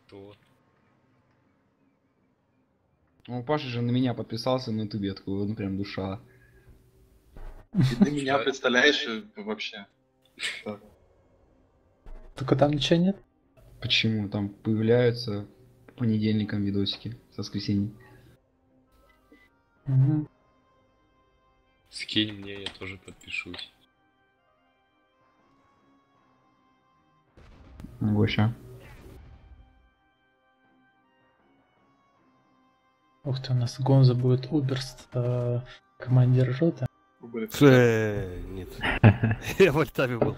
Кто? Ну, Паша же на меня подписался на ютубе, такой, он прям душа. И ты меня представляешь вообще. Да. Только там ничего нет? Почему? Там появляются по понедельникам видосики с воскресенья. Угу. Скинь мне, я тоже подпишусь. Гоща. Ух ты, у нас Гонза будет Уберст, командир роты. Нет. Я в Альтаве был.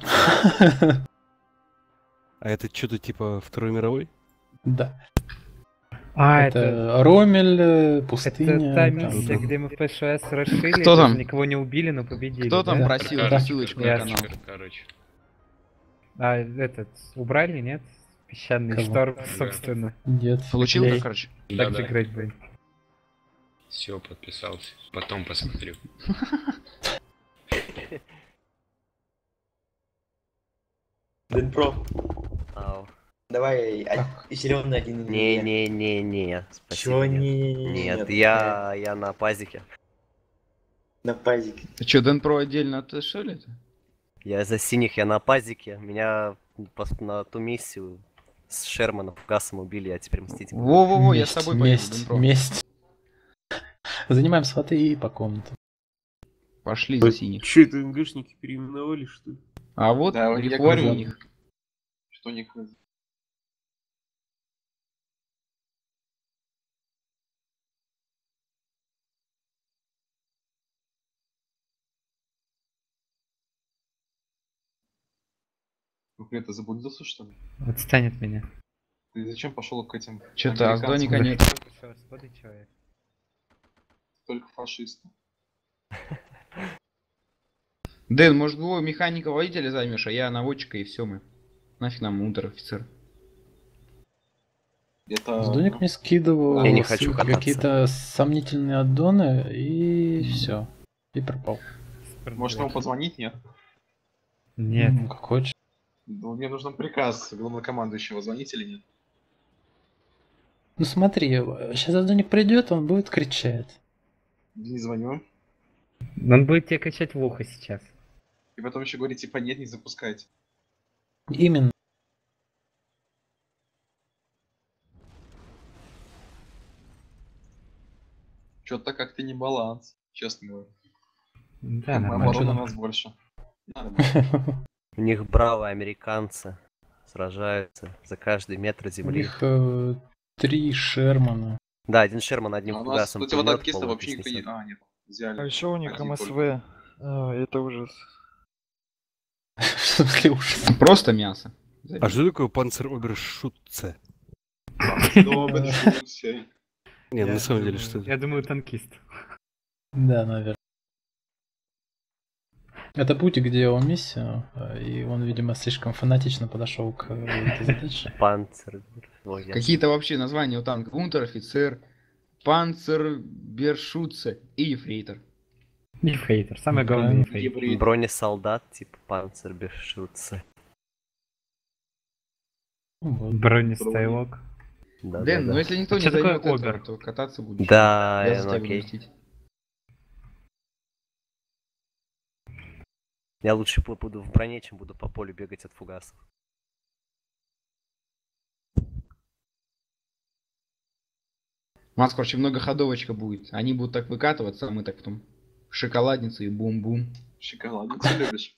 А это что-то типа Второй мировой? Да. А, Это Ромель, пустыня. это та там, миссия, да. где мы в ПШС расшили, Кто даже там? никого не убили, но победили. Кто там да? просил Да. ссылочку на Ясно. канал? Короче. А этот, убрали, нет? Песчаный Кого? шторм, Да. собственно. Нет. Получил, Клей. да, короче? Так же играть будет. Все, подписался. Потом посмотрю. Дэнпро, Ау. давай Так. зеленый один. Не, спасибо. Чего нет. не? Нет, я на пазике. На пазике. Ты что, Дэн Про отдельно отошли это? Я за синих, я на пазике. Меня на ту миссию с Шерманом Гасом убили, я теперь мститель. Во-во-во, я с Месть, тобой поеду, месть, Дэн Про. месть. Занимаем сваты по комнатам. Пошли за синих. Че это НГшники переименовали, что ли? А вот, Да, я рефорим у говорю. них. Что у них... Ну, это заблудился, что ли? Отстань от меня. Ты зачем пошел к этим Чё-то Аздоника американцам? нет. Что, сходи, человек. Только фашисты. Дэн, может, его механика-водителя займешь, а я наводчика, и все мы. Нафиг нам унтер-офицер. Это... Сдоник мне скидывал Я не хочу кататься. какие-то сомнительные аддоны, и все. И пропал. Может ему позвонить, нет? Нет. Ну, как хочешь. Ну, мне нужен приказ главнокомандующего, звонить или нет? Ну смотри, сейчас Адоник придет, он будет кричать. Не звоню. Он будет тебе кричать в ухо сейчас. И потом еще говорить, типа, нет, не запускайте. Именно. Что-то как-то не баланс, честно говоря. Да, Моя нормально. оборона у нас больше. Нормально. У них бравые американцы сражаются за каждый метр У земли. них 3 Шермана. Да, один Шерман одним А у нас фугасом противотанкиста пулемёт вообще никто не... снесёт. А, нет, взяли. А еще у них Один МСВ. только. Это ужас. В смысле ужас. Просто мясо. А что такое панцер-обершутце? Добрый, шутся. Не, на самом деле, что это? Я думаю, танкист. Да, наверное. Это путь, где он миссию, и он, видимо, слишком фанатично подошел к этой задаче. Панцер. Ой, я- Какие-то вообще названия у танка. Унтер-офицер, панцер-бершутце и ефрейтор. Ефрейтор, самое главное Да. ефрейтор. Еврей. Бронесолдат, типа панцербершутце. Вот. Бронестайлок. Да, Дэн, ну если никто А не чё такое займет этого, обер? то кататься будешь. Да, Я за тебя ну буду окей. мстить. Я лучше буду в броне, чем буду по полю бегать от фугасов. У нас, короче, многоходовочка будет. Они будут так выкатываться, а мы так потом шоколадницу и бум-бум. Шоколадницу любишь?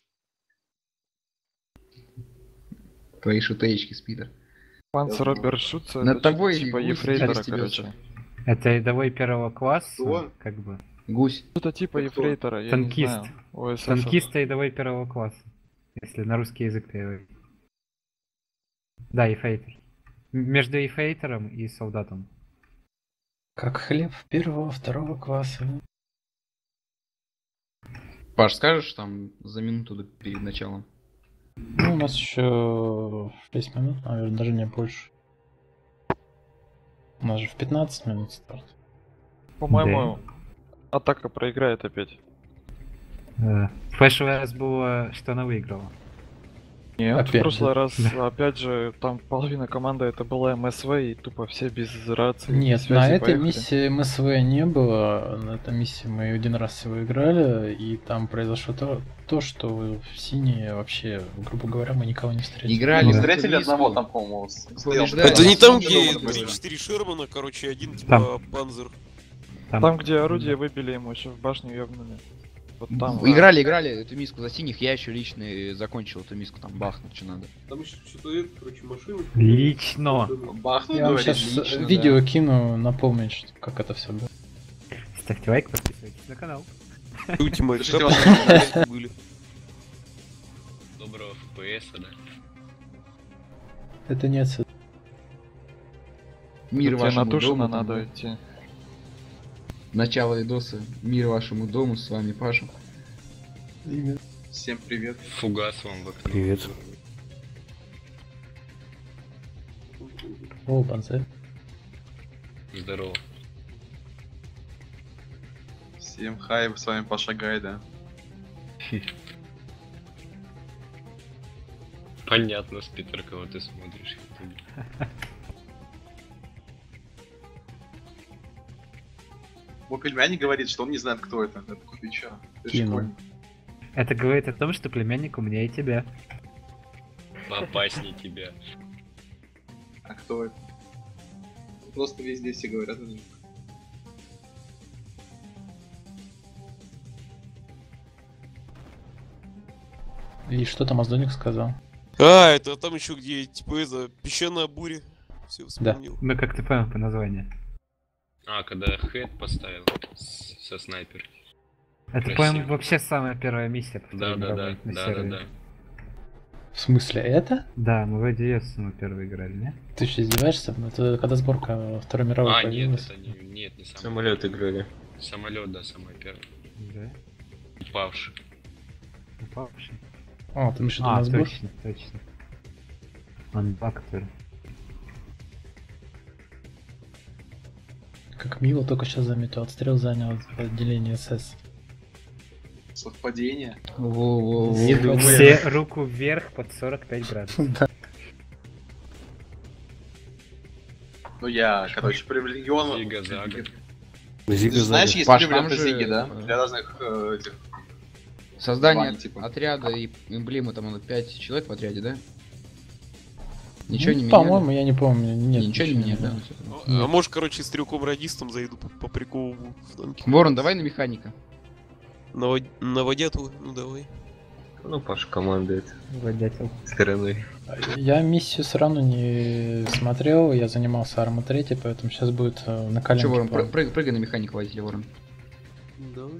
Твои шутеечки, Спидер. Панцеробершутца, Над это тобой типа гусь ефрейтора, стебется. короче. Это рядовой первого класса, Что? как бы. Гусь. Это типа Это кто? ефрейтора, я Танкист. не знаю. ОСС. Танкист рядовой первого класса. Если на русский язык переводить. Да, ефрейтор. Между ефрейтором и солдатом. Как хлеб первого, второго класса. Паш, скажешь там за минуту перед началом? Ну, у нас еще 6 минут, наверное, даже не больше. У нас же в 15 минут старт. По-моему, атака проиграет опять. В прошлый раз было, что она выиграла. Не, Нет, Опять, в прошлый да. раз, опять же, там половина команды это была МСВ, и тупо все без рации, без Нет, связи на этой поехали. миссии МСВ не было. На этой миссии мы один раз всего играли, и там произошло то, что в синие вообще, грубо говоря, мы никого не встретили. Играли. Ну, в встретили миссию. одного там, по-моему, стоял. Побеждали. Это не там, Да, где да, да. 3-4 Шермана, короче, один Там. типа Панзер. Там, где орудие выбили, ему еще в башню ёбнули. Вот там. Играли эту миску за синих, я еще лично закончил эту миску, там бахнуть что надо. Там еще что-то это, короче, машина. Лично. Бахнул, Я вам говорит, сейчас лично, видео да. кину, напомнить, как это все было. Ставьте лайк, подписывайтесь на канал. Ультимейт Слушайте, Кап были. Доброго FPS, да? Это не отсюда. Мир Тебе вашему на Тушина дому. там, надо да. идти. Начало видоса. Мир вашему дому, с вами Паша. Всем привет. Фугас вам в окно. Привет. О, банзе. Здорово. Всем хай, с вами Паша Гайда. Понятно, Спитер, кого ты смотришь. в Ютубе. Мой племянник говорит, что он не знает, кто это. Я такой, ты чё? Ты Кинул. школьник. Это говорит о том, что племянник умнее тебя. Опаснее тебя. А кто это? Просто везде все говорят. И что там Аздоник сказал? А, это там еще где, типа, это, песчаная буря. Все вспомнил. Ну, как ты понял по названию. А, когда хэт поставил со снайперки. Это, Красиво. по-моему, вообще самая первая миссия по Да, второй да, да, мировой на да, сервере. да, да. В смысле, это? Да, мы вроде ее самую первую играли, не? Ты что, издеваешься? Это когда сборка Второй мировой А, нет, появилась. это нет, не самый. Самолет играли. Самолет, да, самый первый. Да. Упавший. Упавший. О, ты имеешь в виду на сбор? точно, точно. Манбактер. Как мило, только сейчас заметил. Отстрел занял отделение СС. Совпадение. Во-во-во. Все руку вверх под 45 градусов. Ну я, короче, привилегион. Зига-зага. Ты знаешь, есть Паш, привилегия там же- Зиги, да? Для разных этих. Создание Звание, типа. отряда и эмблемы там надо 5 человек в отряде, да? Ничего Ну, не меняли? По-моему, я не помню. Нет, Ничего не меняли, да? А может, короче, стрелком-радистом заеду по приколу в танке. Ворон, давай на механика. Наводят его, ну давай. Ну, Паша командует Водятел. стороной. Я миссию все равно не смотрел, я занимался армой 3, поэтому сейчас будет на Че, коленке. Ворон, план. прыгай на механика, водителя, Ворон. Давай.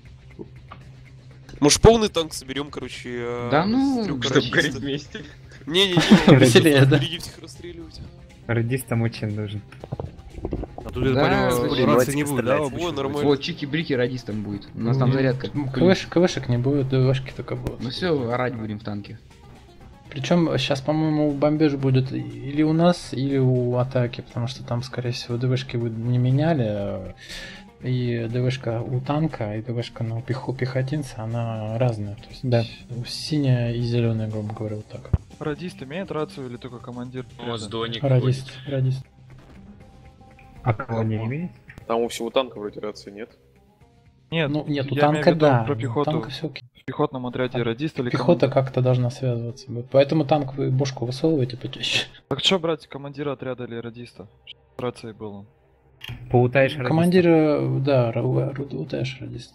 Может, полный танк соберем, короче. Да ну, стрелка-радиста. Чтобы гореть вместе. Не-не-не, Веселее, да? впереди всех расстреливать. Радистам очень нужен. А тут, я Да, понял, вообще рации не будет, будет, да, да? О, нормально. Вот, чики-брики радистом будет. У нас там зарядка. КВшек не будет, ДВшки только будут. Ну все, орать будем в танке. Причем сейчас, по-моему, бомбеж будет или у нас, или у атаки, потому что там, скорее всего, ДВшки вы не меняли. И ДВшка у танка, и ДВшка на пехотинца, она разная. То есть, да, синяя и зеленая, грубо говоря, вот так. Радист имеет рацию или только командир? Ну, Аздоник Радист. А кого не имеет? Там у всего танка вроде рации нет. Нет, Ну, нет, у я танка имею в виду да. про у пехоту. танка все окей. В пехотном отряде радист или Пехота командир? как-то должна связываться. Поэтому танк вы бошку высовываете почаще. Так что брать командира отряда или радиста? Чтоб с рацией было. Поутаешь радиста. Командир, да, УТЭШ радист.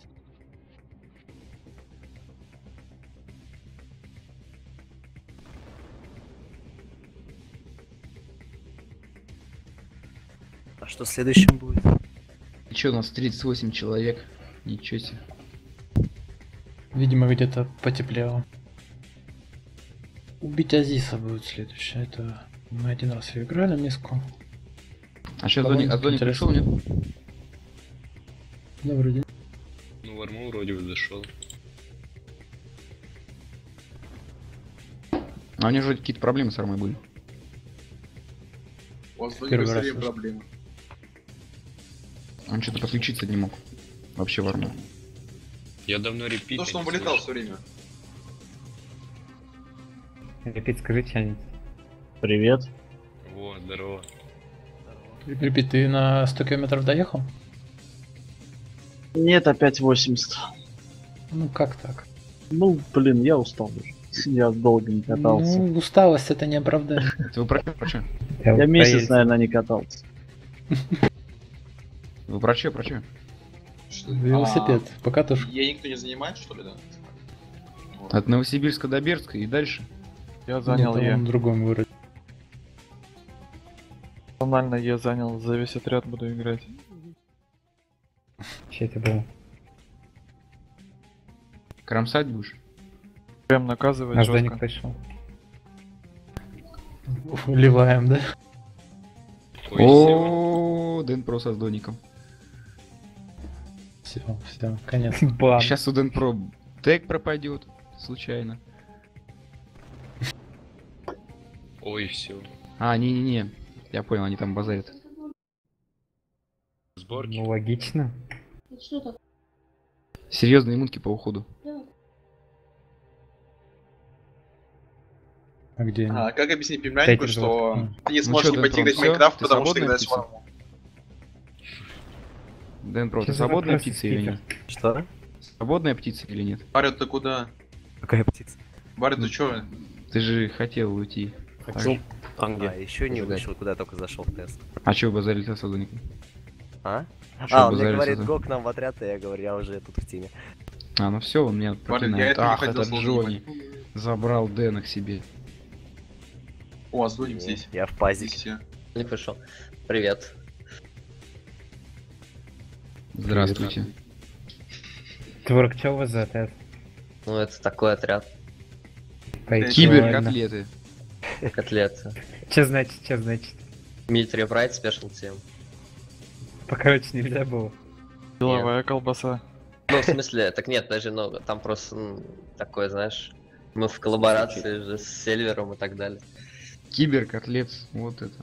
А что следующим будет? Че, у нас 38 человек. Ничего себе. Видимо, где-то потеплело. Убить Азиса будет следующее. Это мы один раз ее играли, миску. А сейчас Довольно Аздоник пришел, нет? Да, вроде. Ну, Варму вроде бы зашел. А у него же какие-то проблемы с армой были. У вас Первый раз быстрее слышу. проблемы. Он что-то подключиться не мог. Вообще в арму. Я давно репит. То, что он вылетал все время. Репит, скажи что-нибудь. Привет. Вот, здорово. Репит, ты на 100 километров доехал? Нет, опять 80. Ну как так? Ну, блин, я устал уже. Я долго не катался. Ну, усталость это не оправдание. Это вы про чё? Я месяц, наверное, не катался. Вы про чё, про чё? Велосипед, покатушка. Ей никто не занимает, что ли, да? Вот. От Новосибирска до Бердска и дальше? Я занял Нет, Е. он в другом городе. Персонально Е занял, за весь отряд буду играть. Че это было? Кромсать будешь? Прям наказывать Наш Даник жестко. пришел. Уливаем, да? Ой, всё. О, Дэн Про со Доником. Все, конец. Бам. Сейчас у Дэн Про тег пропадет случайно. Ой, все. А, не-не-не. Я понял, они там базарят. Сборки. Ну, логично. Серьезные мутки по уходу. А где они? А как объяснить племяннику, Дайте что разговор. ты не Ну сможешь чё, не пойти Дэн играть в Про, Майнкрафт, всё? Ты потому что свободная играешь птица? с вами? Дэн Про, Чё ты за свободная вопросы, птица или спикер? нет? Что? Свободная птица или нет? Баря, ты куда? Какая птица? Баря, ты чё? Ты же хотел уйти. Хочу. А где? А, еще не Ждать. вышел, куда я только зашел в тест. А чё вы базарили со Доником? А? Чё А, он мне базарили говорит, со- го к нам в отряд, и я говорю, я уже тут в теме. А, ну все, он меня Баря, я проклинает. это не Ах, хотел это слово Джонни. занимать. Забрал Дэна к себе. О, Аздоник здесь. Я в Здесь пазике. все. Не пришел. Привет. Здравствуйте. Творог, что у вас за отряд? Ну, это такой отряд. Киберкотлеты. Котлеты. Что значит? Military Pride Special Team. Покороче нельзя было. Деловая колбаса. Ну, в смысле, так нет, даже много. Там просто такой, знаешь, мы в коллаборации же с Сильвером и так далее. Киберкотлет. Вот это.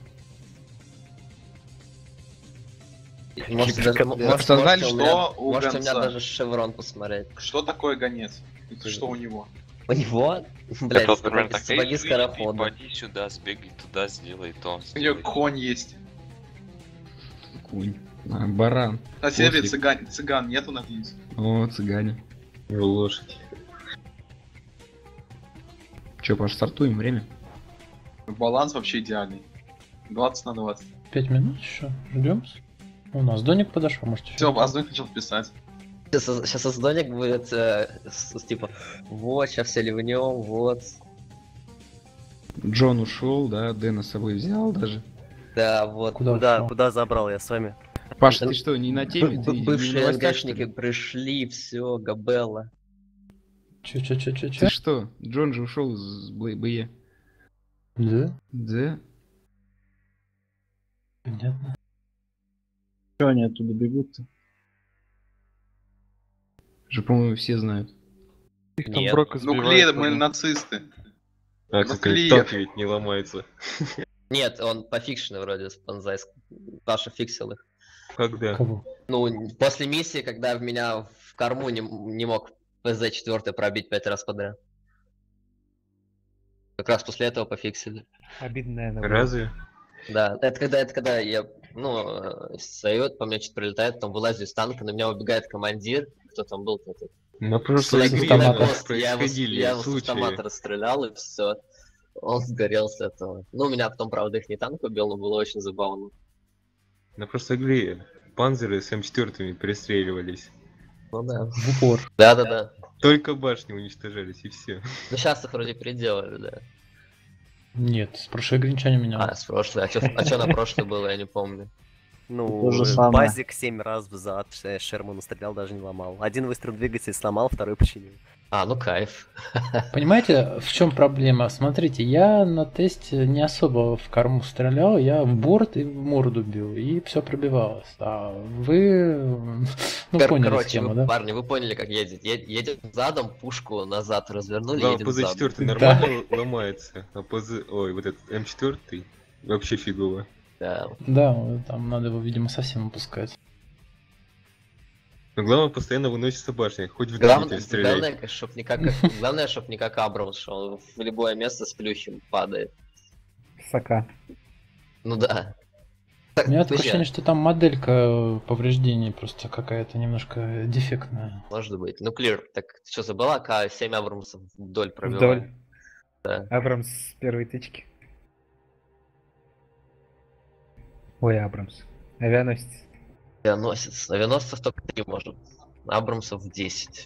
Можете даже, Осознали, что у можете у меня гонца? даже шеврон посмотреть. Что такое гонец? Это что у него? У него, блядь, Это вот примерно так. сапоги скорохода. Поди сюда, сбегай туда, сделай то. У него сделай. конь есть. Кунь. А, баран. На севере Ослик. цыган нету, надеюсь. О, цыгане. Лошадь. Че, Паш, стартуем, время? Баланс вообще идеальный. 20 на 20. 5 минут еще, ждем. У нас Доник подошел, может еще. Все, Аздоник начал писать. Сейчас Аздоник будет, типа, вот, сейчас все ливнем, вот. Джон ушел, да, Дэна с собой взял даже. Да, вот. Куда забрал я с вами? Паша, ты что, не на теме? Ты не в Бывшие новостях, что ли? НГшники пришли, все, Габелла. Че? Ты что? Джон же ушел из БЕ. Да? Да? Понятно. Чё они оттуда бегут-то? Же, по-моему, все знают. Их там Нет. Брок Ну, избивает. клеер, мы тоже. нацисты. Ну, А, кстати, танк ведь не ломается. Нет, он по фикшену вроде спонзайск. Паша фиксил их. Когда? Кого? Ну, после миссии, когда в меня в корму не мог ПЗ-4 пробить 5 раз подряд. Как раз после этого пофиксили. Обидно, наверное. Разве? Да, это когда я, встает, по мне что-то прилетает, потом вылазю из танка, на меня убегает командир, кто там был, кто-то. На прошлой С игре автомата. у нас Я его происходили с случаи. автомата расстрелял, и все. Он сгорел с этого. Ну, меня потом, правда, их не танк убил, но было очень забавно. На прошлой игре панзеры с М4 перестреливались. Ну да. В упор. Да. Только башни уничтожались, и все. Ну, сейчас их вроде переделали, да. Нет, с прошлой игры ничего не менялось. А, с прошлой. А что на прошлой было, я не помню. Ну, То же самое. базик 7 раз взад, Шерману стрелял, даже не ломал. Один выстрел двигатель сломал, второй починил. А, ну кайф. Понимаете, в чем проблема? Смотрите, я на тесте не особо в корму стрелял, я в борт и в морду бил, и все пробивалось. А вы, поняли Короче, схему, да? парни, вы поняли, как едет. Едет задом, пушку назад развернули, Да, едем задом. ПЗ-4 нормально ломается, а ПЗ... Ой, вот этот М4 вообще фигово. Да. Да, там надо его, видимо, совсем опускать. Но главное, постоянно выносится башня, хоть в двигатель стреляй. Главное, чтоб не как Абрамс, что он в любое место с плющем падает. Сока. Ну да. У меня такое ощущение, что там моделька повреждений просто какая-то немножко дефектная. Может быть. Ну, Клир, так ты что, забыла, как 7 Абрамсов вдоль пробивает? Вдоль. Да. Абрамс с первой тычки. Ой, Абрамс. Авианосец. Авианосец. Авианосцев только 3 может. Абрамсов 10.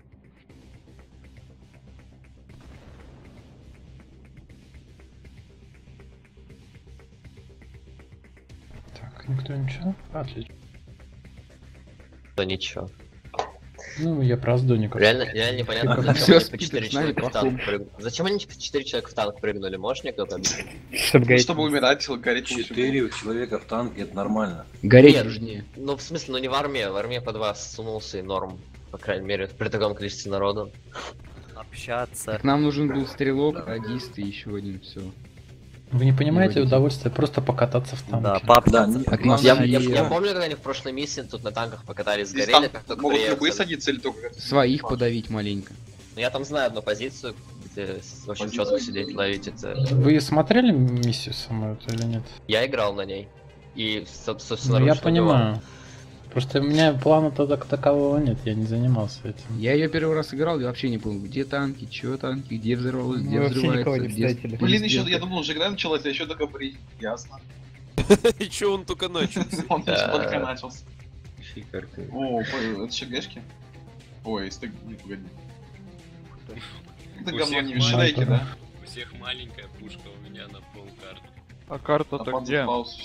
Так, никто ничего? Отлично. Да ничего. Ну, я про Аздоников. Реально непонятно, зачем они по 4 человека в танк прыгнули. Зачем они по 4 человека в танк прыгнули? Можешь мне кто-то объяснить? Чтобы умирать, гореть лучше. 4 человека в танке, это нормально. Гореть нужнее. Ну, в смысле, ну не в армии. В армии по 2 сунулся и норм. По крайней мере, при таком количестве народу. Общаться. Так нам нужен был стрелок, радист и еще один, все. Вы не понимаете удовольствие просто покататься в танке? Да, пообщаться. Я помню, как они в прошлой миссии тут на танках покатались, сгорели, как только Могут любые приехали. садиться или только... Своих подавить маленько. Ну, я там знаю одну позицию, где очень четко сидеть, ловить это. Вы смотрели миссию саму эту или нет? Я играл на ней. И, собственно, Ну, я ручно понимаю. убивал. Просто у меня плана-то такового нет, я не занимался этим. Я ее первый раз играл и вообще не понял, где танки, чё танки, где взорвалось, где Мы вообще никого взрывается, не где... встретили. Блин, еще, я думал, уже игра началась, а еще только при... Ясно. И чё он только начался? Он еще только начался. Ищи карты. О, это ШГшки? Ой, не, погоди. Это говно не вишрейки, да? У всех маленькая пушка, у меня на полкарты. А карта-то где?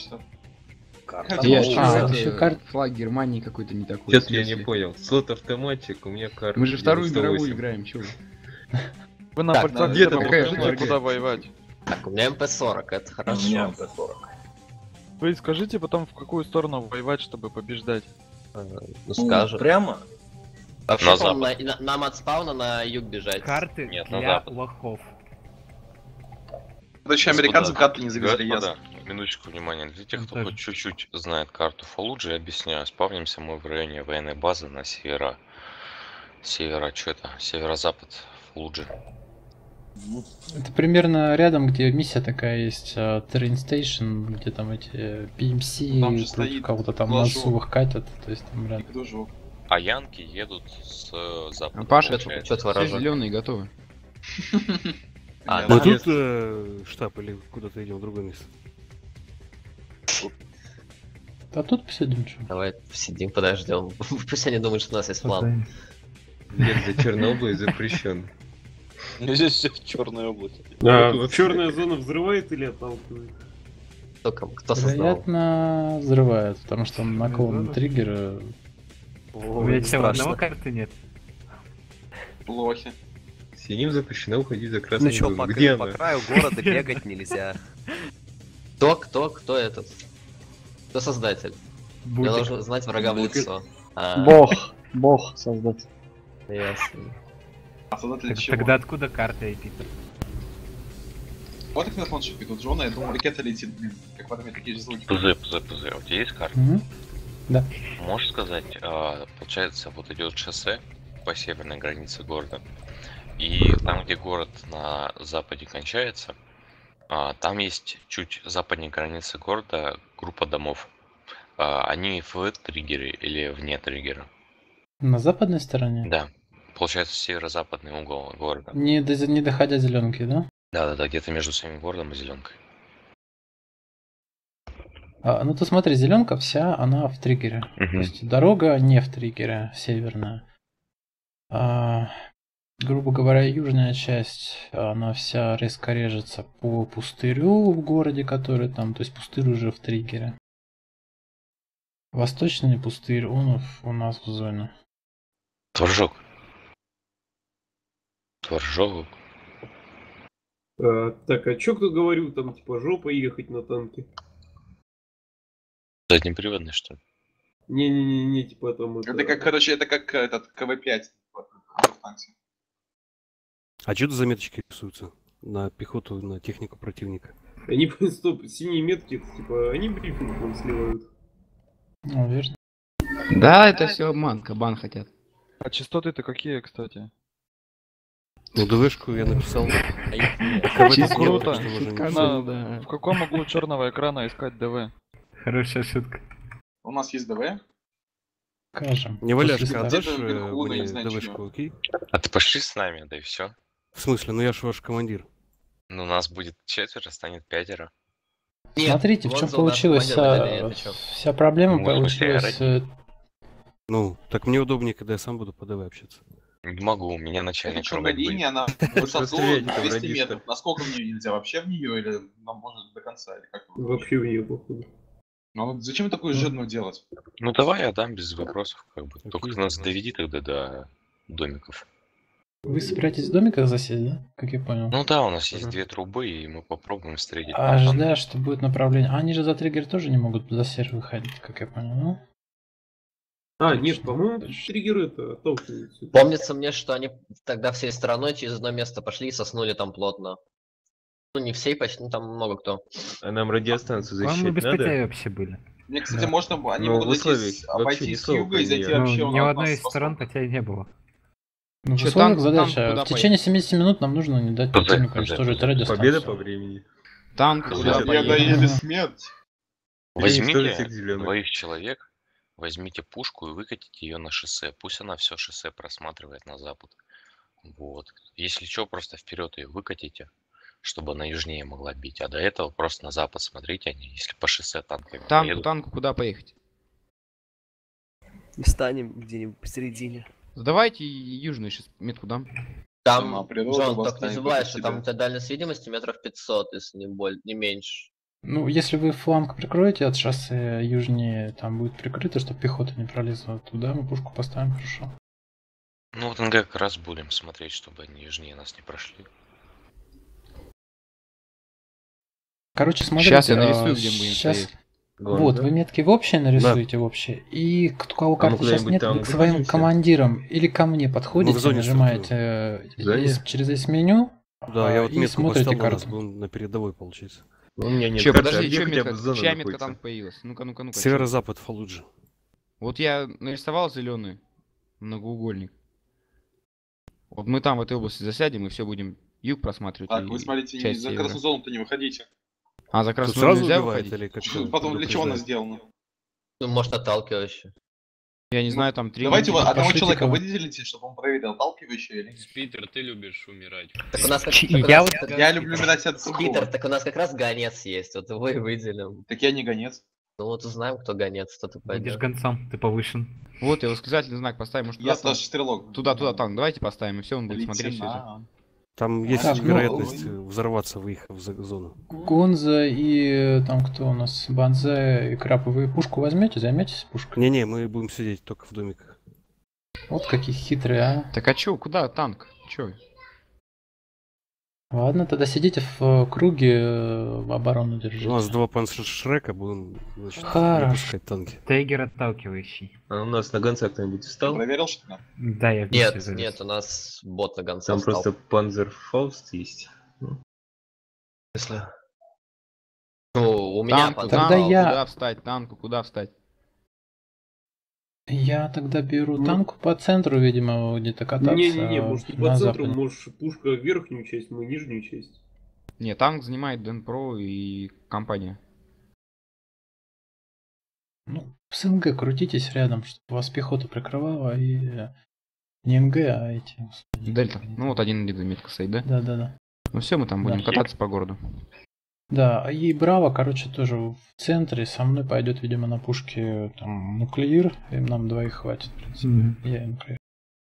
Я еще карт флаг Германии какой-то не такой. Сейчас я не понял. Слот автоматчик, у меня карта. Мы же вторую 98. мировую играем, чё вы? Вы на Так, пальцах где-то где-то какая покажите, флага? куда воевать. Так, у меня МП-40, это хорошо. У меня МП-40. Вы скажите потом, в какую сторону воевать, чтобы побеждать. Ну, скажем. Прямо? Вообще, На по-моему, нам от спауна на юг бежать. Карты Нет, на для запад. лохов. Короче, американцы карты не завезли, ясно. Господа, минуточку внимания. Для тех, кто Тоже. хоть чуть-чуть знает карту Фаллуджи, объясняю. Спавнимся мы в районе военной базы на северо-запад Фаллуджи. Это примерно рядом, где миссия такая есть, Train Station, где там эти PMC, Там же стоит кого-то там флажок. массовых катят, то есть там рядом. Дружок. А янки едут с запада. Паша, получается. Чё все творожок? зеленые готовы. А, Мы да. тут, штаб или куда-то идем в другое место? А тут посидим, что? Давай сидим, подождем. Пусть они думают, что у нас есть план. Нет, за Чернобыль запрещен. Здесь все в черной области. Вот черная зона взрывает или отталкивает? Кто создал? Вероятно, взрывает, потому что наклон триггера. У меня не всего страшно. одного карты нет. Плохи. Синим запрещено уходить за красную Ну чё, зону. по Где по она? краю города бегать нельзя. Кто этот? Кто создатель? Я Бутик. должен знать врага в лицо. А, Бог создать. ясно. А создатели Так- чего? Тогда откуда карта, Эпитер? Вот их на фоншипе тут Джона, я думал, ракета летит, блин. Как в армии такие же звуки. ПЗ, у тебя есть карта? Мгм. Да. Можешь сказать, получается, вот идет шоссе по северной границе города, и там, где город на западе кончается, там есть чуть западнее границы города группа домов. Они в триггере или вне триггера? На западной стороне? Да. Получается, северо-западный угол города. Не доходя зеленки, да? Да-да-да, где-то между самим городом и зеленкой. Ну ты смотри, зеленка вся, она в триггере. То есть дорога не в триггере, северная. Грубо говоря, южная часть, она вся резко режется по пустырю в городе, который там, то есть пустырь уже в триггере. Восточный пустырь, он у нас в зоне. Творожок. Так, а чё кто говорил, там типа жопа ехать на танке? Заднеприводный, что ли? Не-не-не, типа там Это как, короче, это как этот КВ-5. А что за меточки рисуются? На пехоту, на технику противника? Они, стоп, синие метки, типа, они брифинг нам сливают. Ну, верно. Да, это все обман, кабан хотят. А частоты-то какие, кстати? Ну, ДВшку я написал. Это круто. Шутканул, да. В каком углу черного экрана искать ДВ? Хорошая шутка. У нас есть ДВ? Скажем. Не валяшка, Где-то отдашь вверху, я не мне знаю, ДВшку, чего. окей? А ты пошли с нами, да и все. В смысле, ну я ж ваш командир. Ну, нас будет 4, станет 5. Смотрите, в чем Вонзо, наш получилась командир выделение, ты чё? вся проблема Ну, в смысле, получилась. Ну, так мне удобнее, когда я сам буду по ДВ общаться. Не могу, у меня Эта начальник черная ругать будет. линия, она высоту Расстрелять там 200 радиста. метров. Насколько в нее нельзя? Вообще в нее или нам можно до конца? Или как? Вообще в нее, походу. Ну зачем такую жирную делать? Ну давай я дам без вопросов, как бы. Только Окей. нас доведи тогда до домиков. Вы собираетесь в домиках засесть, да? Как я понял. Ну да, у нас есть 2 трубы, и мы попробуем встретить. А ждя, что будет направление. А они же за триггер тоже не могут за сервер выходить, как я понял, ну? А, нет, по-моему, триггеры это отталкиваются. Помнится мне, что они тогда всей стороной через одно место пошли и соснули там плотно. Ну, не всей почти, ну там много кто. А нам радиостанцию По-моему, защищать без надо? потерь вообще были. Мне, кстати, Да. можно... Они Но могут в условиях зайти, вообще обойти ни с слова юга и зайти поменять. вообще Ну, у ни нас у одной из с востока. сторон потерь не было. Ну, в Чё, условиях танк задача. куда В течение 70 минут нам нужно не дать Подожди, противнику подожди, уничтожить подожди. радиостанцию. Победа по времени. Танк Куда куда Победа поедет? или смерть? Возьмите всех зелёных. 2 человек, возьмите пушку и выкатите ее на шоссе. Пусть она все шоссе просматривает на запад. Вот. Если что, просто вперед ее выкатите, чтобы она южнее могла бить. А до этого просто на запад смотрите, они, если по шоссе танками поедут. Танку куда поехать? Встанем где-нибудь посередине. Давайте южный сейчас метку дам. Там, Сама природа Джон, только не восстанет забывай, против что тебя. там у тебя дальность видимости метров 500, если не меньше. Ну, если вы фланг прикроете от шоссе южнее, там будет прикрыто, чтобы пехота не пролезла туда, мы пушку поставим, хорошо. Ну вот НГ как раз будем смотреть, чтобы они южнее нас не прошли. Короче, смотрите, Сейчас я нарисую, где мы будем сейчас... стоять. Вот, вы метки в общее нарисуете в общее, и у кого А карты мы сейчас куда-нибудь нет, там вы к своим высадимся? командирам или ко мне подходите, Мы в зоне нажимаете В зоне? через меню, Да, я вот и метку смотрите поставил, у нас карту. будем на передовой, получается. Ну, у меня нет Че, карты, подожди, а где че хотя бы метка? зона Чья метка находится? там появилась? Ну-ка. чё? Северо-запад Фалуджи. Вот я нарисовал зеленый многоугольник. Вот мы там в этой области засядем и все будем юг просматривать. Так, и вы смотрите, часть за севера. красную зону-то не выходите. А, за Тут красную сразу нельзя убивает выходить? или как-то Потом для чего она предупреждает? сделана? Ну, может, отталкивающий. Я не знаю, там три... Давайте вот одного пошлите человека кого. выделите, чтобы он проверил, отталкивающий или нет. Питер, ты любишь умирать. Так у нас как, Я вот... Я люблю умирать от другого. Питер, так у нас как раз гонец есть, вот его и выделим. Так я не гонец. Ну вот узнаем, кто гонец, кто-то Будешь пойдет. гонцом, ты повышен. Вот, я восклицательный знак поставим. Может, Я туда, старший стрелок. туда танк. Давайте поставим, и все, он будет смотреть все это. Лейтенант. Там есть Так, ну, вероятность взорваться, выехав в зону. Гонза и там кто у нас, Банзе и Краб, вы пушку возьмете, займетесь пушкой? Не-не, мы будем сидеть только в домиках. Вот какие хитрые, а. Так а чё, куда танк? Чё? Ладно, тогда сидите в круге, оборону держите. У нас 2 панцершрека, будем, значит, Хорошо. выпускать танки. Тейгер отталкивающий. А у нас на гонца кто-нибудь встал? Проверил, что ли? Да, я вместе Нет, залез. нет, у нас бот на гонца Там встал. просто Panzerfaust есть. Ну, Если... Ну, у меня Танку, под- Тогда танку, я- куда встать? Танку, куда встать? Я тогда беру Ну. танку по центру, видимо, где-то кататься. Не-не-не, может не на по центру, западе. может пушка верхнюю часть, мы нижнюю часть. Не, танк занимает Денпро и компания. Ну, с НГ крутитесь рядом, чтобы вас пехота прикрывала, и не НГ, а эти... господи, Дельта. Ну вот один метка стоит, да? Да-да-да. Ну все, мы там будем Да. кататься по городу. Да, и Браво, короче, тоже в центре со мной пойдет, видимо, на пушке там нуклеир, и нам двоих хватит, в принципе. Мгм. Я и нуклеир.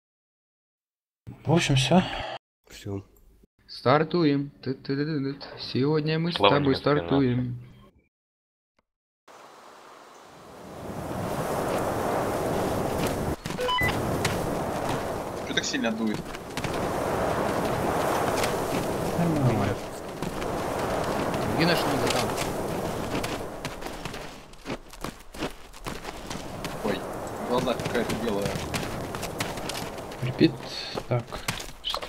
В общем, все. Все. Стартуем. Ты-ты-ты-ты-ты. Сегодня мы с Слава тобой немецкой нации. стартуем. Что так сильно дует? Нормально. Где наш танк? Ой, в глазах какая-то белая. Репит. Так. Что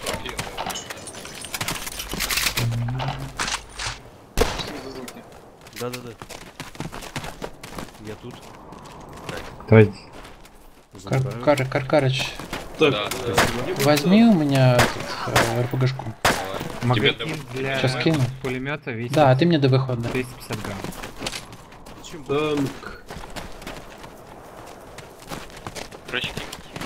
это за звуки? Да-да-да. Я тут. Давайте. Каркарыч, Так, возьми у меня РПГшку. Магазин для Сейчас кину. пулемета весит Да, а ты мне до выхода. 250 грамм. танк. Прочки.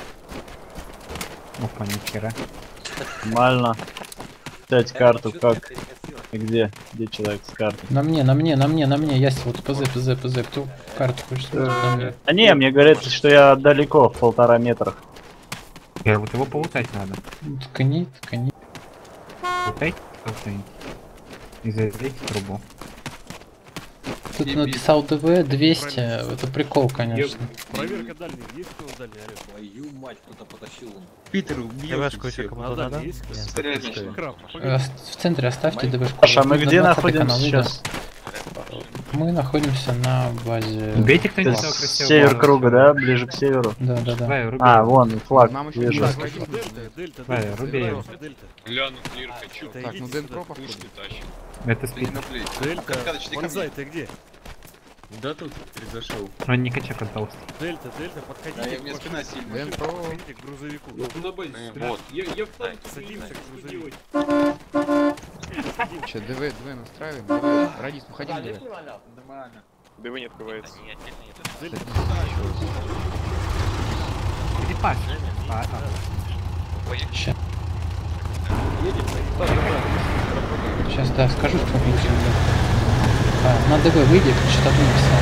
Опа, нихера. Нормально. Взять карту, как? И где? Где человек с картой? На мне, я вот ПЗ, кто карту хочет смотреть на мне? А не, мне говорится, что я далеко, в 1,5 метра. Вот его полутать надо. Ткани. Полутай? И залейте трубу. Тут написал ДВ 200, это прикол, конечно. Проверка дальних, есть кто дальний орёт? Твою мать, кто-то потащил. Питер убьет всех. В центре оставьте ДВшку. Паша, мы На где 20-й находимся канал, сейчас? Мы находимся на базе... Убейте кто-нибудь Это этого красивого север базу. круга, да? Ближе к северу. Да. Давай, руби. А, вон, флаг. Нам еще Вижу. Давай, руби его. Гляну, клир хочу. Так, ну Дэн Про походу. Это спит. Дельта, Манзай, ты где? Да тут произошел. Он не качак, он толстый. Дельта, Да, подходите у меня спина сильная. Дэн Про. подходите к грузовику. На базе. Вот. Я в танке. Садимся к грузовику. Че, ДВ настраиваем? ДВ, Радис, уходи в ДВ. Нормально. ДВ не открывается. Где Паш? Сейчас, да, скажу, что мы идем. На ДВ выйди, частоту написал.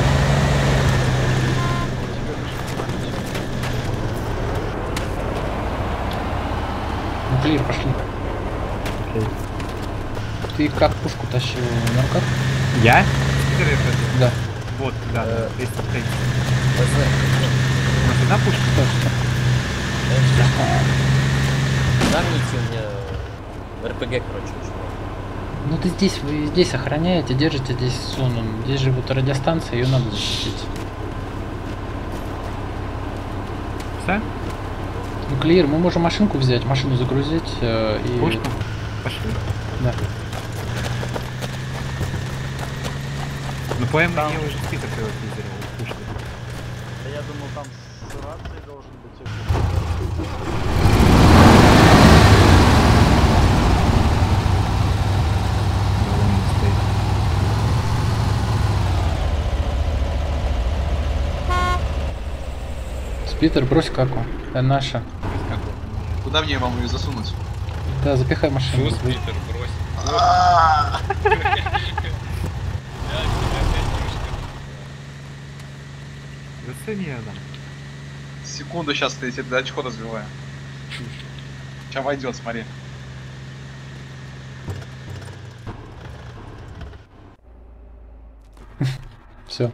Ну, клир, пошли. Окей. Ты как пушку тащил на руках? Я? Да. Вот, да, 330. Ну, сюда пушка? Дарните мне РПГ, короче, чувак. Ну ты здесь, вы здесь охраняете, держите здесь зону. Здесь же вот радиостанция, ее надо защитить. Все? Ну, клир, мы можем машинку взять, машину загрузить и... Пушку? Пошли. Да. Ну, по мне уже список приватизировал. Пушку. Да я думал, там с рацией должен быть. Спитер, брось каку. Это наша. Куда мне вам ее засунуть? Да, запихай машину. Что, Питер, брось. Засунь ее, да. Секунду, сейчас ты эти очко развиваю. Сейчас войдет, смотри. Все.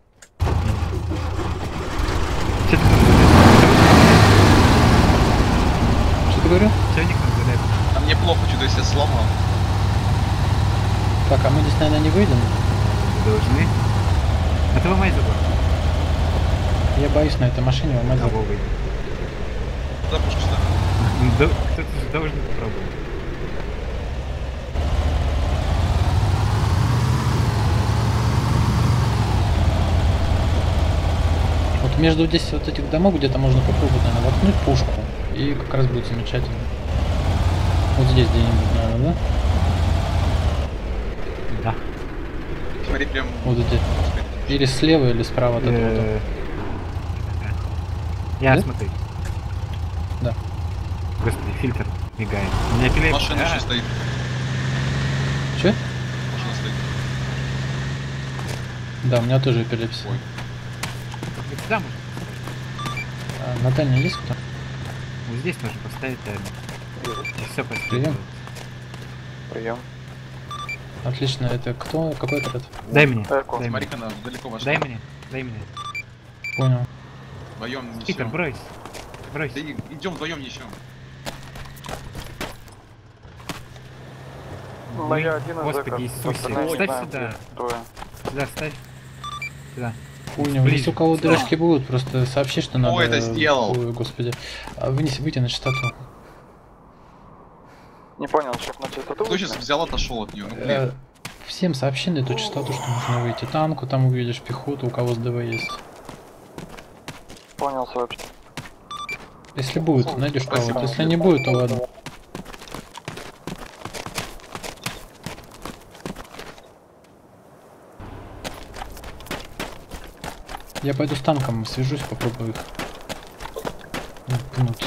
Что ты говорил? Чайник нам заляпит. А мне плохо, что-то я себя сломал. Так, а мы здесь, наверное, не выйдем? Должны. А ты ломай забор. Я боюсь на этой машине ломать Кого забор. выйдет? Куда пушка что? Кто-то же должен попробовать. Вот между здесь вот этих домов где-то можно попробовать, наверное, воткнуть пушку. И как раз будет замечательно. Вот здесь где-нибудь, наверное, да? Да. Смотри, прям... Вот здесь. Или слева, или справа от этого. дома. Я Да? смотри. Да. Господи, фильтр мигает. У меня эпилепсия. Машина еще стоит. Че? Машина стоит. Да, у меня тоже эпилепсия. Ой. Вот сюда можно. А, на дальней есть кто? Вот здесь можно поставить таймер. И все Прием. поставить. Прием. Отлично, это кто? Какой отряд? Дай мне. Эко. Дай мне. Смотри-ка, она далеко вошла. Дай мне. Дай мне. Понял. Вдвоем Питер, несем. брось. Брось. Да идем вдвоем несем. Ну, я один из Господи зэков. Иисусе. Остальные Ставь знаем, сюда. где. Трое. Сюда ставь. Сюда. Понял. Ближе. Если у кого дырочки будут, просто сообщи, что надо... это сделал? Ой, господи. Выйти на частоту. Не понял, шеф, на частоту? Кто сейчас взял, отошел от нее? Ну, блин. Всем сообщи на эту частоту, что нужно выйти. Танку там увидишь, пехоту, у кого с ДВ есть. Понял, сообщил. Если будет, найдешь кого-то. Если не будет, то ладно. Я пойду с танком свяжусь, попробую их пнуть.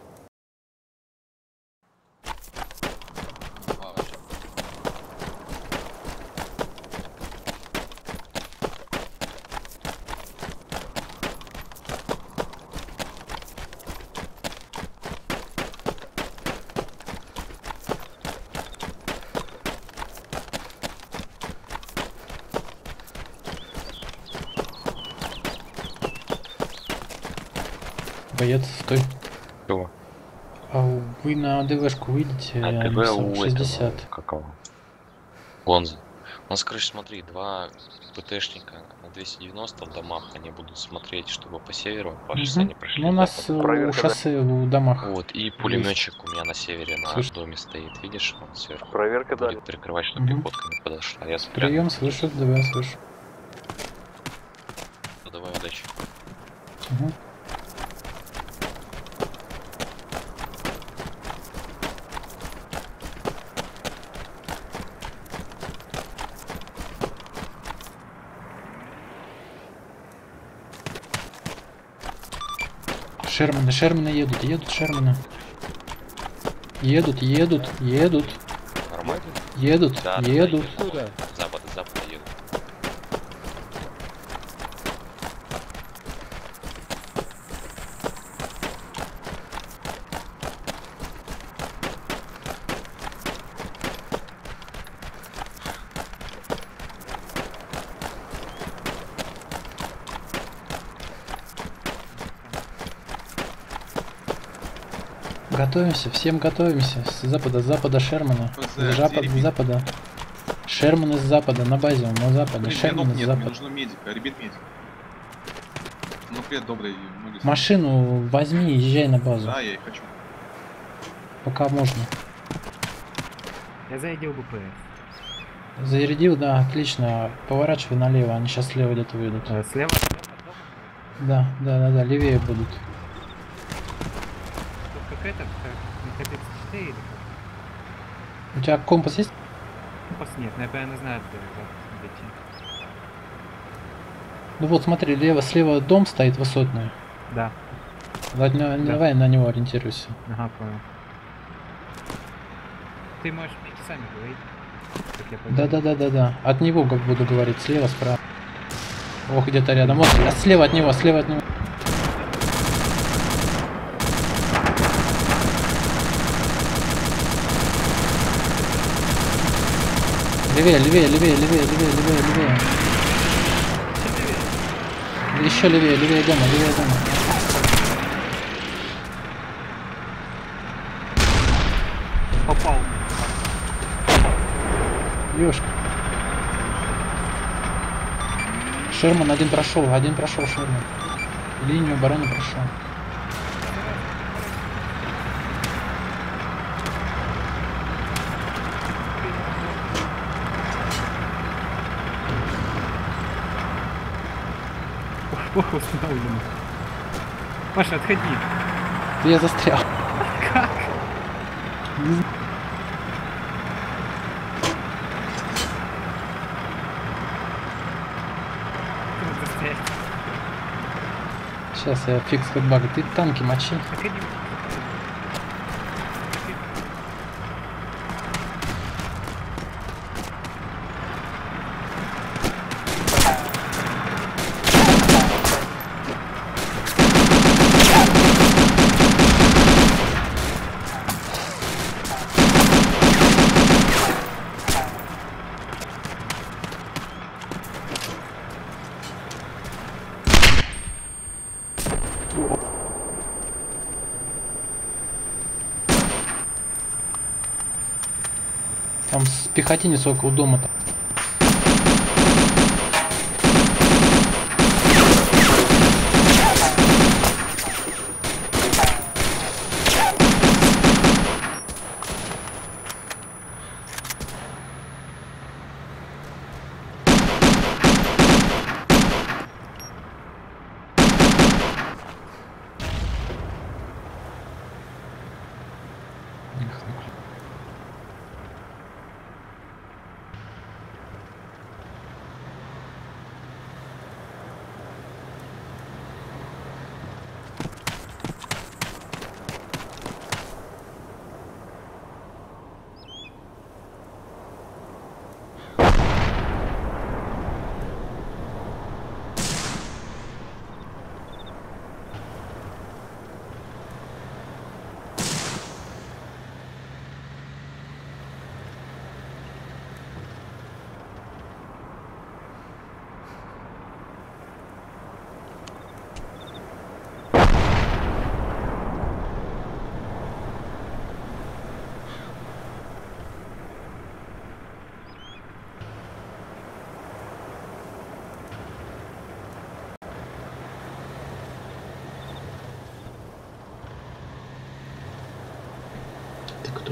Боец, стой. Чего? А вы на ДВшку выйдете? А Я ТВ написал у 60. этого, какого? Гонза. У нас, короче, смотри, два ПТшника на 290 в домах, они будут смотреть, чтобы по северу по шоссе не прошли. Ну, у нас у шоссе в домах. Вот, и пулеметчик у меня на севере на Слышь. доме стоит, видишь, он сверху. Проверка Будет прикрывать, чтобы Мгм. пехотка не подошла. Я Прием, слышу, ДВ, слышу. Ну, давай, удачи. Угу. Шерманы едут, Шерманы. Едут. Нормально? Едут. Да, запад едут. Готовимся, всем готовимся. С запада Шермана. ПЗ, Запада. Шерман с запада, на базе он, на западе. Блин, Шерман нет, с мне запада. нужно медика, ребят медик. Ну, привет, добрый. Машину возьми, езжай на базу. Да, я и хочу. Пока можно. Я зарядил БПС. Зарядил, да, отлично. Поворачивай налево, они сейчас слева где-то выйдут. Слева? Да, левее будут. Тут как это, как на КП-4 или как? У тебя компас есть? Компас нет, но я прямо не знаю, где идти. Ну вот смотри, слева дом стоит высотный. Да. Давай на него ориентируйся. Ага, понял. Ты можешь сами говорить, как я понял. Да. От него как буду говорить, слева, справа. Ох, где-то рядом. Вот, слева от него. Левее. Еще левее дома. Попал. Ёшка. Шерман один прошел, Шерман. Линию обороны прошел. Плохо установлено. Маша, отходи. Я застрял. Как? Не знаю. Сейчас я фикс хэтбага. Ты танки мочи. Там с пехотинец около дома. ты кто?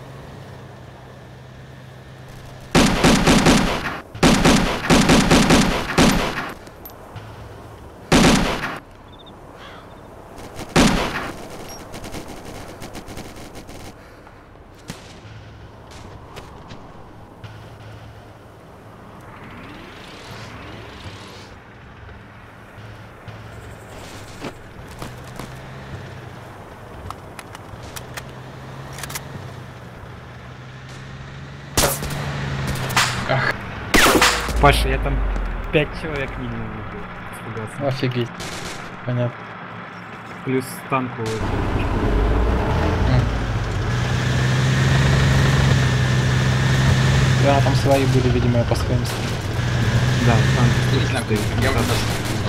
Паша, я там 5 человек минимум убил. Испугался. Офигеть. Понятно. Плюс танку. Да, там свои были, видимо, по своим сторонам. Да, танк. Не знаю, кто их. Я уже даже...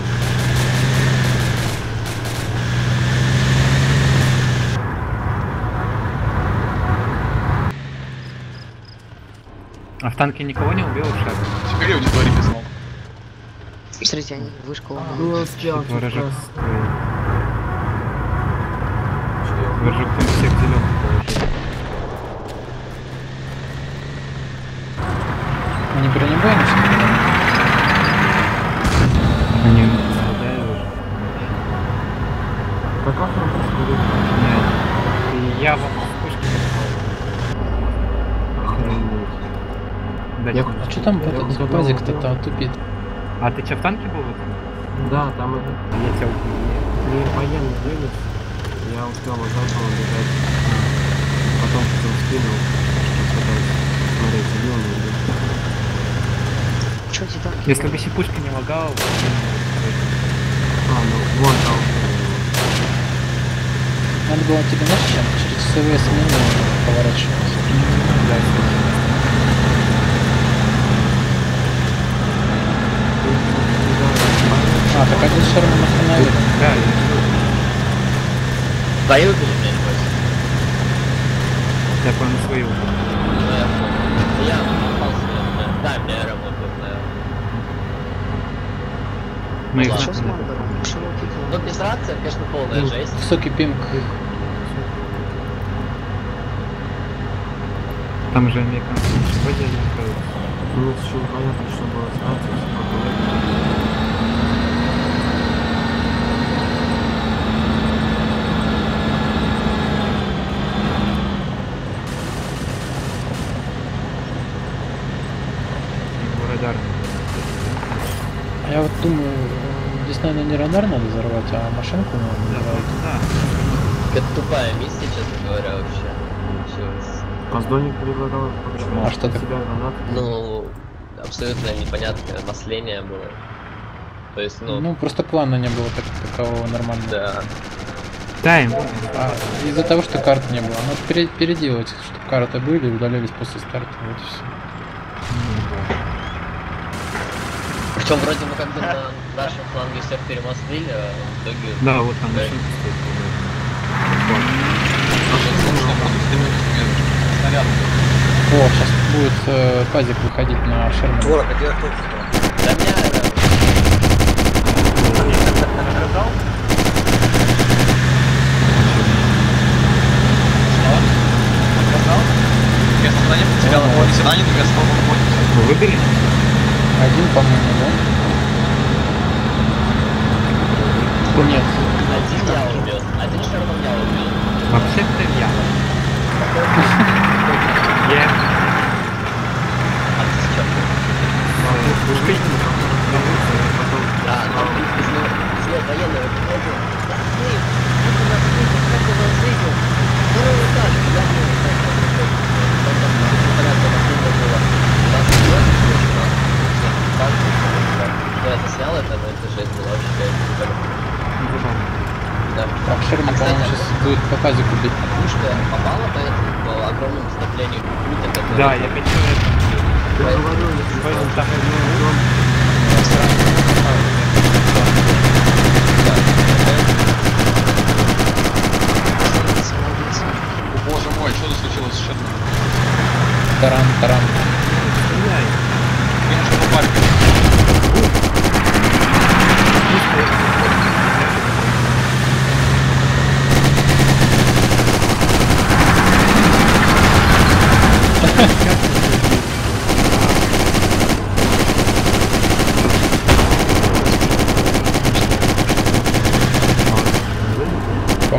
А в танке никого не убил, шаг? Теперь я аудитории писал. Смотрите, они вышку. Ворожок. Ворожок там всех зеленых положил. Они бронебойны, что ли? Они нападают уже. Как он происходит? Нет. И я вам вспышки Я- А что там этот базик-то тупит? А ты че, в танке был? Да, там это... Я тебя убил. Мне военный вылез, я успел от этого бежать. Потом что-то скинул, что пытаюсь смотреть, убил меня или нет. Чё эти танки? Если бы пушка не лагала, Ну, вон там. Надо было тебе, знаешь, чем? Через часовые смены поворачиваться. А, так один Шерман остановили. Да, Твои убили меня, небось? я понял, свои убил. Ну, я понял. Я попал себе. Да, меня работает, наверное. Мы их Ладно. Что с мамой? Почему кикнул? Ну, без рации, конечно, полная жесть. Высокий пинг. Там же американцы вроде не открылись. Ну, еще непонятно, что было с рацией, с какой. Его радар. А я вот думаю, здесь, наверное, не радар надо взорвать, а машинку надо взорвать. Да. Это тупая миссия, честно говоря, вообще. Получилось. Поздоник предлагал А что так? себя гранат. Ну, абсолютно непонятное масление было. То есть, ну, Ну, просто плана не было такового нормального. да. Да, им. А из-за того, что карт не было, надо переделать, чтобы карты были и удалялись после старта, вот и все. Причем вроде мы как бы на нашем фланге всех перемостили, а в итоге... Да, вот там Да. машинка стоит. Снаряд. О, сейчас будет пазик выходить на Шерман. а где кто? Да меня... Я сознание потерял, его не сознание, но я стал выходить. Вы выбили? Один, по-моему, да? Нет. Один я убил, один Шерман я убил. Вообще-то я. Я. А ты с чем? Пушкой. Да, но без него военного приходил. Да ты, как у нас выйдет, как у нас выйдет. Второй этаж, я не знаю, как это. Там непонятно, как это было. У нас идет, ну, я заснял это, но это жесть была вообще. Да. Так, Шерман, по-моему, сейчас будет по пазику бить. Пушка попала по этому по огромному скоплению круто, который... Да, я хотел это. Я говорю, если Поэтому там О, боже мой, что тут случилось с Шерманом? Таран. стреляй. Мне нужно попасть.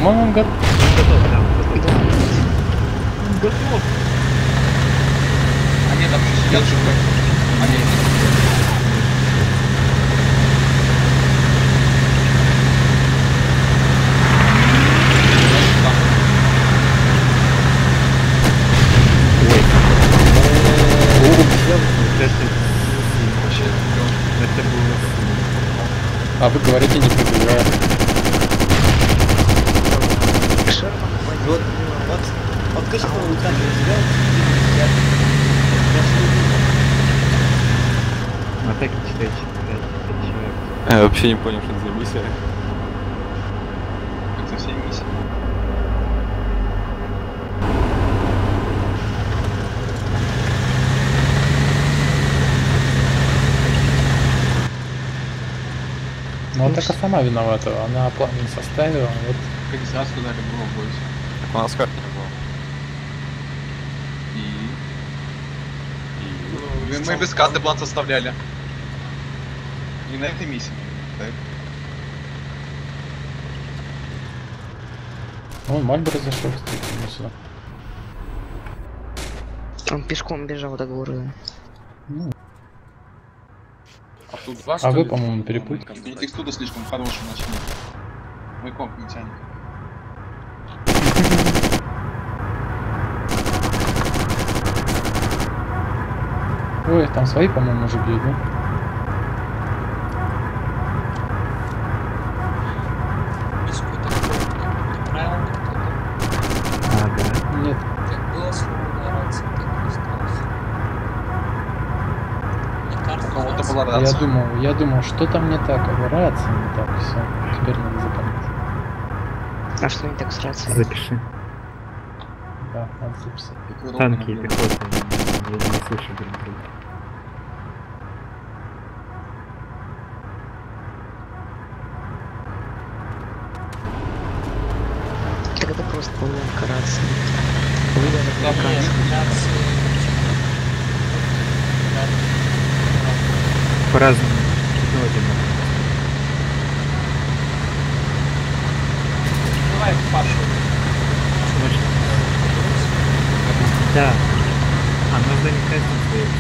По-моему, он готов. Готов. Они там еще сидят живые. Они... А вы говорите, не прибывает. Вот ты что, он так не взял? Атаки 4 человек. Я вообще не понял, что это за миссия. Как за все миссии. Ну, Атака сама виновата, она план не составила, вот. Как сразу дали было больше. Так у нас карты не было. Мы без карты план составляли. И на этой миссии, так? Вон Мальборо зашел, кстати, не сюда. Он пешком бежал до города. Ну. А тут два, А вы, по-моему, перепутали. Мне текстура слишком хорошая начнет. Мой комп не тянет. Ой, там свои, по-моему, уже бьют, да? Нет. Как было свободная рация, так и осталось. У кого-то была рация. Я думал, что там не так, а рация не так, все. Теперь надо запомнить. А что не так с рацией? Запиши. Да, надо записать. Танки и пехота не слышу друг друга. Так это просто поломка рации. Вывод По-разному. Давай, Паша. Да. А, на здании кастинг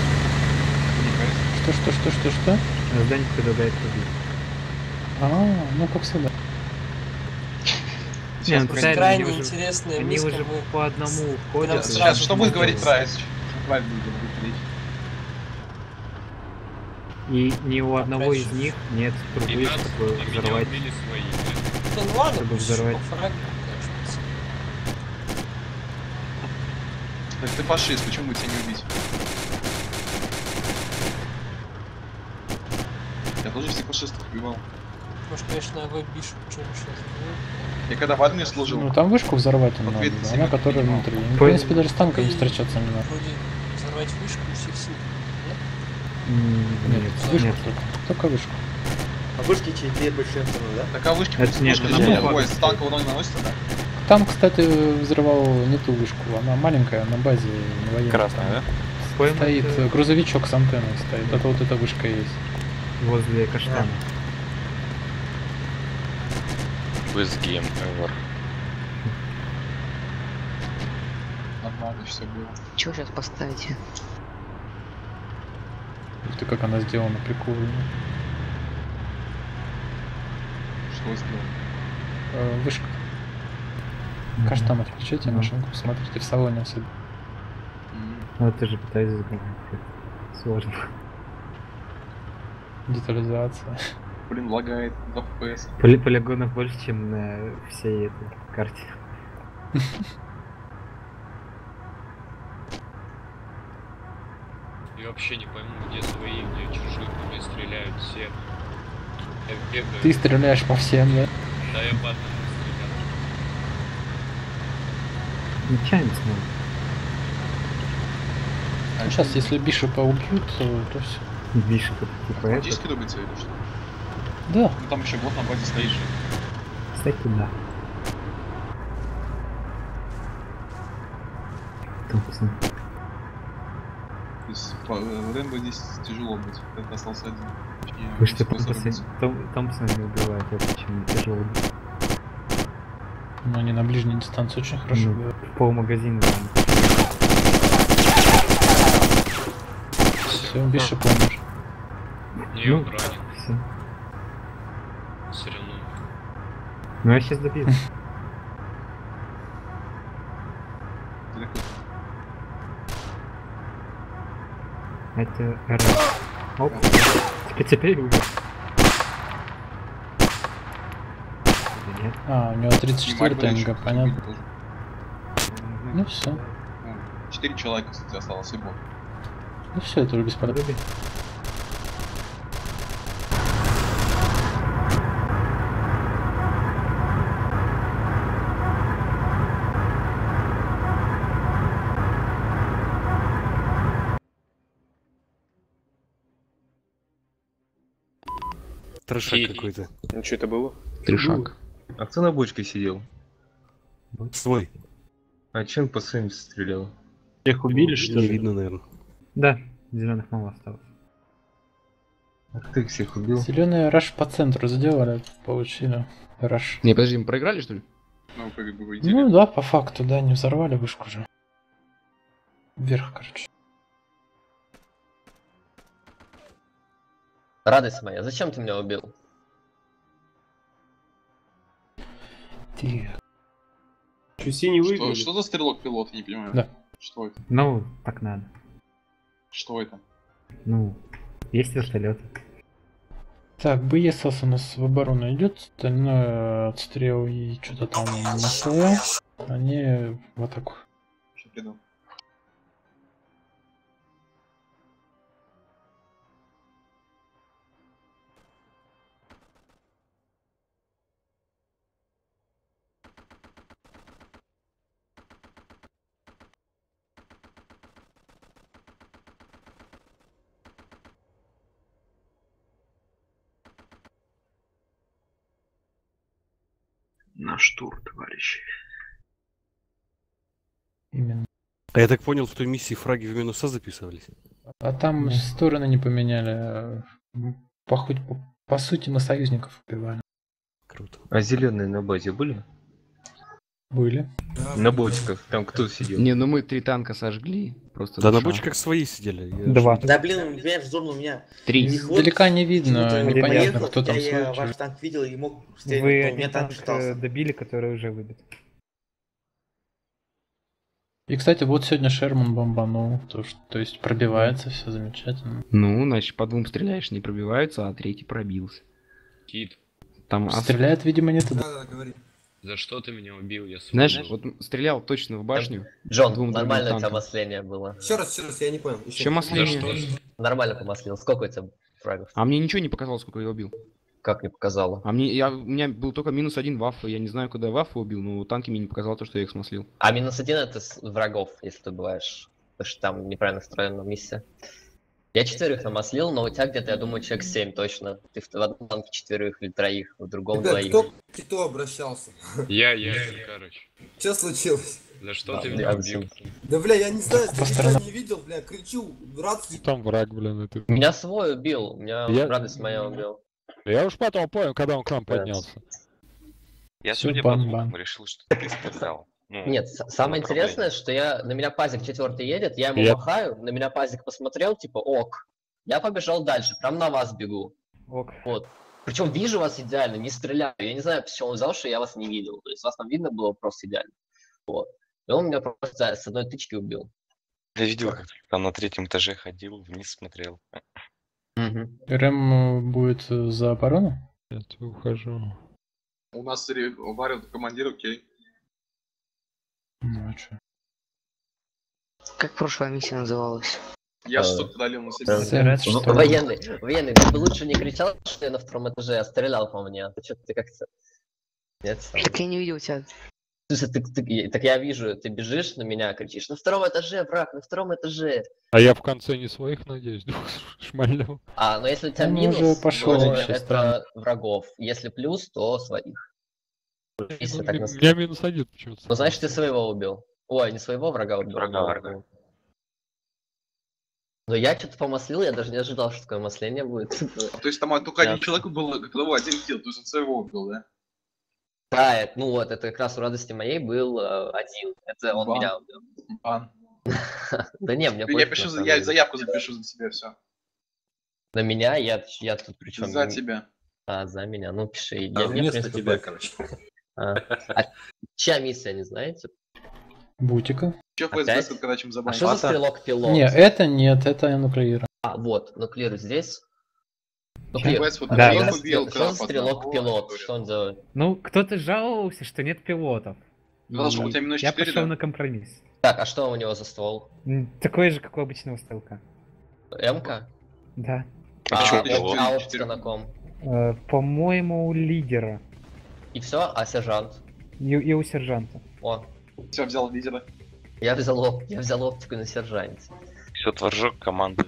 стоит. Что? На здании предлагает убить. Ну как всегда. Не, ну Крайне правильно, интересная они миска, уже мы по одному ходят. Сейчас, что будет говорить Прайс? Прайс будет говорить. И ни у одного из них нет трубы, чтобы взорвать. Да ну ладно, Чтобы взорвать. Так ты фашист, почему бы тебя не убить? Я тоже всех фашистов убивал. Может, конечно, веб-бишу что-нибудь сейчас будет. Я когда в армии служил. Ну там вышку взорвать надо, Ответ да, на она себя. которая внутри. В принципе, даже с танками встречаться не надо. Вроде взорвать вышку и всех сил. Нет, вышку только вышку. А вышки через две большие стороны, да? Так а вышки Это нет, вышки это не на бой, с танка урон наносится, да? Там, кстати, взрывал не ту вышку, она маленькая, на базе военной. Красная, да? Стоит грузовичок с антенной стоит, это вот эта вышка есть. Возле каштана. Best game ever. Нормально все было. Чего сейчас поставите? Ух ты, как она сделана, прикольно. Что сделал? Вышка. Каштан отключите машинку, смотрите в салоне особенно. Вот ты же пытаешься загрузить. Сложно. Детализация. Блин, лагает в FPS. Полигонов больше, чем на всей этой карте. Я вообще не пойму, где свои, где чужие, по мне стреляют все. Я бегаю. Ты стреляешь по всем, да? Да, я по одному стреляю. Нечаянно снова. Ну, сейчас, если Бишопа убьют, то все. Бишоп это типа это. Автоматически думается или что? Да. Ну там еще бот на базе стоит. Кстати, да. Томпсон. То есть Рэмбо здесь тяжело быть, когда остался один. Точнее, Вы что, способ быть. Томпсон не убивает, это почему тяжело. Но они на ближней дистанции очень хорошо Ну, бьют. в полмагазина. Все, Бишоп помнишь. Не, он Ну, ранен. всё. Все равно. Ну я сейчас добью. Это РФ. Оп. Теперь убил. Или нет? А, у него 34 МГ, понятно. Ну все. 4 человека, кстати, осталось, и бот. Ну все, это уже бесполезно. Трешак какой-то. Ну что это было? Трешак. А кто на бочке сидел? Свой. А чем по своим стрелял? Всех убили, что Не ли? видно, наверное. Да, зеленых мало осталось. Ах ты их всех убил. Зеленый раш по центру сделали, получили раш. Не, подожди, мы проиграли, что ли? Ну, как бы, идея. Ну да, по факту, да, не взорвали вышку же. Вверх, короче. Радость моя, зачем ты меня убил? Тихо. Что, синий выиграл? Что за стрелок-пилот, я не понимаю. Да. Что это? Ну, так надо. Что это? Ну, есть вертолет. Так, БСС у нас в оборону идет, остальное отстрел и что-то там масло. Они в атаку. Сейчас приду. Наш тур, товарищи. Именно. А я так понял, в той миссии фраги в минуса записывались? А там стороны не поменяли. По сути, мы союзников убивали. Круто. А зеленые на базе были? Были. На бочках, там кто сидел? Не, ну мы 3 танка сожгли. Просто Да на душа. бочках свои сидели. Я Два. ж- Да блин, меня вздорнул меня. 3. Издалека не видно, Почему-то непонятно, приехал, кто там хотя я свой. ваш танк видел и мог стрелять, Вы но у один меня танк танк остался. добили, который уже выбит. И, кстати, вот сегодня Шерман бомбанул, то есть пробивается, все замечательно. Ну, значит, по 2 стреляешь, не пробиваются, а 3 пробился. Кит, Там Стреляет, видимо, не туда. за что ты меня убил? Я Знаешь, свободен. вот стрелял точно в башню. Джон, двум нормально у другим тебя танкам. масление было. Еще раз, я не понял. Еще масление. За что? Нормально помаслил. Сколько у тебя фрагов? А мне ничего не показало, сколько я убил. Как не показало? А у меня был только -1 ваффа. Я не знаю, куда я ваффа убил, но танки мне не показало то, что я их смаслил. А -1 это с врагов, если ты бываешь. Потому что там неправильно строена миссия. Я 4 намаслил, но у тебя где-то, я думаю, человек 7 точно. Ты в одном танке 4 или 3, в другом 2. Кто обращался? Я, короче. Что случилось? За что ты Да, меня я убил? Да бля, я не знаю, По сторонам. не видел, бля, кричу, рацию. Там враг, блин, это... Меня свой убил, меня Я- радость моя убил. Я уж потом понял, когда он к нам Да. поднялся. Я, Всё, судя по бан-бан. звукам, решил, что ты стрелял. Ну, Нет, самое направление. интересное, что на меня пазик 4 едет, я ему Я- махаю, на меня пазик посмотрел, типа, ок. Я побежал дальше, прям на вас бегу. Ок. Вот. Причем вижу вас идеально, не стреляю. Я не знаю, почему он взял, что я вас не видел. То есть вас там видно было просто идеально. Вот. И он меня просто с одной тычки убил. Я видел, как ты там на 3-м этаже ходил, вниз смотрел. РМ будет за оборону? Нет, ухожу. У нас варят командир, окей. Ну, а чё? Как прошлая миссия называлась? Я что тогда лил на себя. Военный, ты бы лучше не кричал, что я на 2-м этаже, а стрелял по мне. Ты что, ты как-то... Нет, Так я не видел тебя. Слушай, так я вижу, ты бежишь на меня, кричишь, на 2-м этаже, враг, на 2-м этаже. А я в конце не своих, надеюсь, двух шмальнул. А, но если у тебя Он минус, уже пошел то вообще, это странно. врагов. Если плюс, то своих. Если так У нас... меня -1 почему-то. Ну, значит, ты своего убил. Ой, не своего врага убил. Врага. Но я что-то помаслил, я даже не ожидал, что такое масление будет. То есть там только один человек был, которого один килл, то есть он своего убил, да? Да, ну вот, это как раз у радости моей был один. Это он Бан. меня убил. Бан. Да не, мне Я пофиг, пишу, на самом я деле. заявку запишу за тебя, все. На меня, я тут причем. За тебя. А, за меня, ну пиши. А Мне, в вместо принципе, тебя, пофиг. короче. А чья миссия, не знаете? Бутика. Че Опять? ФСБ, когда чем А забанить? что за стрелок-пилот? Не, это нет, это нуклеир. А, вот, нуклеир здесь. ФСБ, вот Да, я да. убил Что за Крапа, стрелок-пилот? Что он делает? Ну, кто-то жаловался, что нет пилотов. Ну, что, у тебя минус Я 4, пошел да? на компромисс. Так, а что у него за ствол? Такой же, как у обычного стрелка. МК? Да. А оптика на ком? По-моему, у лидера. И все, а сержант? И у сержанта. О, Все, взял лидера. я взял оптику на сержанте. Все, творожок команды.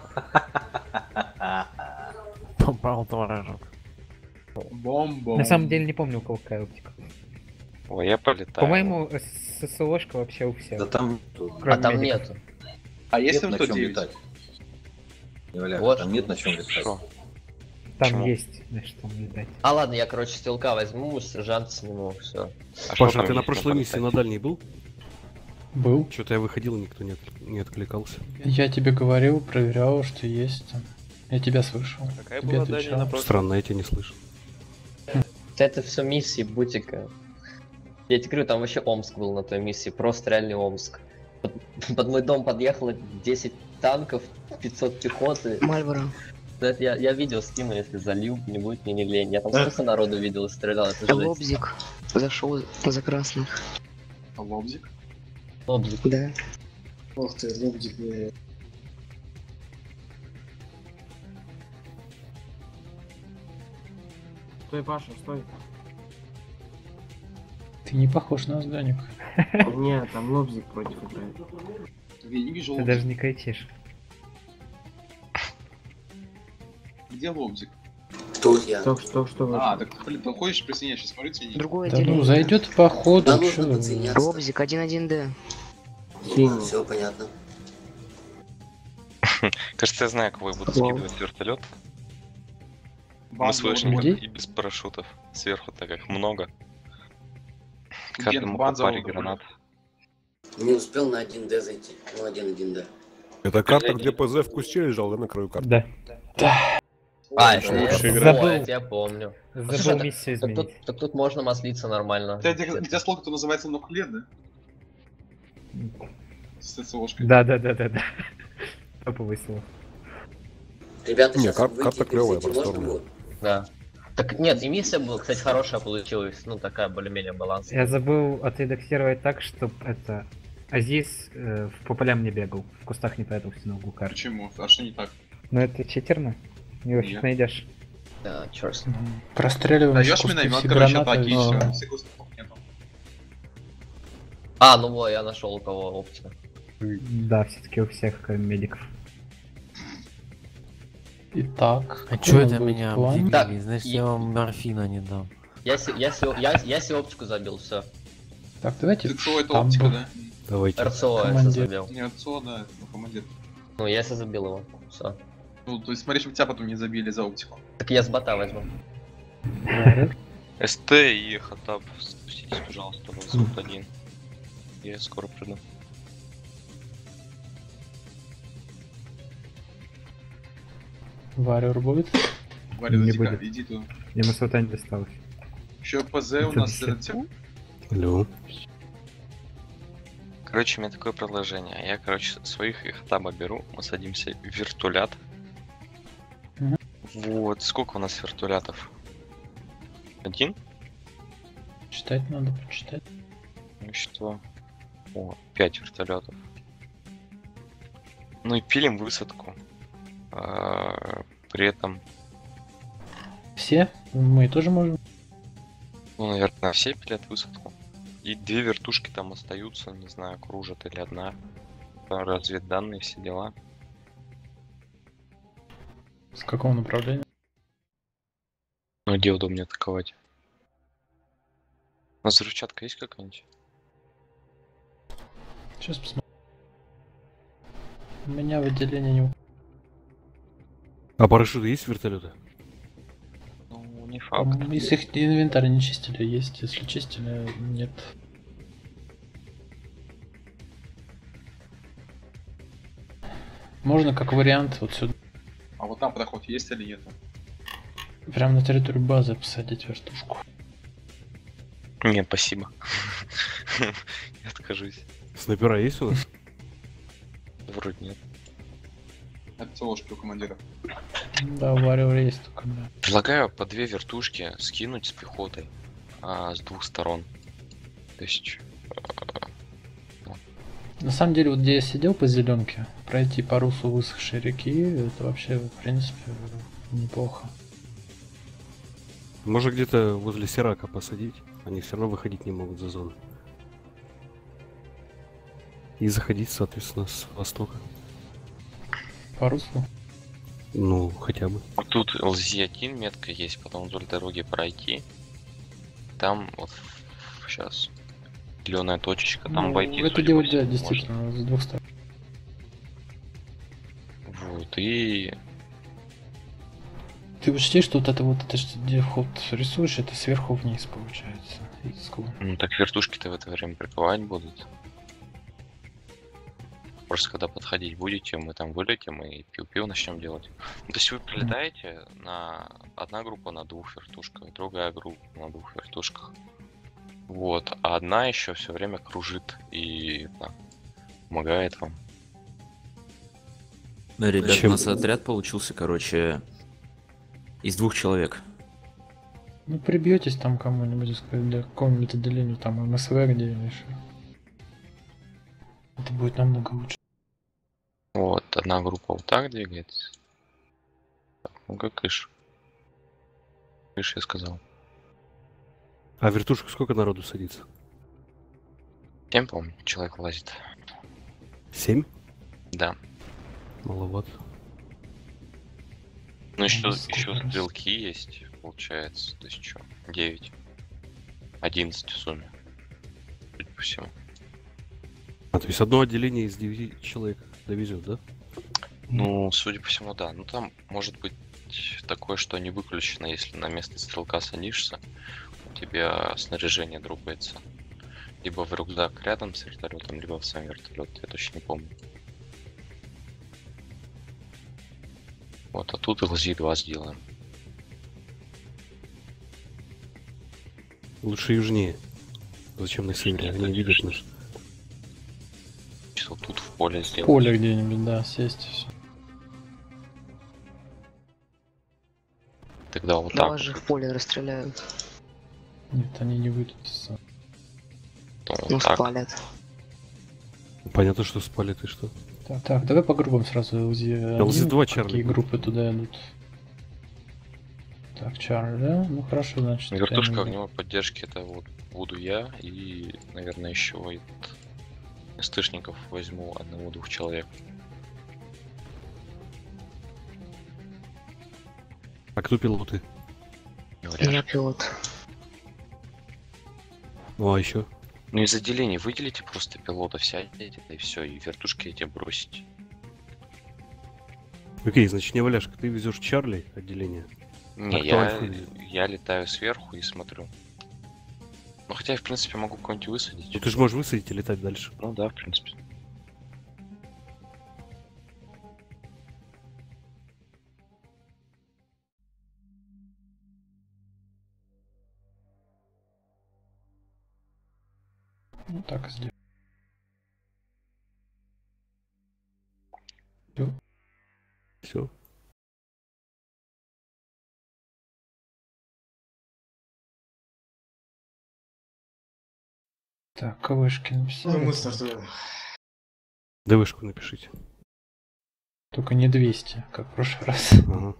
Попал творожок. Бомба. На самом деле не помню, у кого какая оптика. Ой, я полетаю. По-моему, ССОшка вообще у всех. Да там... А там нету. А есть Нет там на чем 109? летать. Не валяй, Вот. там нет на чем летать. Шо? Там Почему? есть на что летать. А ладно, я, короче, стрелка возьму, сержанта сниму, все. А что Паша, там ты на есть прошлой на миссии на полетать? дальней был? Был. Что-то я выходил, никто не откликался. Я тебе говорил, проверял, что есть там. Я тебя слышал. Какая Тебе была отвечал. дальняя на прошлом? Странно, я тебя не слышу. Это все миссии Бутика. Я тебе говорю, там вообще Омск был на той миссии, просто реальный Омск. Под мой дом подъехало 10 танков, 500 пехоты. Мальборо. Это я видео скину, если залью, не будет мне не лень. Я там столько народу видел и стрелял, это жесть. Лобзик зашел за красных. Лобзик? Лобзик. Да. Ох ты, лобзик. Стой, Паша, стой. Ты не похож на Зданик. Нет, там лобзик против играет. Я не вижу Ты лобзик. даже не кричишь. Где лобзик? Тут я. Что? А, так блин, ты ходишь, присоединяешься, смотри, тебе нет. Другое Да ну, отделение. зайдет по ходу, Да чё нужно вы? подсоединяться. Лобзик 1-1Д. Все понятно. Кажется, я знаю, кого я буду скидывать в вертолет. Мы с вышником Где? и без парашютов. Сверху так как много. Ген, Каждому по базового паре уровня. гранат. Не успел на 1D зайти. Ну, 1-1D. Это карта, где ПЗ в кусте лежал, да, на краю карты? Да. А, Очень это лучшая я, игра. о, это я помню. Забыл Слушай, миссию так изменить. тут можно маслиться нормально. Где слог-то называется нуклеир, да? С ССОшкой. Да. Топовый слово. Ребята, Не, сейчас карта выйти и клевая, перезайти можно просторная. будет? Да. Так нет, и миссия была, кстати, хорошая получилась. Ну, такая более-менее баланс. Я забыл отредактировать так, чтобы это... Азиз по полям не бегал, в кустах не прятался на углу карты. Почему? А что не так? Ну это читерно. Его фиг Нет. найдешь. Да, черт. Простреливаем Даешь с мне кусты наймет, все короче, гранаты. атаки и но- все. Всех успехов нету. А, ну вот, я нашел у кого оптика. Да, все-таки у всех, кроме медиков. Итак, А какой чё у нас это будет меня план? обделили? Так, Значит, и- я вам морфина не дам. Я себе оптику забил, все. Так, давайте ТЦО это там оптика, был. да? Давайте. РЦО я себе Командир. забил. Не ТЦО, да, это командир. Ну, я себе забил его. Все. Ну, то есть смотри, чтобы тебя потом не забили за оптику. Так я с бота возьму. СТ и Хатаб, спуститесь, пожалуйста, в звук 1. Я скоро приду. Варьер будет? Варя, Не затекай, будет. иди туда. Ему сота не досталось. Еще ПЗ у нас этот Алло. Короче, у меня такое предложение. Я, короче, своих и Хатаба беру, мы садимся в вертолет. Мгм. Вот, сколько у нас вертолетов? Один? Читать надо, прочитать. Ну что? О, 5 вертолетов. Ну и пилим высадку. При этом, Все? Мы тоже можем? ну, наверное, все пилят высадку. И 2 вертушки там остаются, не знаю, кружат или одна. Там разведданные, все дела. С какого направления? Ну, где удобнее атаковать? У нас взрывчатка есть какая-нибудь? Сейчас посмотрим. У меня в отделении не... А парашюты есть в вертолете? Ну, не факт. Если их инвентарь не чистили, есть. Если чистили, нет. Можно как вариант вот сюда. А вот там проход есть или нет? Прям на территорию базы посадить вертушку. Не, спасибо. Я откажусь. Снайпера есть у нас? Вроде нет. Это ЦОшки у командира. Да, у Warrior есть только, да. Предлагаю по 2 вертушки скинуть с пехотой с 2 сторон. То есть... На самом деле, вот где я сидел по зеленке, пройти по руслу высохшей реки, это вообще, в принципе, неплохо. Можно где-то возле Сирака посадить. Они все равно выходить не могут за зону. И заходить, соответственно, с востока. По руслу? Ну, хотя бы. Вот тут LZ1 метка есть, потом вдоль дороги пройти. Там вот сейчас зеленая точечка, там Ну, войти. это судя делать, по да, всему, действительно, можно. с двух сторон. Вот, и... Ты учти, что вот это где вход рисуешь, это сверху вниз получается. Ну так вертушки-то в это время прикрывать будут. Просто когда подходить будете, мы там вылетим и пиу-пиу начнем делать. Ну, то есть вы прилетаете на одна группа на 2 вертушках, другая группа на 2 вертушках. Вот, а одна еще все время кружит и да, помогает вам. Да, ребят, у нас отряд получился, короче, из 2 человек. Ну прибьетесь там кому-нибудь, сказать, до какого-нибудь отделения, там МСВ где или что. Это будет намного лучше. Вот, одна группа вот так двигается. Так, ну как кыш. Кыш, я сказал. А вертушек сколько народу садится? 7, по-моему, человек лазит. 7? Да. Маловато. Ну еще стрелки есть, получается. То есть что? 9. 11 в сумме. Судя по всему. А, то есть одно отделение из 9 человек довезет, да? Ну, судя по всему, да. Ну там может быть такое, что не выключено, если на место стрелка садишься, у тебя снаряжение дропается. Либо в рюкзак рядом с вертолетом, либо в сам вертолет, я точно не помню. Вот, а тут LZ2 сделаем. Лучше южнее. Зачем на севере? Они видят нас. Что тут в поле В сделать? поле где-нибудь, да, сесть и все. Тогда вот Да так. вас же в поле расстреляют. Нет, они не выйдут. Ну, спалят. Понятно, что спалит и что. Так, давай по группам сразу. LZ2 Чарли. Какие группы туда идут? Так, Чарли, да? Ну хорошо, значит. Вертушка прям- огневой поддержки это вот буду я и, наверное, еще вот СТшников возьму 1-2 человек. А кто пилоты? Я пилот. Ну а еще? Ну из отделений выделите просто пилота, сядете, и все, и вертушки эти бросите. Окей, значит, не валяшка, ты везешь Чарли отделение. Не, А кто Альфа? я летаю сверху и смотрю. Ну хотя я в принципе могу кого-нибудь высадить. Ну ты же можешь высадить и летать дальше. Ну да, в принципе. Ну так и сделаем. Все. Так, КВшки написали. Ну, мы стартуем. ДВшку напишите. Только не 200, как в прошлый раз. Ага.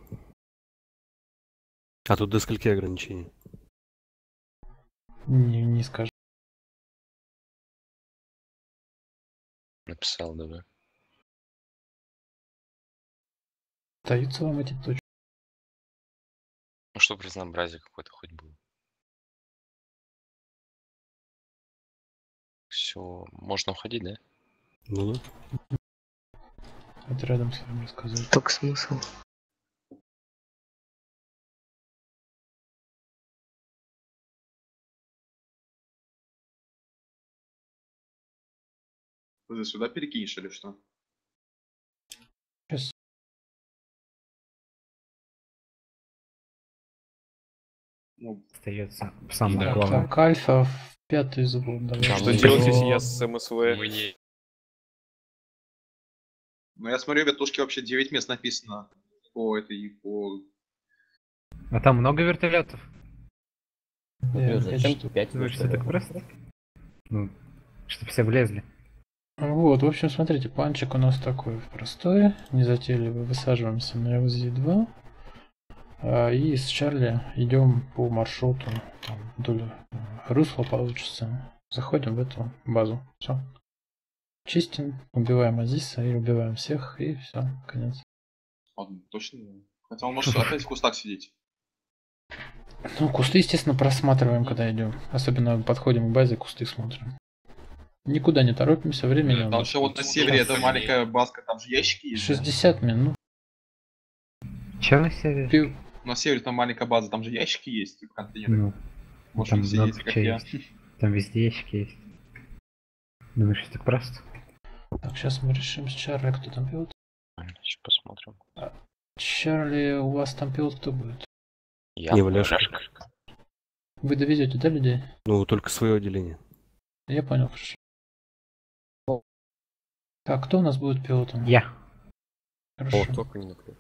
А тут до скольки ограничений? Не скажу. Написал, давай. Остаются вам эти точки. Ну чтобы разнообразие какое-то хоть было. Все, можно уходить, да? Ну да. Это рядом с вами сказать. Только смысл. Ты сюда перекинешь или что? Сейчас. Ну, Остается самое Так, главное. так, Альфа в 5-й звук. Давай. Что делать, если я с МСВ? ну я смотрю, вертушки вообще 9 мест написано по этой, по... А там много вертолетов? Зачем 5 Думаешь, все так просто? Ну, чтобы все влезли. Вот, в общем, смотрите, планчик у нас такой простой, незатейливый. Высаживаемся на LZ2. И с Чарли идем по маршруту, там, вдоль русла получится. Заходим в эту базу. Все. Чистим, убиваем Азиса и убиваем всех, и все, конец. Он точно? Хотя он может опять в кустах сидеть. Ну, кусты, естественно, просматриваем, когда идем. Особенно подходим к базе, кусты смотрим. Никуда не торопимся, времени у Там нас все вот на севере, это маленькая базка, там же ящики есть. 60 минут. Че на севере? На севере там маленькая база, там же ящики есть, типа контейнеры. Ну, Может, там вы много сидите, как чего я. есть. Там везде ящики есть. Думаешь, это так просто? Так, сейчас мы решим с Чарли, кто там пилот. Сейчас посмотрим. Чарли, у вас там пилот кто будет? Я Не, Валяшка. Вы довезете, да, людей? Ну, только свое отделение. Я понял, хорошо. Так, кто у нас будет пилотом? Я. Хорошо. О, только не накрыл.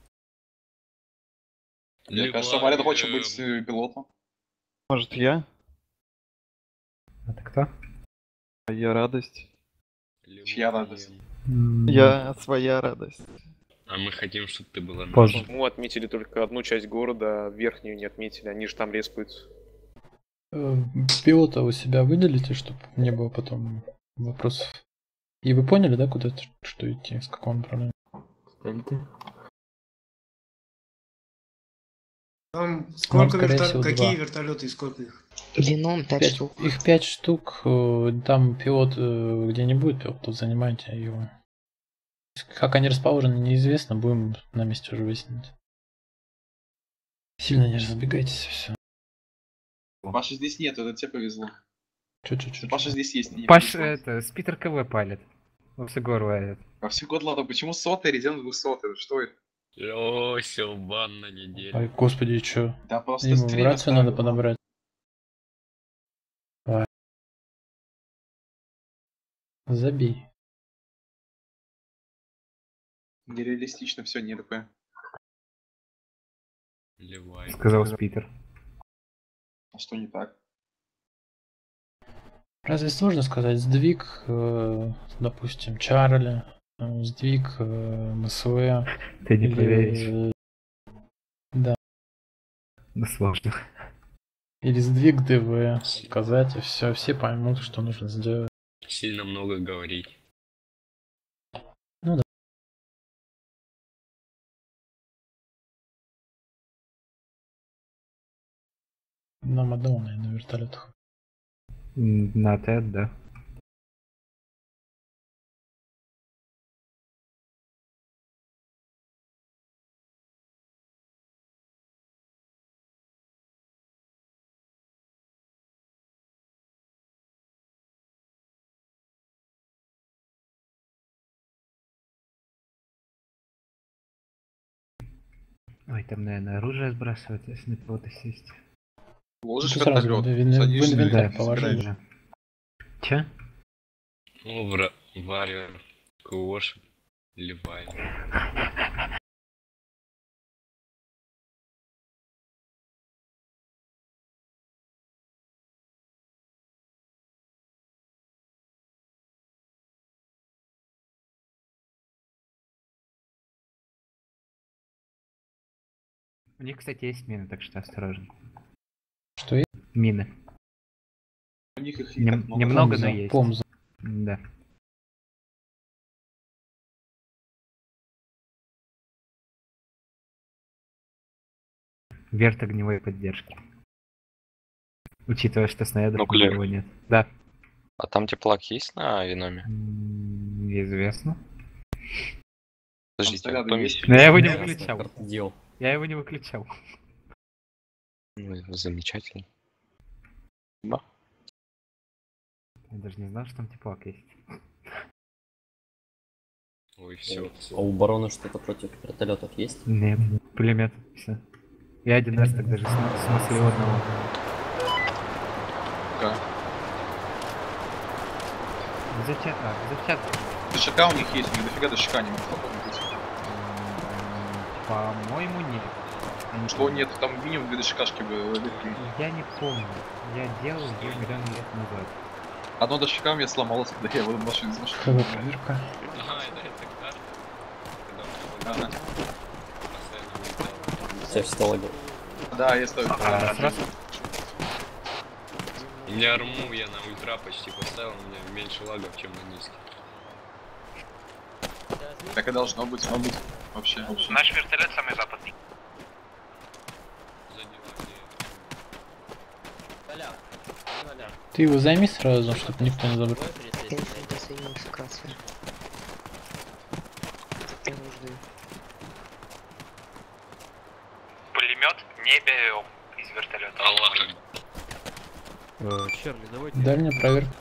Мне кажется, Валя хочет быть пилотом. Может, я? Это кто? Моя радость. Чья радость? Я своя радость. А мы хотим, чтобы ты была Позже. Мы отметили только одну часть города, а верхнюю не отметили, они же там респаются. Пилота у себя выделите, чтобы не было потом вопросов. И вы поняли, да, куда что идти, с какого направления? Там сколько скорее всего, какие 2. вертолеты и сколько их? Вином 5 штук. Их 5 штук. Там пилот, где не будет пилот, тут занимайте его. Как они расположены, неизвестно, будем на месте уже выяснить. Сильно не разбегайтесь, все. Паша здесь нет, это тебе повезло. Чё. Паша здесь есть. не Паш, повезло. это, с Питер КВ палит. Во все горло этот. А все год ладно, почему сотый, резерв 200? Что это? О, все, бан на неделю. Ой, господи, чё? Да просто Ему стрим рацию оставил. надо подобрать. Давай. Забей. Нереалистично все, не РП. Ливай. Сказал Спитер. А что не так? Разве сложно сказать сдвиг, допустим, Чарли, сдвиг МСВ? Ты не или, поверишь. Да. Ну сложно. Или сдвиг ДВ. Сказать, и все поймут, что нужно сделать. Сильно много говорить. Ну да. Нам одного, наверное, на вертолетах. На ТЭД, да. Ой, там, наверное, оружие сбрасывают, если на кого-то сесть. Ложишь Ну, сразу вертолет, в садишься, инвентарь да, положи. собираешь. Че? Ну, варвар, Кош, Ливай. У них, кстати, есть мины, так что осторожно. Что есть? Мины. У них их не так много. Немного, но Помза, есть. помза. Да. Верт огневой поддержки. Учитывая, что снарядов Нуклеар. никого нет. Да. А там теплак есть на Веноме? Известно. Подождите, снаряды кто есть? есть? Но я его не Ясно, выключал. картодел. Я его не выключал. Ну, замечательно. Я даже не знал, что там теплак есть. Ой, все. А у барона что-то против вертолетов есть? Нет, пулемет, все. Я один раз так даже смысле одного. Да. Взрывчатка. ДШК у них есть, у них дофига ДШК не могут попробовать. По-моему, нет. Что нет, там минимум 2 ДШКшки были. Я не помню. Я делал ее миллион лет назад. Одно ДШК у меня сломалось, когда я в машину зашел. Проверка. Ага, это карта. Ага. Все в столе. Да, я стою. У меня арму я на ультра почти поставил, у меня меньше лагов, чем на низкий. Так и должно быть, вообще. Наш вертолет самый западный. Ты его займи сразу, чтобы никто не забрал. Я присоединился к рации. Я жду. Пулемет не берем из вертолета. Чарли, давайте. Дальняя проверка.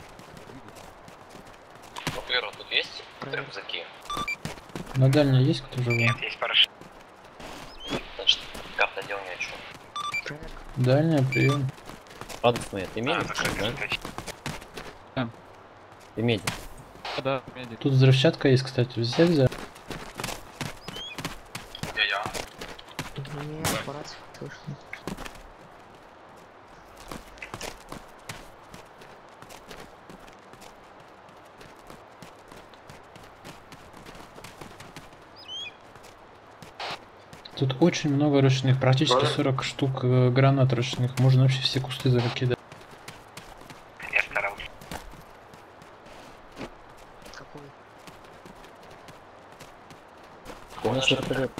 Вера, тут есть рюкзаки? На дальней есть кто живой? Нет, есть парашют. Значит, карта дел ни о чем. Дальняя, прием. Радус моя, ты медик, да? Да. Ты медик. Да, медик. Тут взрывчатка есть, кстати, взять. Я. Мне по рации слышно. Тут очень много ручных, практически 40 штук гранат ручных. Можно вообще все кусты закидать. Я старался. Какой? У нас вертолет.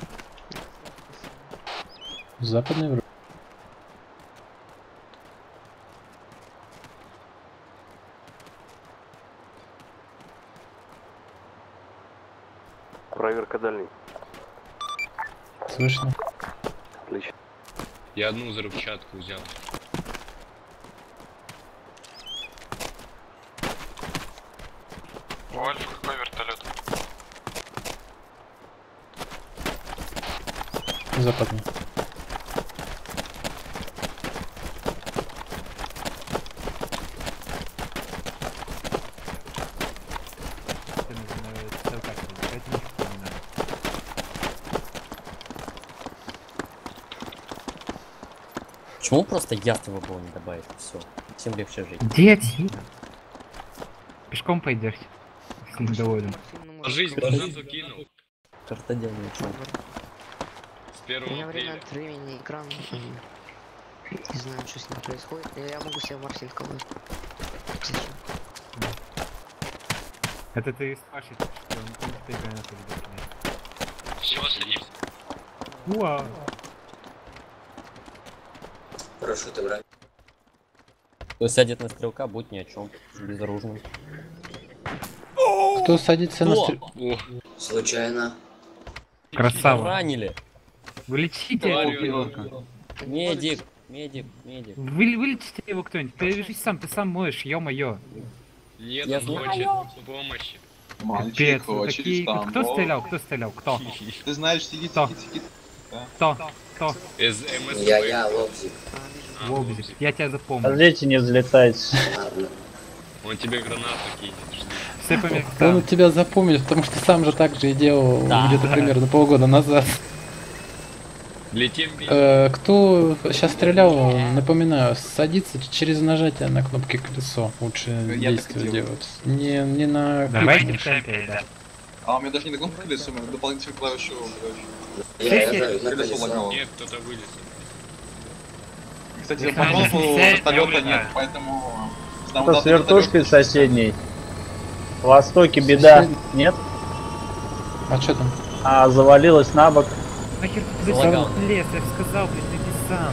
Западная Европа. Проверка дальней. Слышно? Отлично. Я одну взрывчатку взял. У Альфа какой вертолет? Западный. Почему просто явного было не добавить? Все, всем легче жить. Где отсюда? Пешком пойдешь? Если недоволен. Жизнь гранату кинул. Карта дел ни о чем. С 1 У меня время апреля. от времени экран. Не знаю, что с ним происходит. Или я могу себе Марсин колоть. Это ты спрашиваешь, что он ты гранату ведешь. Все, садись. Уа! Парашюты брать. Кто сядет на стрелка, будет ни о чем. Безоружным. Кто садится на стрелка? Случайно. Красава. Ранили. Вы лечите его. Медик. Вылечите его кто-нибудь. Перевяжись сам, ты сам моешь, ё-моё. Нет, Я он знаю. хочет помощи. Мальчик, Капец, такие... Кто стрелял? Кто? Ты знаешь, сидит. Кто? Из МСВ. Я, Лобзик. Лобзик, я тебя запомнил. Подождите, не взлетайте. Ладно. Он тебе гранату кинет. Жди. Все по Он местам. тебя запомнит, потому что сам же так же и делал где-то примерно полгода назад. Летим. Кто сейчас стрелял, напоминаю, садиться через нажатие на кнопки колесо. Лучше действие делать. Не на Давайте клик. в темпе, да. А у меня даже не на кнопку колесо, у меня дополнительную клавишу. Я знаю, на Колесо лагало. колесо. Нет, кто-то вылез. Кстати, по мапу вертолета нет, поэтому... Кто с вертушкой соседней? В востоке беда. Нет? А что там? А, завалилась на бок. Нахер ты Залагал. лес, я же сказал, блядь, ты десант.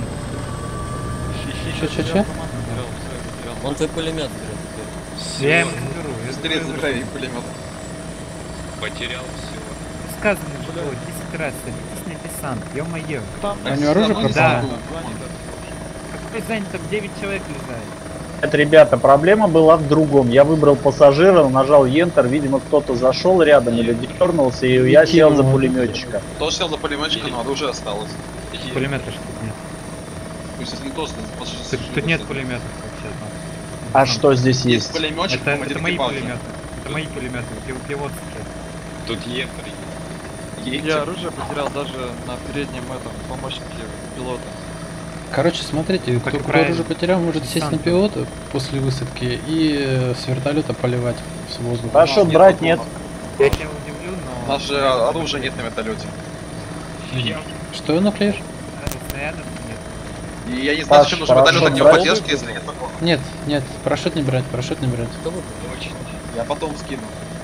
Че? Он твой пулемет Я ему заберу. Быстрее забирай пулемет. Потерял все. Сказано же было 10 раз, садитесь на десант, ё-моё. А у него оружие Да. пропало? Какой занят, там 9 человек лезает. Это, ребята, проблема была в другом. Я выбрал пассажира, нажал Enter, видимо, кто-то зашел рядом или дернулся, и я сел за пулеметчика. Тоже сел за пулеметчика, но оружие осталось. Пулемета что тут нет. То есть, если не то, что Тут нет пулеметов вообще там. А что здесь Есть есть? пулеметчик, Это мои пулеметы. Это мои пулеметы. Пилотские. Тут ефр. Я оружие потерял даже на переднем этом помощнике пилота. Короче, смотрите, кто оружие потерял, может сесть на пилота после высадки и с вертолета поливать с воздуха. Парашют брать нет. Я тебя удивлю, но... У нас же оружия нет на вертолете. Что, Нуклеер? Снарядов нет. И я не знаю, зачем нужен вертолет от него брать? поддержки, если нет такого. Нет, нет, парашют не брать, парашют не брать. Я потом скину.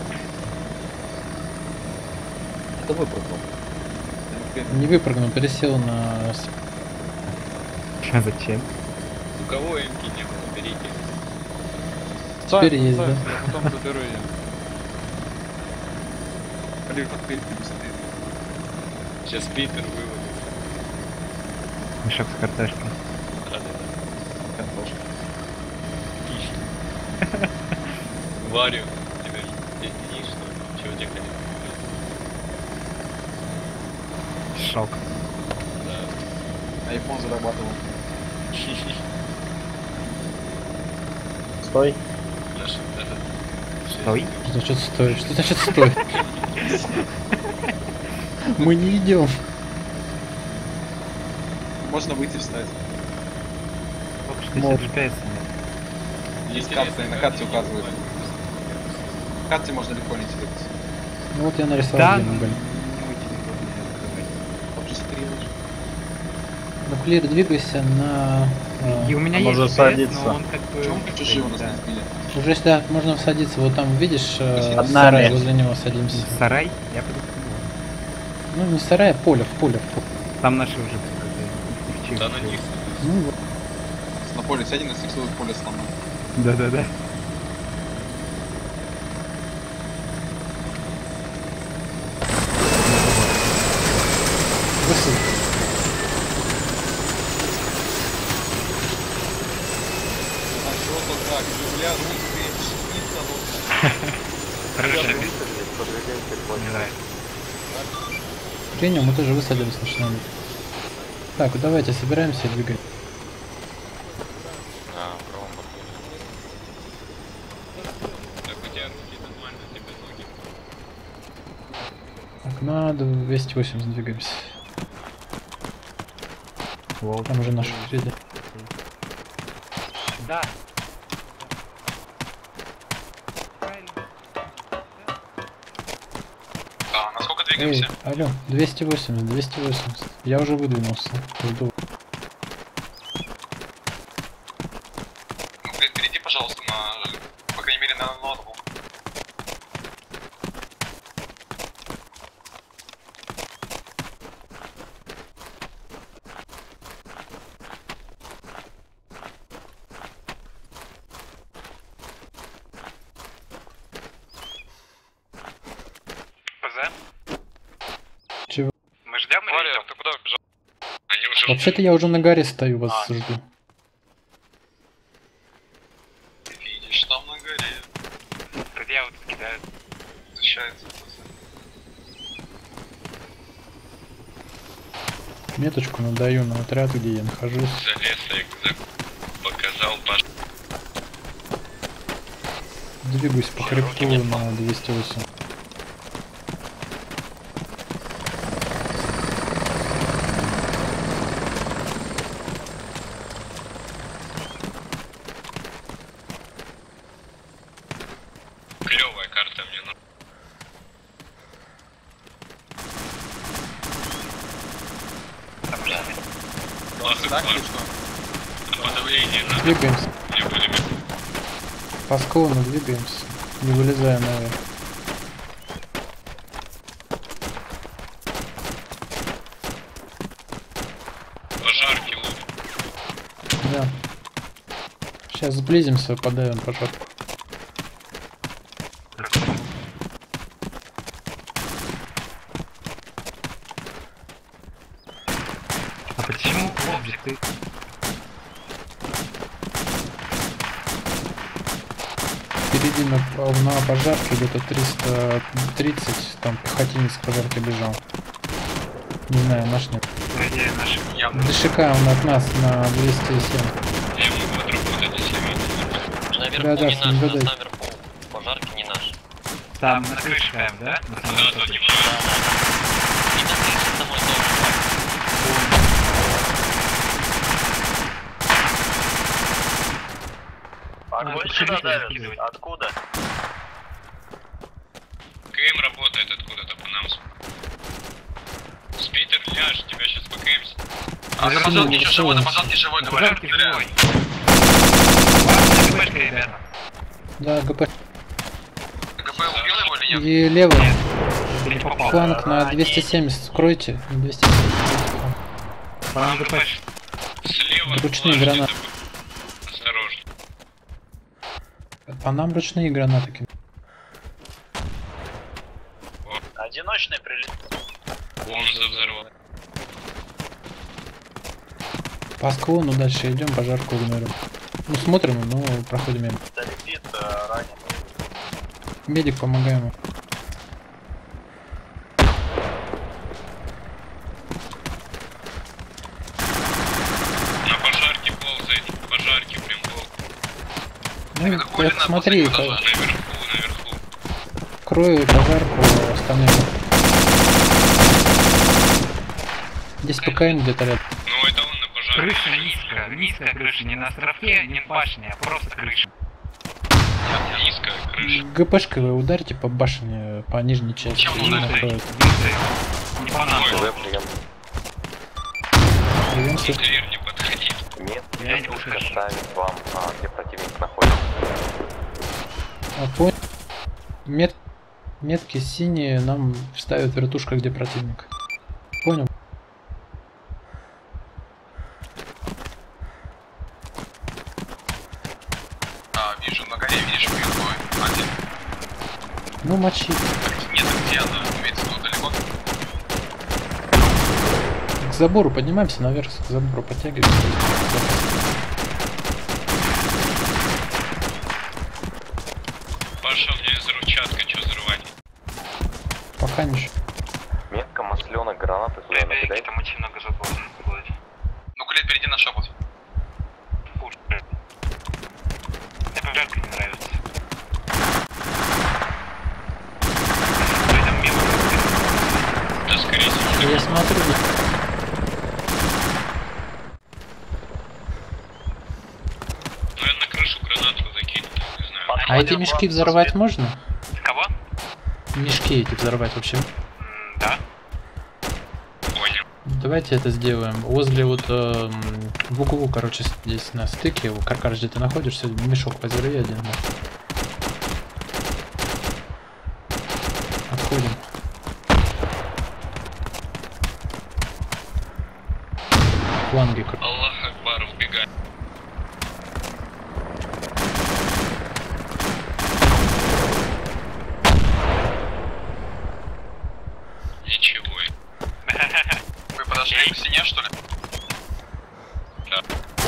Кто выпрыгнул? Не выпрыгнул, пересел на... А зачем? У кого эмки не было, берите. Теперь есть, да? Я потом заберу ее. Блин, подпильки быстрее. Сейчас Питер выводит. Мешок с картошкой. Картошка. Отлично. Варю. Тебя здесь денег, что ли? Чего тебе хотел? Шок. Да. Айфон зарабатывал. Стой. Даже Стой. Что значит стой? Что значит стой? Мы не идем. Можно выйти встать. Только что 60 FPS нет. Есть карта, и на карте указывает. В карте можно легко не двигаться. Ну вот я нарисовал Да, где мы были. Нуклеер, двигайся на... И у меня А есть может FPS, садиться. но он как бы... Чего мы чужие у нас да. не сбили? Уже да, можно всадиться, вот там видишь, Под сарай, нами. возле него садимся. Сарай? Я подумал. Ну не сарай, а поле, в поле. Там наши уже... Да на них. Ну вот. На поле сядем, на сексуальное поле сломаем. Да-да-да. Высадка. А что то так, земля, Хорошо. Не нравится. Принял, мы тоже высадились на шинами. Так, давайте собираемся и двигаем. На правом боку. Так у тебя руки нормально, у тебя ноги. Так, на 280 двигаемся. Там уже наши впереди. Да. А, насколько Эй, двигаемся? алло, 280, 280. Я уже выдвинулся. Жду. Ну, перейди, пожалуйста, на, по крайней мере, на ноутбук. ПЗ? Чего? Мы ждем или идем? Ты куда убежал? Они уже... Вообще-то я уже на горе стою, вас жду. Видишь, там на горе. Тут я вот кидаю. Защищается. Меточку надаю на отряд, где я нахожусь. Залез, показал паш. Двигаюсь по хребту на 208. Клевая карта мне нужна. Так, или что? Подавление надо. Двигаемся. Не будем. По склону двигаемся. Не вылезая наверх. Пожарки лук. Да. Сейчас сблизимся, подавим пожарку. А почему объекты? Середина на пожарке где-то 330, там пехотинец к пожарке бежал. Не знаю, наш нет. ДШК он от нас на 207. Я могу отработать, если видно. Наверху да, не наш, у нас наверху. Пожарки не наш. Там на крыше прям, да? Да, тут не все. И на крыше самой тоже. Огонь сюда давит. Откуда? КМ работает откуда-то по нам. Спитер, ляжь, тебя сейчас покаемся. А на позадке еще живой, на позадке живой, говорят. Живой. ГПшка, ребята. Да, ГП. ГП убил его или нет? И левый. Фланг на 270 скройте. 270. Фланг ГП. Слева. Ручные гранаты. Осторожно. По нам ручные гранаты. Одиночный прилет. Полностью взорвал. По склону дальше идем, пожарку игнорируем. Ну смотрим, но проходим мимо. Летит раненый. Медик, помогаем ему. На пожарке ползает. Пожарке прям пол. Ну, так смотри, Наверху. крою пожарку, остальные. Здесь ПКМ где-то рядом. Ну это он на пожарке. Крыша низкая, низкая крыша, не на островке, не башня, а просто крыша. Низкая крыша. ГПшкой вы ударите по башне, по нижней части. Чем и ударить? накроет. Не по нам. Приемся. Дверь не подходит. Нет, Я не пушка слышу. ставит вам, где противник находится. Метки синие нам ставят вертушка, где противник. Понял? Вижу на горе, видишь, бьет бой. Один. Ну мочи. Нет, где она? Имеется тут далеко. К забору поднимаемся наверх, к забору подтягиваемся. Паша, у меня взрывчатка, что взрывать? Пока ничего. Метка, масленок, гранаты туда накидай. Там очень много заборов будет. Ну-ка, Лет, перейди на шепот. Мне пожарка не нравится. Да, скорее всего. Я смотрю. Наверное, на крышу гранату закинуть, не знаю. А эти мешки взорвать можно? Кого? Мешки эти взорвать вообще? Да. Понял. Давайте это сделаем. Возле вот в углу, короче, здесь на стыке, у Каркаш, где ты находишься, мешок взорви один. Да. Отходим. Фланги. Аллах Акбар, убегай. Ничего. Вы подошли к стене, что ли? Да.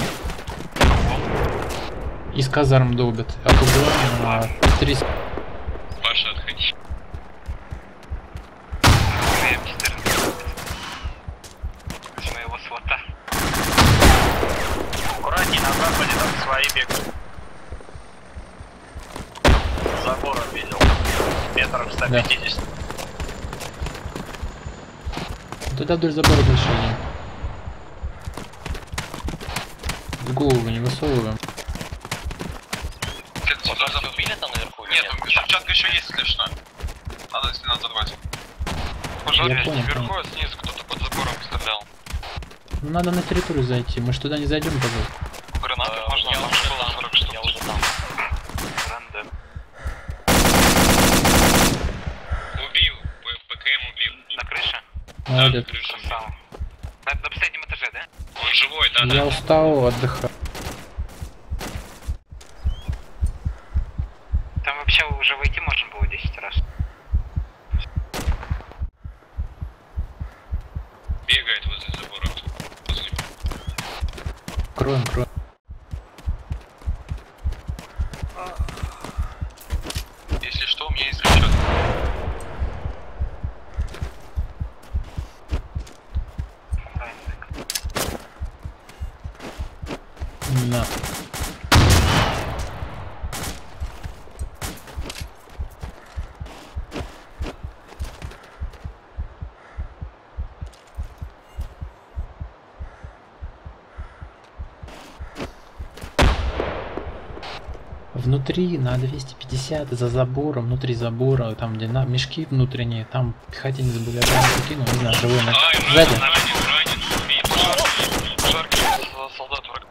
Из казарм долбят. От угла на 300. Паша, отходи. С моего слота. Аккуратней, на западе там свои бегают. Забором видел. Метров 150. Тогда вдоль забора дальше идем. В голову не высовываем. Пожарку убили там наверху? Нет, там взрывчатка еще есть, если что. Надо, если надо взорвать. Я понял, вверху, понял. а снизу кто-то под забором стрелял. Ну, надо на территорию зайти. Мы ж туда не зайдем, пожалуйста. Гранаты можно, Я там уже же было там, 40 штук. я уже там. Рандом. Убил. ПКМ убил. На крыше? Молодец. Красава. На последнем этаже, да? Он живой, да? Я устал, отдыхаю. Там вообще уже войти можно было 10 раз. Бегает возле забора. Возле. Кроем, кроем. Да. Внутри на 250 за забором, внутри забора, там где мешки внутренние, там пехотинец были, я прямо покинул, не знаю, живой на сзади. Солдат враг.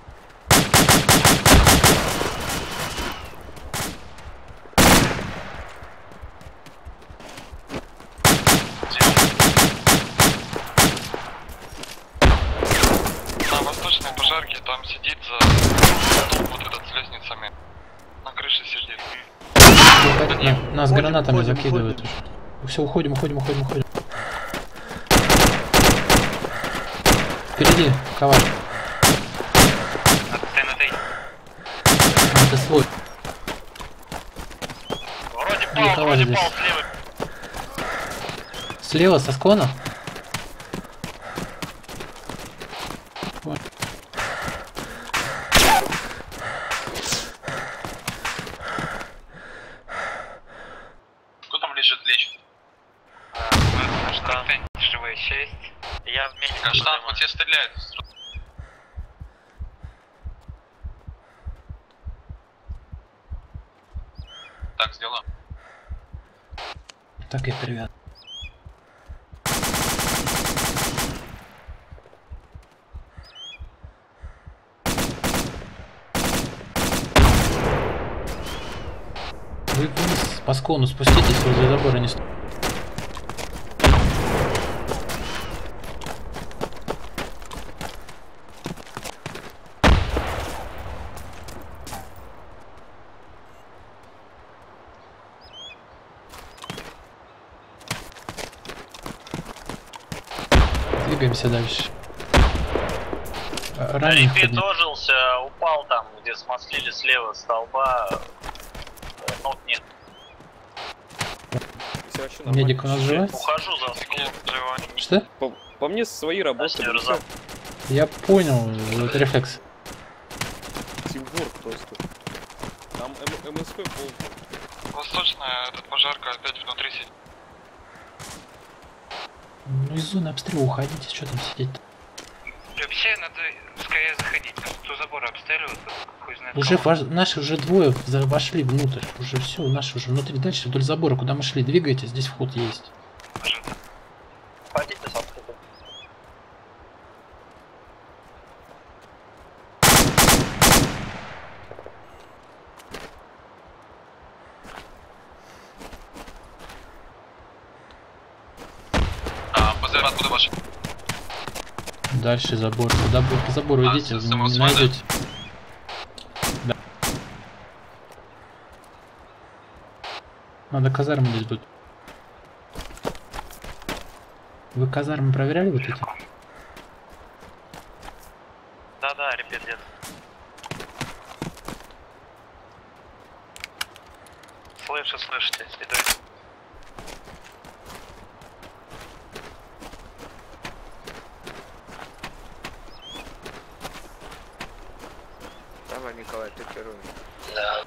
На восточной пожарке там сидит за столб вот этот с лестницами. На крыше сидит. Нас гранатами закидывают уже. Все, уходим. Впереди, ковар. Это свой. Вроде пал слева. Слева со склона? Вот. Кто там лежит, лечит? Каштан, живой 6. Я вместе. Каштан, вот тебе стреляют. Так, сделаем. Так, я привет. Вы вниз по склону спуститесь, возле забора не стоит. Двигаемся дальше. Репит ожился, упал там, где смаслили слева столба. Ног нет. Медик у нас живет? Ухожу за склон. Что? По мне свои работают. Я понял, это рефлекс. Тимворк просто. Там МСП был. Восточная, этот пожарка опять внутри сидит. Ну из зоны обстрела уходите, что там сидеть-то? Вообще надо скорее заходить, тут заборы обстреливают, хуй знает. Уже наши уже двое вошли внутрь, уже все, наши уже внутри, дальше вдоль забора, куда мы шли, двигайтесь, здесь вход есть. Пойдите с открытым. ПЗР откуда ваш? Дальше забор, по забору идите, не найдете. Да. Надо казармы здесь будет. Вы казармы проверяли вот эти? Да, репет где-то. Слышите, идут. Давай, Николай, ты первый. Да.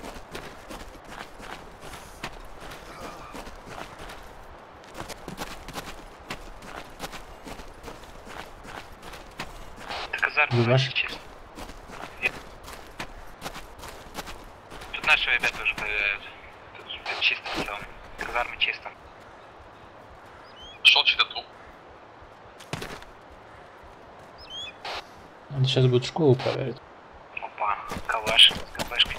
Вы ваши? Тут наши ребята уже проверяют. Тут чисто в целом. Казармы чисто. Шел чей-то труп. Он сейчас будет школу проверить. Опа, калаш с КПшкой.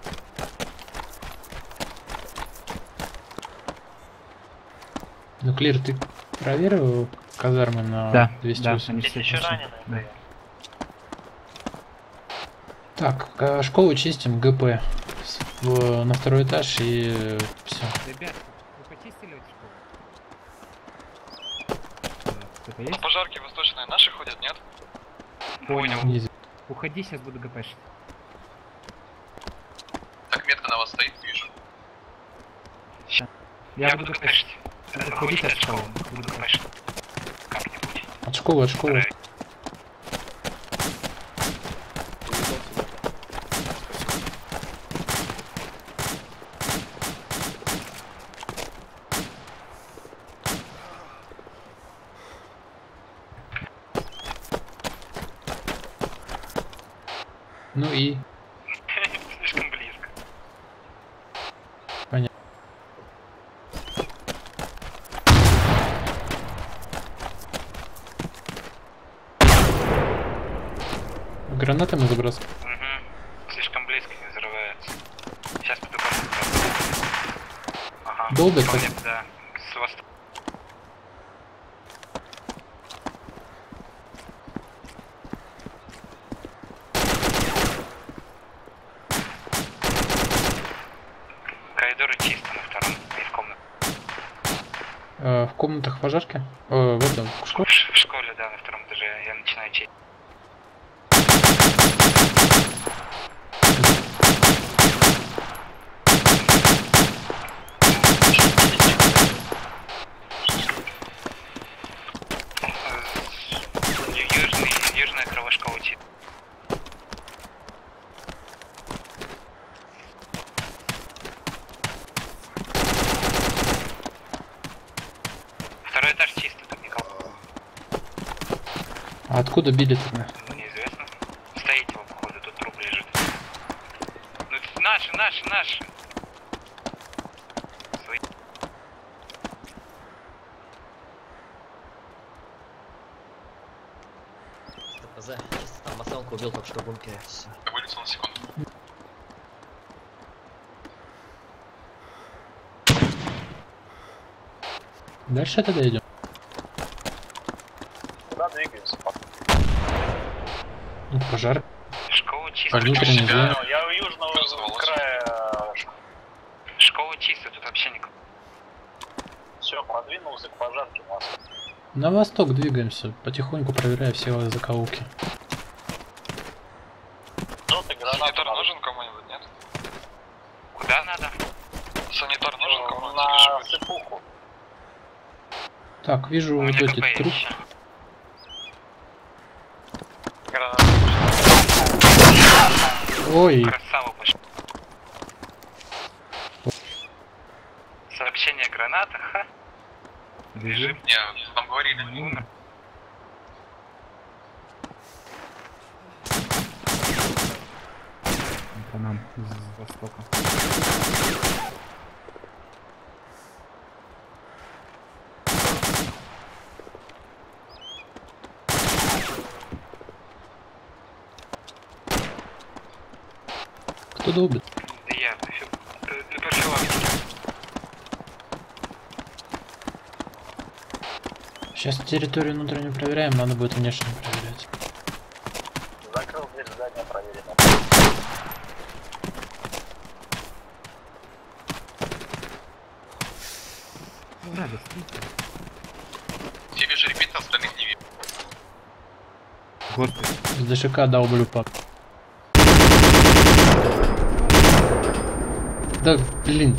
Ну, Клир, ты проверил казармы на Да, 280? да, Есть еще раненые? Да. Так, школу чистим, ГП на второй этаж и все. Ребят, вы почистили эту школу? Кто-то есть? На пожарке восточные наши ходят, нет? Понял. Низ- Уходи, сейчас буду ГПшить. Так метка на вас стоит, вижу. Я буду ГПшить. Уходите от школы. Буду ГПшить. От школы. Ну и... Слишком близко. Понятно. Гранатами забросать. Угу. Слишком близко не взрывается. Сейчас буду просто. Ага. Долбит, вполне, так? да. С востока. Коридоры чисто на втором, и в комнате. В комнатах пожарки? В этом, в школе? В школе, да, на втором этаже. Я начинаю чистить. Южная кровошкола чистит. Второй этаж чистый, тут никого. А откуда били-то? Неизвестно. Стоите его, походу, тут труп лежит. Ну, наши. Свои. ТПЗ, чисто там масонку убил только что в бункере. Всё. Вылетел на секунду. Дальше тогда идем. Куда двигаемся? Пожар. Школа чистая. Внутренний двор. Я у южного края. Школа чистая, тут вообще никого. Все, продвинулся к пожарке. На восток двигаемся, потихоньку проверяя все закоулки. Санитар нужен кому-нибудь, нет? Куда надо? Санитар нужен кому-нибудь? На сыпуху. Так, вижу вот эти труп. Ой. Красава пошла. Сообщение граната, ха? Лежит? Не, там говорили. Умер. Это нам с востока. Кто долбит? Да я, ты профилактика. Сейчас территорию внутреннюю проверяем, надо будет внешнюю проверять. Закрыл дверь здания, проверено. Все вижу ребята, остальных не вижу. Господи. С ДШК долблю пак. Да, блин.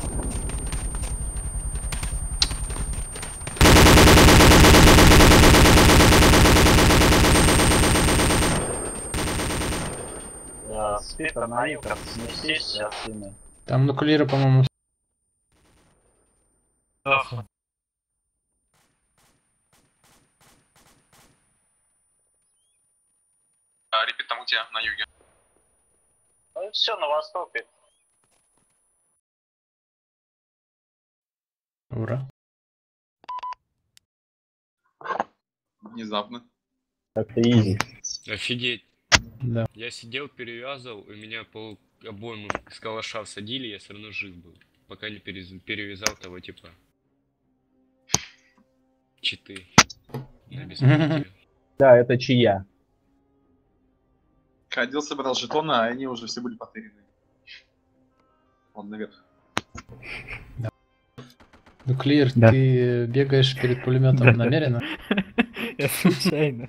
Спитер на юг, снесись сейчас сильно. Там нуклеиры, по-моему. Репит там у тебя, на юге. Ну все, на востоке. Ура. Внезапно. Так-то изи. Офигеть. Да. Я сидел, перевязывал, и меня по обоим с калаша всадили, я все равно жив был. Пока не перевязал того типа. Читы. На бессмертие. Да, это чья? Ходил, собирал жетоны, а они уже все были потеряны. Вон наверх. Нуклеир, Да. ты бегаешь перед пулеметом намеренно? Я случайно.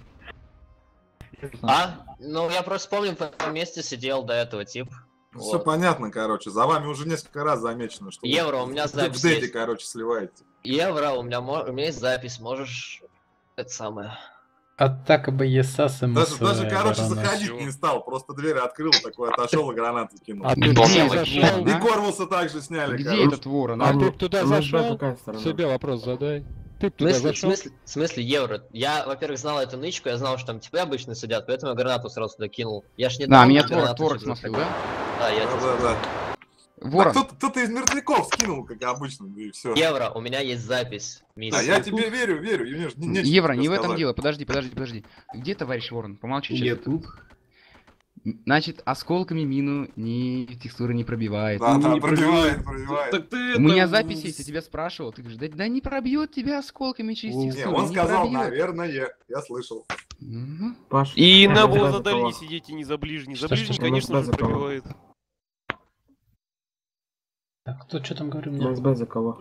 А? Ну, я просто помню, в этом месте сидел до этого тип. Все понятно, короче. За вами уже несколько раз замечено, что Евро, у меня запись в дете, есть. короче, сливаете. Евро, у меня есть запись, можешь... Это самое... Атака БСА с МСВ. Даже, короче, ворона. заходить не стал, просто дверь открыл, такой отошел и гранату кинул. А ты туда зашел? И Корвуса также сняли, Где короче. этот ворон? А А ты ты туда туда зашел? зашел? Себе вопрос задай. Ты В туда смысле, зашел? в смысле, евро? Я, во-первых, знал эту нычку, я знал, что там типы обычно сидят, поэтому я гранату сразу туда кинул. Я ж не Да, дал меня гранату творог сюда смаслил, заходить. да? Да, я тебе сказал. Да. Ворон. Кто-то из мертвяков скинул, как обычно, и все. Евро, у меня есть запись. А я тебе верю, и мне ж нечего Евро, тебе не в этом сказать. дело, подожди. Где товарищ Ворон? Помолчи Я сейчас. тут. Значит, осколками мину текстуры не пробивает. Да, Не пробивает. Так ты У меня это, запись есть, я тебя спрашивал. Ты говоришь, да не пробьет тебя осколками через Не, текстуру. он сказал, пробьет. наверное, я слышал. Паш, И у надо нас было база за дальний кого? сидеть и не за ближний. За Что ж ближний, ты, конечно у нас же, база кого? пробивает. Так, кто что там говорил У мне? нас Б за кого?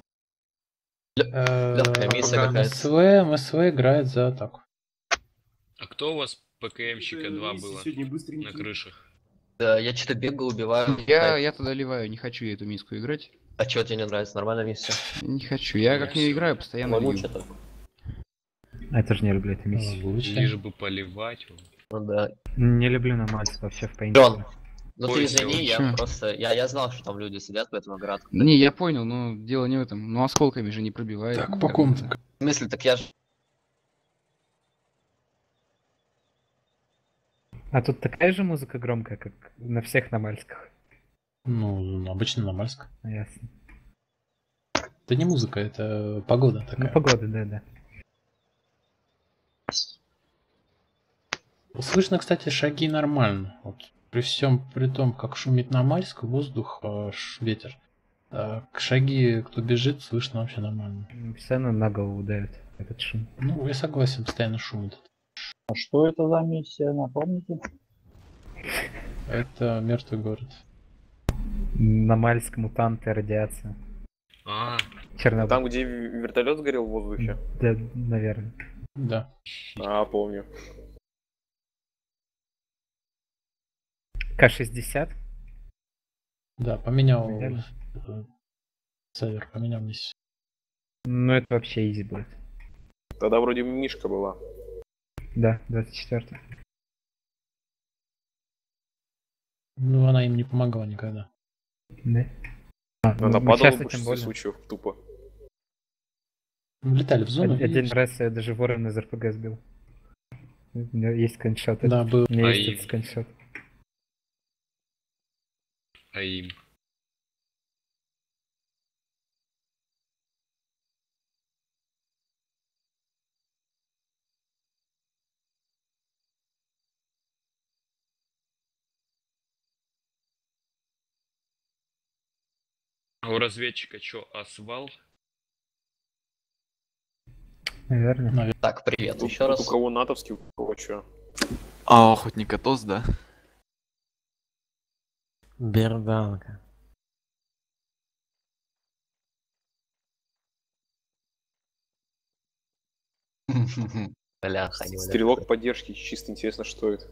Легкая миссия МСВ играет за атаку. А кто у вас ПКМщика 2 было Сегодня быстренько. на крышах? Да, я что-то бегал, убиваю. Я туда ливаю, не хочу я эту миску играть. А чё тебе не нравится? Нормальная миссия? Не хочу, я как не играю, постоянно лью. Лучше так. А я тоже не люблю эту миссию. Лишь бы поливать. Ну да. Не люблю на Мальце вообще в пейнте. Джон, ну Ой, ты извини, я чё? просто... Я знал, что там люди сидят, поэтому гранату. Не, я понял, но дело не в этом. Ну осколками же не пробивает. Так, по комнатам. В смысле, так я ж... А тут такая же музыка громкая, как на всех намальсках. Ну, обычно на Мальск. Ясно. Это не музыка, это погода Ну, такая. погода, да. Слышно, кстати, шаги нормально. Вот. При всем при том, как шумит на Мальск, воздух, ветер. Так, шаги, кто бежит, слышно вообще нормально. Все равно на голову давит этот шум. Ну, я согласен, постоянно шумит. А что это за миссия, напомните? Это мертвый город. На Мальск мутанты, радиация. Чернобыль. Там, где вертолет сгорел в воздухе? Да, наверное. Да. А, помню. К-60? Да, поменял Наверное. сервер, поменял миссию. Ну это вообще изи будет. Тогда вроде Мишка была. Да, 24. Ну, она им не помогала никогда. Да. Она ну, падала часто в большинстве тем более. случаев тупо. Влетали в зону. Один и- раз я даже ворон из РПГ сбил. У меня есть скриншот. Да, этот. был. У меня А есть им? этот скриншот. А им? А у разведчика что, асвал? Наверное. Так, привет Тут- еще тут раз. У кого натовский, у кого чё. А, охотник Атос, да? Берданка. Бляха, не Стрелок поддержки, чисто интересно, что это.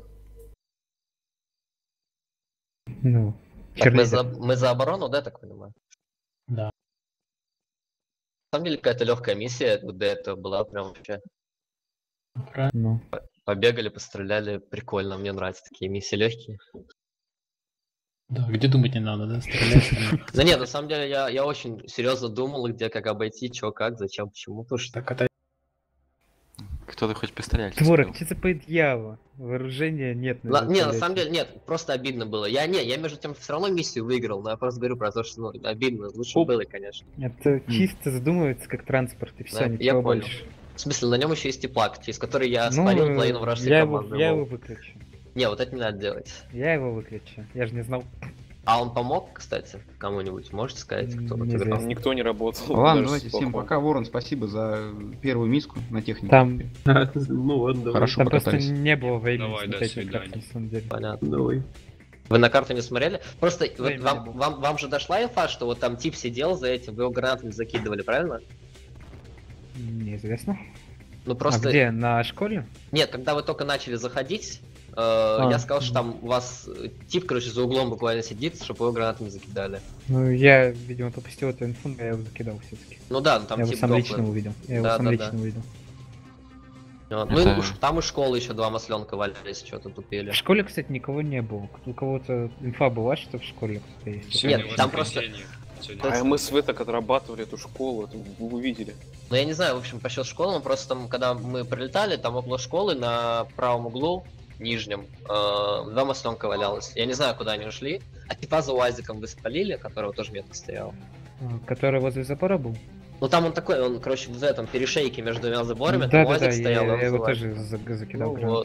Ну, Так, мы за оборону, да, так понимаю? Да. На самом деле какая-то легкая миссия вот до этого была прям вообще. Ну. Побегали, постреляли, прикольно, мне нравятся такие миссии легкие. Да, где думать не надо, да? Стрелять. Да нет, на самом деле я очень серьезно думал, где как обойти, чё, как, зачем, почему. Потому что... Так, это... Кто ты хоть пострелять? Творог, что за подъява? Вооружения нет. Не, на вертолете. самом деле, нет, просто обидно было. Я между тем все равно миссию выиграл, но я просто говорю про то, что ну, обидно, лучше было, конечно. Это чисто задумывается как транспорт и все, Да, ничего я понял. больше. В смысле, на нем еще есть теплак, через который я Ну, спалил половину вражеской я команды. его лол. выключу. Не, вот это не надо делать. Я его выключу. Я же не знал. А он помог, кстати, кому-нибудь? Можете сказать, кто отыграл? Там никто не работал. Ладно, даже давайте с всем плохом. пока, Ворон, спасибо за первую миску на технике. Там... Ну ладно, давай. Хорошо Там просто покатались. не было времени Давай, до смотреть на свидания. карту, на самом деле. Понятно. Давай. Вы на карту не смотрели? Просто вот Времени не было. вам же дошла инфа, что вот там тип сидел за этим, вы его гранатами закидывали, правильно? Неизвестно. Ну просто... А где? На школе? Нет, когда вы только начали заходить, я сказал, что там у вас тип, короче, за углом буквально сидит, чтобы вы его гранатами закидали. Ну, я, видимо, пропустил эту инфу, но я его закидал все-таки. Ну да, ну там я его тип сам дохлый. лично увидел. Я его Да, сам да, лично да. увидел. Вот. Ну Это- и там из школы еще два масленка валялись, что-то тупили. В школе, кстати, никого не было. У кого-то инфа была, что в школе кто-то есть. Нет, там просто... А МСВ так отрабатывали эту школу, это вы увидели. Ну я не знаю, в общем, по счету школы, просто там, когда мы прилетали, там около школы на правом углу, нижнем, два мастонка валялось. Я не знаю, куда они ушли. А типа за УАЗиком вы спалили, которого тоже метка стоял. Который возле забора был? Ну там он такой, он, короче, в этом перешейке между двумя заборами, там Да, УАЗик стоял. я его вызывали. тоже закидал. Ну, гранат. вот.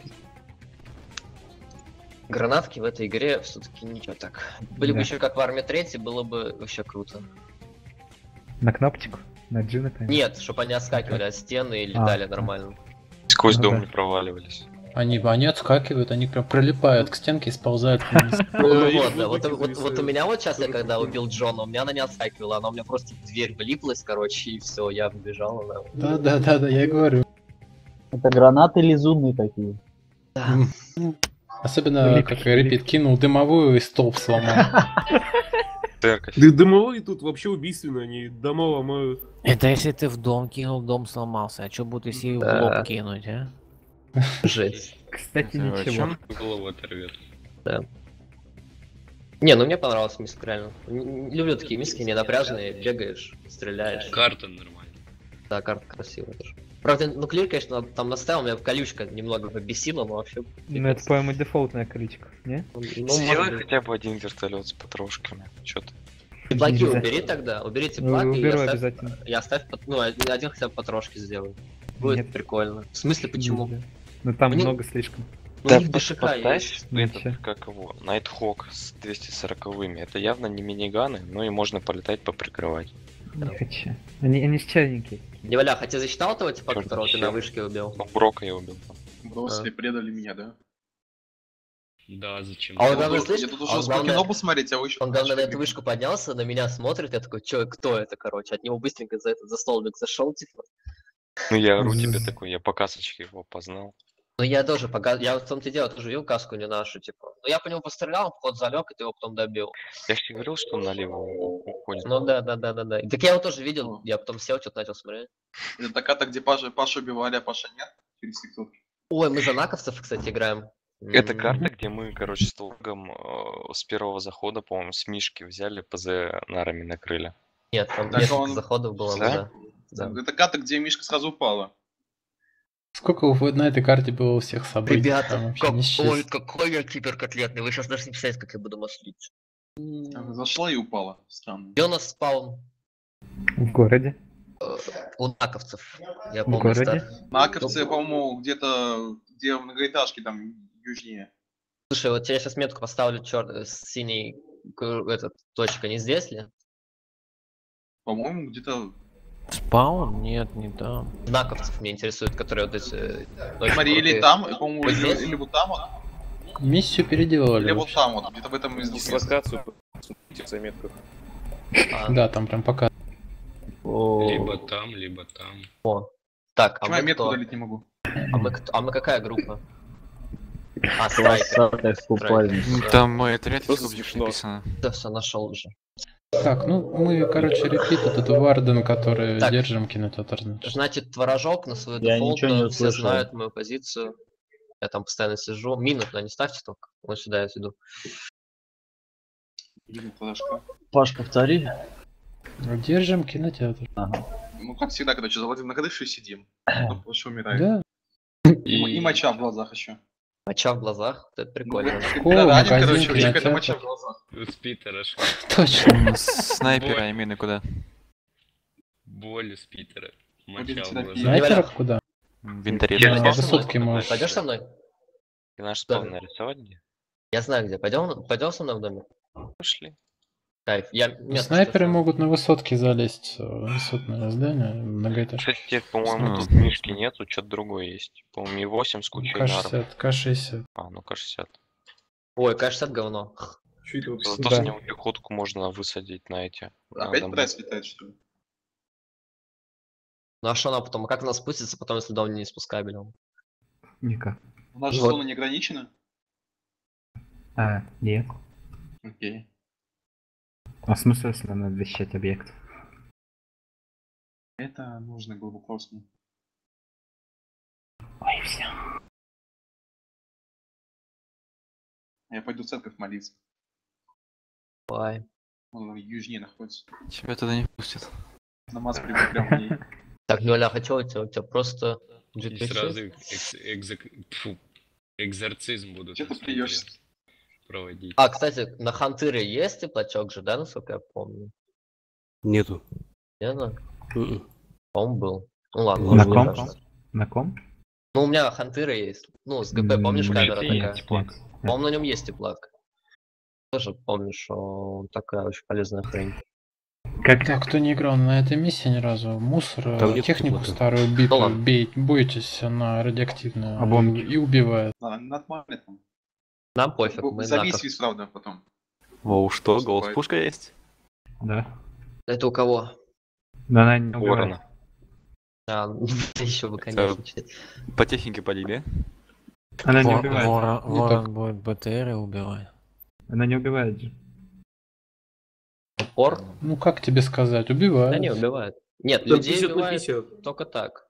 Гранатки в этой игре все-таки ничего так. Были бы Да. еще как в армии 3, было бы вообще круто. На кнопочку? На G, например? Нет, чтобы они отскакивали от стены и летали нормально. Сквозь Ну дом да. не проваливались. Они отскакивают, они прям прилипают к стенке и сползают вниз. Ну вот, да, вот у меня вот сейчас, я когда убил Джона, у меня она не отскакивала, она у меня просто в дверь влиплась, короче, и все, я вбежал, она... Да, я и говорю. Это гранаты лизуны такие. Особенно, как Репит кинул дымовую и столб сломал. Да дымовые тут вообще убийственные, они дома ломают. Это если ты в дом кинул, дом сломался. А что будет, если в Да. лоб кинуть, а? Жесть. Кстати, Это ничего. голову оторвет. Да. Не, ну мне понравился миск, реально. Люблю такие миски, ненапряжные, бегаешь, стреляешь. Карта нормальная. Да, карта красивая тоже. Правда, ну клир, конечно, там наставил, меня колючка немного побесила, но вообще... Ну это, по-моему, дефолтная колючка, не? Сделай хотя бы один вертолет с потрошками. Что-то. Теплаки убери тогда, убери теплак и Уберу оставь, обязательно. и оставь, ну, один хотя бы потрошки сделай. Будет Нет. прикольно. В смысле, почему? Ну там Мне- много слишком. Ну, у них ДШК поставь есть. этот, как его, Найтхок с 240-ми. Это явно не миниганы, но и можно полетать, поприкрывать. Не хочу. Они чайненькие. Неваля, хотя засчитал того типа, Чёрт, которого ты вообще. на вышке убил? Ну, Брока я убил. Бросили, предали меня, да? Да, зачем? А он, Я главное, тут- слышишь, я тут уже он, успел главное, кино посмотреть, а вы еще... он, главное, на эту вышку поднялся, на меня смотрит, я такой, чё, кто это, короче? От него быстренько за столбик зашел, типа. Ну я ору тебе такой, я по касочке его познал. Ну я тоже, я в том-то и дело, тоже видел каску не нашу, типа. Ну я по нему пострелял, вход залег, и ты его потом добил. Я же тебе говорил, что он налево уходит. Ну да. Так я его тоже видел, я потом сел, что-то начал смотреть. Это такая-то, где Паша убивали, а Паша нет? Через TikTok. Ой, мы за наковцев, кстати, играем. Это карта, где мы, короче, с Логом с первого захода, по-моему, с Мишки взяли, ПЗ нарами накрыли. Нет, там Так несколько он- заходов было, Да? да. Это карта, где Мишка сразу упала. Сколько на этой карте было у всех событий? Там Ребята, вообще не счесть. ой, какой я киберкотлетный, вы сейчас даже не представляете, как я буду маслить. Зашла и упала. Странно. Где у нас спаун? В городе. У наковцев. Я В помню, городе? Наковцы, по-моему, где-то, где в многоэтажке, там, южнее. Слушай, вот я сейчас метку поставлю с синей этот точка, не здесь ли? По-моему, где-то... Спаун? Нет, не там. Наковцев меня интересует, которые вот эти... очень Смотри, или крутые. там, по-моему, Вот здесь? или вот там вот. Миссию переделали. Или вот вообще. там вот, где-то в этом из двух мест. Дислокацию посмотрите в заметках. Да, там прям пока. Либо там. О. Так, а Почему я мы метку кто? удалить не могу? А мы какая группа? А, Красавец страйкер. купальник. Там отряд Просто из смешно. написано. Да, все, нашел уже. Так, ну мы, короче, репит этот Варден, который Так. держим кинотеатр. значит. Значит, творожок на свою Я дефолт, ничего не все услышал. знают мою позицию. Я там постоянно сижу. Мину туда не ставьте только. Вот сюда я иду. Блин, флешка. Паш, повтори. Держим кинотеатр. Ну, как всегда, короче, заводим на крышу и сидим. Потом Паша умирает. Да. И моча в глазах еще. Моча в глазах, это прикольно. Школа, Радик, магазин, короче, у них это кинотеатр. моча в глазах. С Питера ж. Точно. Снайпера и мины куда? Боль из Питера. Моча Блин, в терапия. глаза. Снайперов куда? В винторе. Я На пойдёшь со высотке мной? можешь. Пойдешь со мной? Ты наш спавн нарисовать где? Я знаю где. Пойдем со мной в домик? Пошли. Кайф. Я метку Снайперы ставлю. могут на высотке залезть. Высотное здание, многоэтажка. Кстати, по-моему, тут Мишки нету, что-то другое есть. По-моему, и 8 с кучей наров. К60, К60. А, ну К-60. Ой, кажется, это говно. Чё это вообще? Зато с него пехотку можно высадить на эти. на Опять дома. пресс летает, что ли? Ну а что она потом? Как она спустится потом, если дом не спускабелем? Никак. У нас же Вот. зона не ограничена. А, нет. Окей. А смысл, если надо защищать объект? Это нужно глубокосно. Ой, все. Я пойду в церковь молиться. Ой. Он южнее находится. Тебя туда не пустят. На Маз прям в ней. Так, ну Олег, а чё у тебя просто И GT6? сразу экзорцизм будут Чё ты на плюешься? смотре проводить. А, кстати, на Хантыре есть теплачок же, да, насколько я помню? Нету. Не знаю. Мгм. По-моему, был. Ну ладно, На может, мне ком? кажется. На ком? Ну, у меня Хантыра есть. Ну, с ГП, помнишь, камера Нет, такая? нет. По-моему, на нем есть теплак. Тоже помню, что такая очень полезная хрень. Как? Да, кто не играл на этой миссии ни разу, мусор, Там нет технику теплоты. старую Ну битую, ладно. бойтесь, она радиоактивная Обломки. и убивает. Нормально там. Нам пофиг, мы Завис, правда, потом. Воу, что? Поступает. Голос пушка есть? Да. Это у кого? Да она не убивает. Ворона. А, еще бы, конечно. По технике полили. Она не убивает. Ворон будет БТР и убивает. Она не убивает же. Пор? Ну как тебе сказать, убивает. Да не, убивает. Нет, Да людей 50 на убивает 50. только так.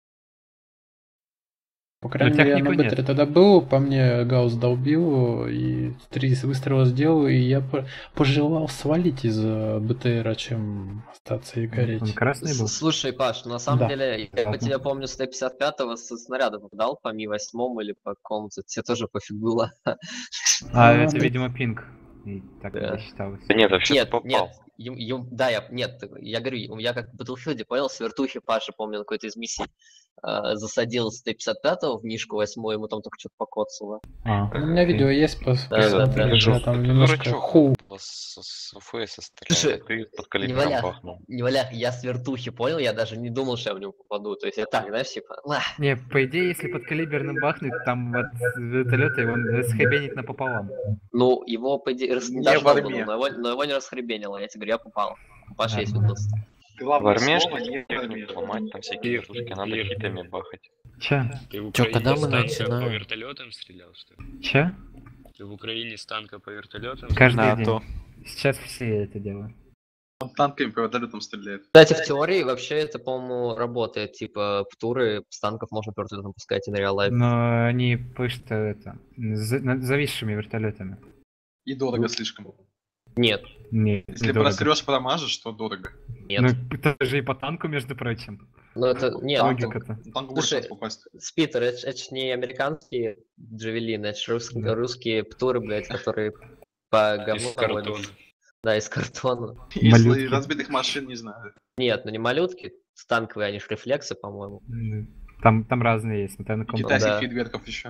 По крайней мере, я на технику БТР нет. тогда был, по мне Гаусс долбил, и 3 выстрела сделал, и я пожелал свалить из БТРа, чем остаться и гореть. Он красный был? Слушай, Паш, на самом Да. деле, я по тебе помню, с Т-55 со снаряда попадал по Ми-8 или по какому-то, тебе тоже пофиг было. А, Ну, это, ты- видимо, пинг. И так Да. не считалось. Да нет, вообще Нет, попал. нет, да, я говорю, я как в Battlefield, понял, с вертухи Паша, помню, на какой-то из миссий засадил с Т-55 в Мишку 8, ему там только что-то покоцало. А, У меня видео есть, посмотрели, я там немножко ху. С ФС Слушай, стреляет, ты под Не калибром валях, бахнул. не валях, я с вертухи понял, я даже не думал, что я в него попаду. То есть я так, знаешь, типа, Не, по идее, если под калиберным бахнуть, там от вертолета его расхребенить напополам. ну, его, по идее, не Не должно в было, армии. но его не расхребенило, я тебе говорю, я попал. У Паши Да. есть видос. В Главное армейшке слово не в армии. технику ломать, там всякие вертушки, надо хитами бахать. Че? Ты в Чё, Украине когда с мы танка начинаем? по вертолетам стрелял, что ли? Че? Ты в Украине с танка по вертолетам? Каждый На день. то. Сейчас все это делают. Он танками по вертолетам стреляет. Кстати, в теории вообще это, по-моему, работает. Типа, птуры с танков можно по вертолетам пускать и на реал лайф. Но они пышут это зависшими вертолетами. И дорого слишком. Нет. Нет. Если недорого. просрешь, промажешь, то дорого. Нет. Ну, это же и по танку, между прочим. Ну это, нет. Логика-то. Танк Слушай, может попасть. Спитер, это ж не американские джавелины, это ж русские птуры, блядь, которые по говну Из картона. наводятся. Да, из картона. Если Малютки. разбитых машин, не знаю. Нет, ну не малютки, станковые, они ж рефлексы, по-моему. Там разные есть, но там на Китайских да. фейерверков еще.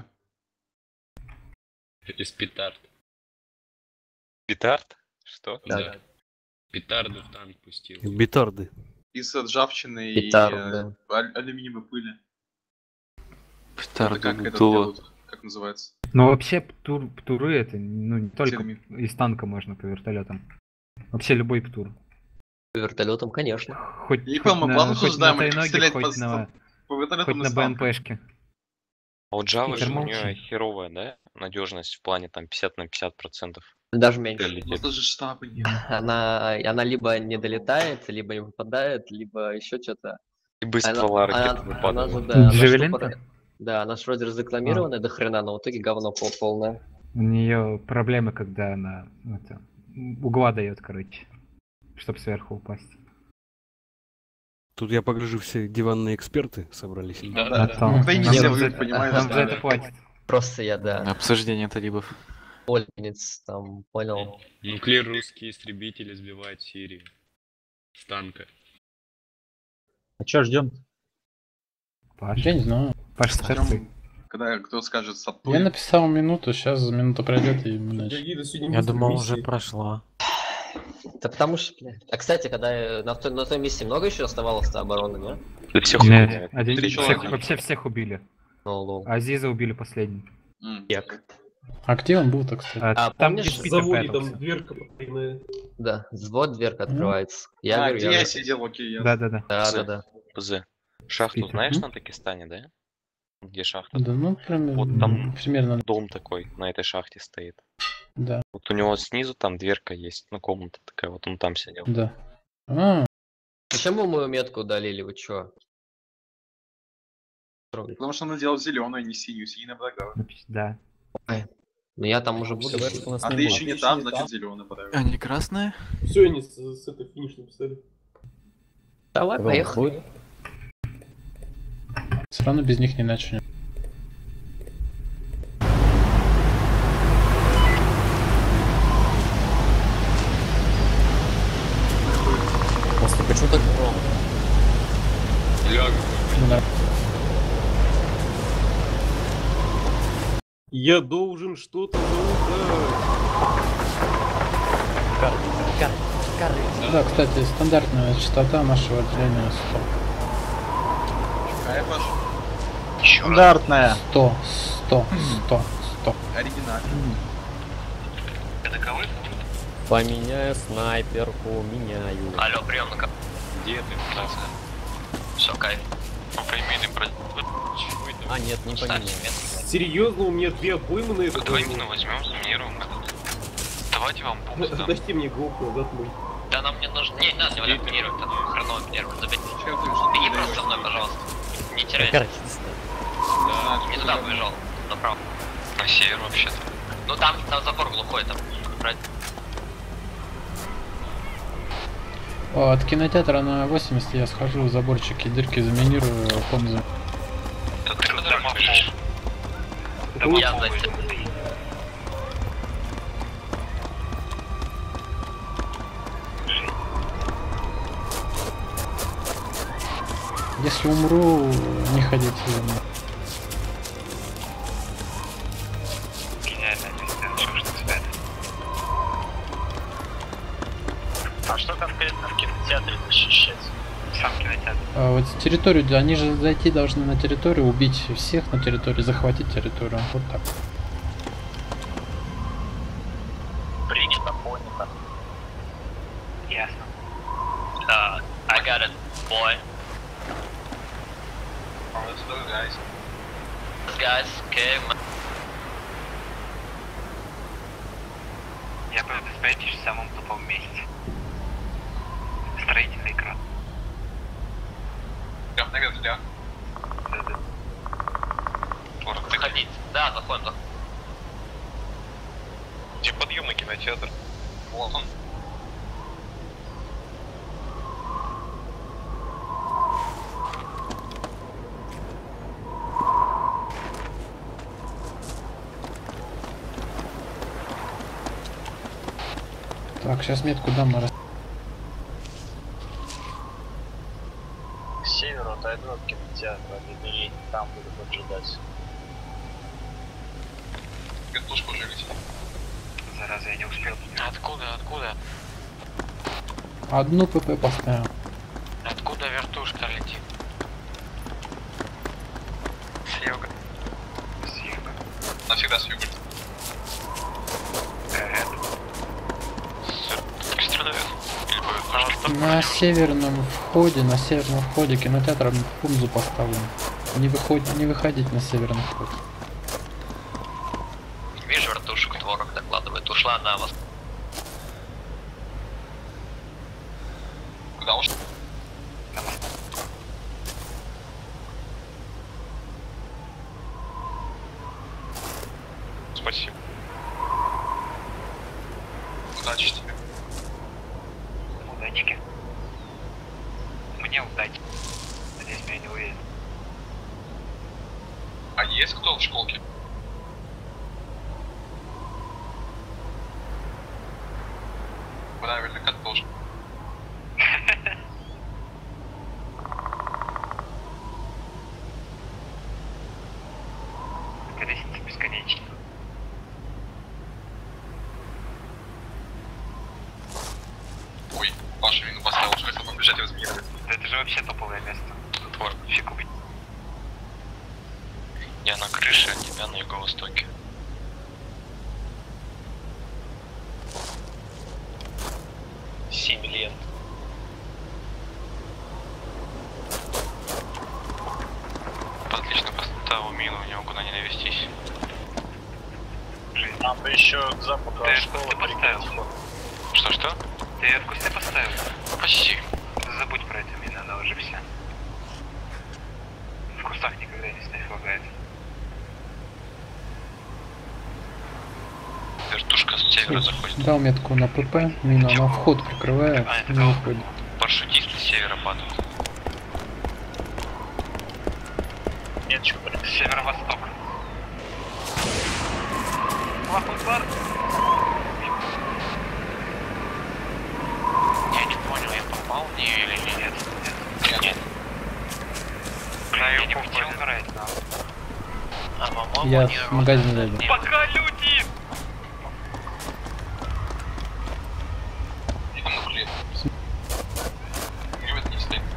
Из петард. Петард? Что? Да. Петарду в танк пустил. Бетарды. Из ржавчины Петард, и да. алюминиевой пыли. Петарда, Это как это Бутула. делают? Как называется? Но вообще птуры это, ну не только Термин. из танка можно по вертолетам. Вообще любой птур. Вертолетом, конечно. Хоть, И хоть мы на, плавно хоть на суждаем, как тройноге, стрелять хоть на, по вертолетам хоть и на с танка. БНПшке. А вот Java же у Молчи. нее херовая, да? Надежность в плане там 50 на 50%. Даже меньше. Летит. Это же штабы нет. Она либо не долетает, либо не попадает, либо еще что-то. И быстро ракеты Она же, выпадают. да, она ж Джавелин-то? тупо- да, она ж вроде разрекламированная до хрена, но в итоге говно полное. У нее проблемы, когда она это, угла дает, короче, чтобы сверху упасть. Тут я погляжу, все диванные эксперты собрались. Да, А да, то- да. Ну, Украине нам все за врут, это- понимаешь, нам за да. это платят. Просто я, да, Обсуждение талибов. пользовец там, понял. Нуклеар русские истребители сбивают Сирию. С танка. А чё ждем? Паш, Я не знаю. Паш, старцы. Когда кто скажет Я сатуй, написал минуту, сейчас минута пройдет и мы начнем. Я думал, уже прошла. Да потому что, блядь. А кстати, когда на той миссии много еще оставалось обороны, да? Да всех Нет, убивают. один, Три всех, человека. вообще всех убили. Ну, лол. Азиза убили последний. Як. А где он был-то, кстати? А, А там, помнишь, где Питер прятался. дверка потайная. Да, вот дверка открывается. Я говорю, где я сидел, окей, я. Да-да-да. Да. ПЗ. Шахту Питер. знаешь на Дагестане, да? Где шахта? Да, ну, Вот там примерно, дом такой на этой шахте стоит. да, Вот у него снизу там дверка есть, ну комната такая, вот он там сидел. да. А, Почему мою метку удалили, вы чё? Потому что он делал зеленую, а не синюю, синяя врага. Да. Но я там уже буду. А ты еще не там, значит зеленый подавил. А не красная? Все, они с этой финиш написали. Давай, поехали. Все равно без них не начнем. Просто почему так громко? Да. Я должен что-то залутать. Да, кстати, стандартная частота нашего отделения 100. Какая ваша? Стандартная. 100. Оригинальная. Таковы? Поменяю снайперку, меняю. Алло, приемника. Где ты? Все, кайф. Поимейный про... А, нет, не поменяю. Серьезно, у меня 2 обоймы на это. Давай именно возьмем, заминируем этот. Давайте вам бомбу дам. Дайте мне GoPro, назад мой. Да нам не нужно. Не надо его минировать, там хреново минировать. Забейте. Беги просто за мной, пожалуйста. Не теряйся. Да, не туда побежал, направо. На север вообще-то. Ну там забор глухой, там. Брать. От кинотеатра на 80 я схожу в заборчики, дырки заминирую, помню. Ты куда бежишь? Я за тебя. Если умру, не ходите за мной. А что конкретно в кинотеатре защищать? Сам кинотеатр. Вот территорию, они же зайти должны на территорию, убить всех на территории, захватить территорию. Вот так. Принято, понято. Ясно. I got it, boy. Let's go, guys. Guys, okay. Я предоставить в самом тупом месте. Строительный кран. Прям на ветвях. Да. Заходить. Да, заходим. Где подъемный кинотеатр? Вот он. Так, сейчас метку дам на раз. К северу отойду от кинотеатра, и там буду поджидать. Вертушку уже летит. Зараза, я не успел. Откуда? Одну ПП поставил. Откуда вертушка летит? С юга. Навсегда с юга. На северном входе кинотеатра пунзу поставлен. Не выходить на северный вход. Вижу вертушку, творог докладывает. Ушла на вас. Куда ушла? Спасибо. Удачи тебе. Удачки. Мне удачи. Надеюсь, меня не увидят. А есть кто в школке? Правильно, как должен. Колесница бесконечна. Ой, Паша вину поставил, что если побежать его заминировать. Да это же вообще топовое место. Творог. Фиг убить. Я на крыше, от тебя на юго-востоке. Лент. Отлично поставил мину, у него куда не навестись. Нам бы еще к западу от школы поставил. Что? Ты ее в кусты поставил? Почти. Забудь про эту мину, она уже вся. В кустах никогда не снайф лагает. севера заходит. Дал метку на ПП, мина на вход прикрывает, не выходит. Парашютисты с севера падают. Меточку прикрыл. Северо-восток. Я не понял, я попал в нее или нет? Нет. Я не хотел играть, да. А, по-моему, Я в магазин зайду. Пока люди! И там на хлеб. Привет, не стоит.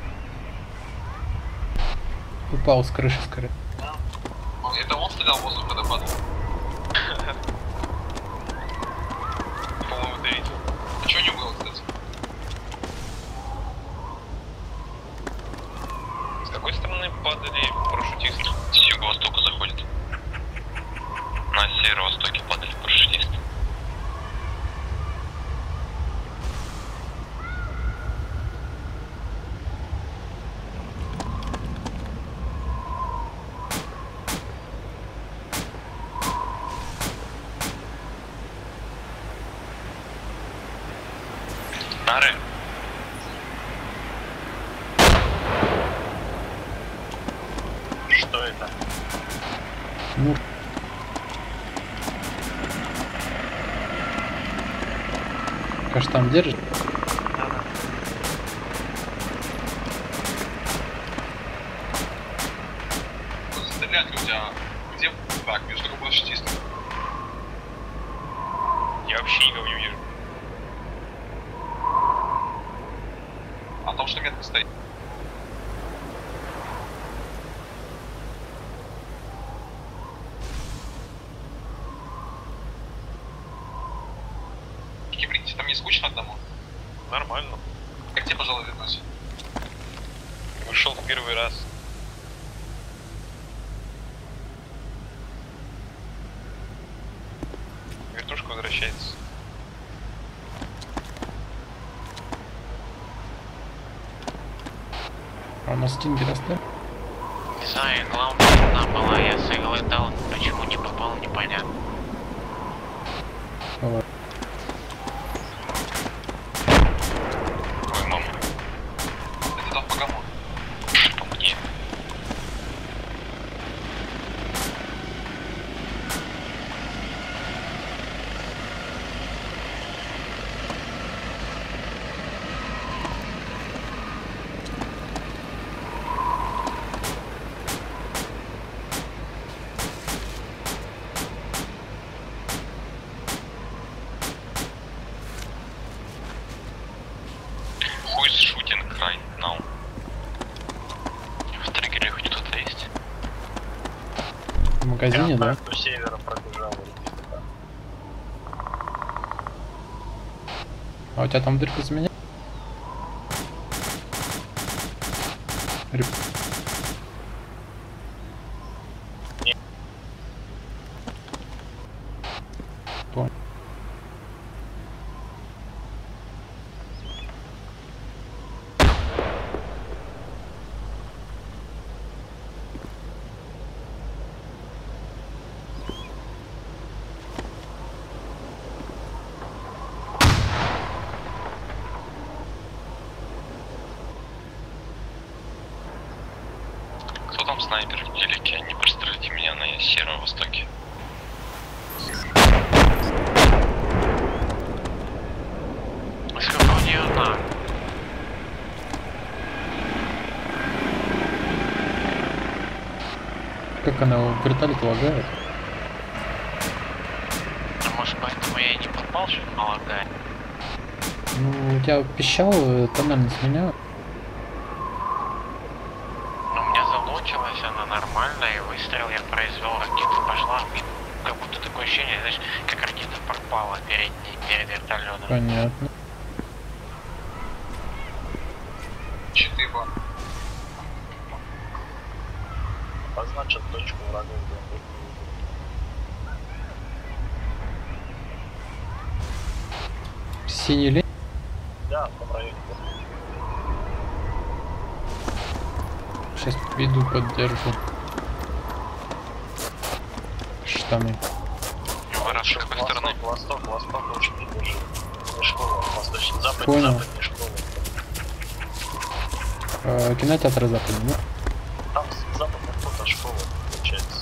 Упал с крыши скорее. Это он стрелял в воздух, когда падал? По-моему, ты видел. А чё не было, кстати? С какой стороны падали парашютисты? С юго-востока заходит. На северо-востоке падали парашютисты. Нары. Что это? Ну. Кажется, там держит. Стрелять люди, а где так, между тобой парашютистом? Я вообще никого не вижу. А там что метка стоит? Кибрите, там не скучно одному? Нормально. Как тебе, пожалуй, вернусь? Вышел в первый раз. Вертушка возвращается. А у нас стингер оставил? Не знаю, главное одна была, я с иглы дал, почему не попал, непонятно. Давай. Ой, мама. Это там по кому? Что мне? Who's shooting right now? В триггере хоть кто-то есть? В магазине, да? До севера пробежал. А у тебя там дырка за меня? Понял. Кто там снайпер вдалеке? Не прострелите меня на северо-востоке. Сколько у нее одна? Как она в вертолет лагает? А может поэтому я и не попал, что налагает? Ну, у тебя пищал, тональность меня. Но у меня залочилась она нормально, и выстрел я произвел, ракета пошла, как будто такое ощущение, знаешь, как ракета пропала перед вертолетом. Понятно. Читыба. Позначат точку врагов. Синий лень. Да, в том районе. Сейчас иду, поддержу. Штаны. Вы раньше какой какой стороны? Восток очень держи. Не школа, восточный, запад, Понял. западная школа. Кинотеатр западный, да? Там западный вход от школы, получается.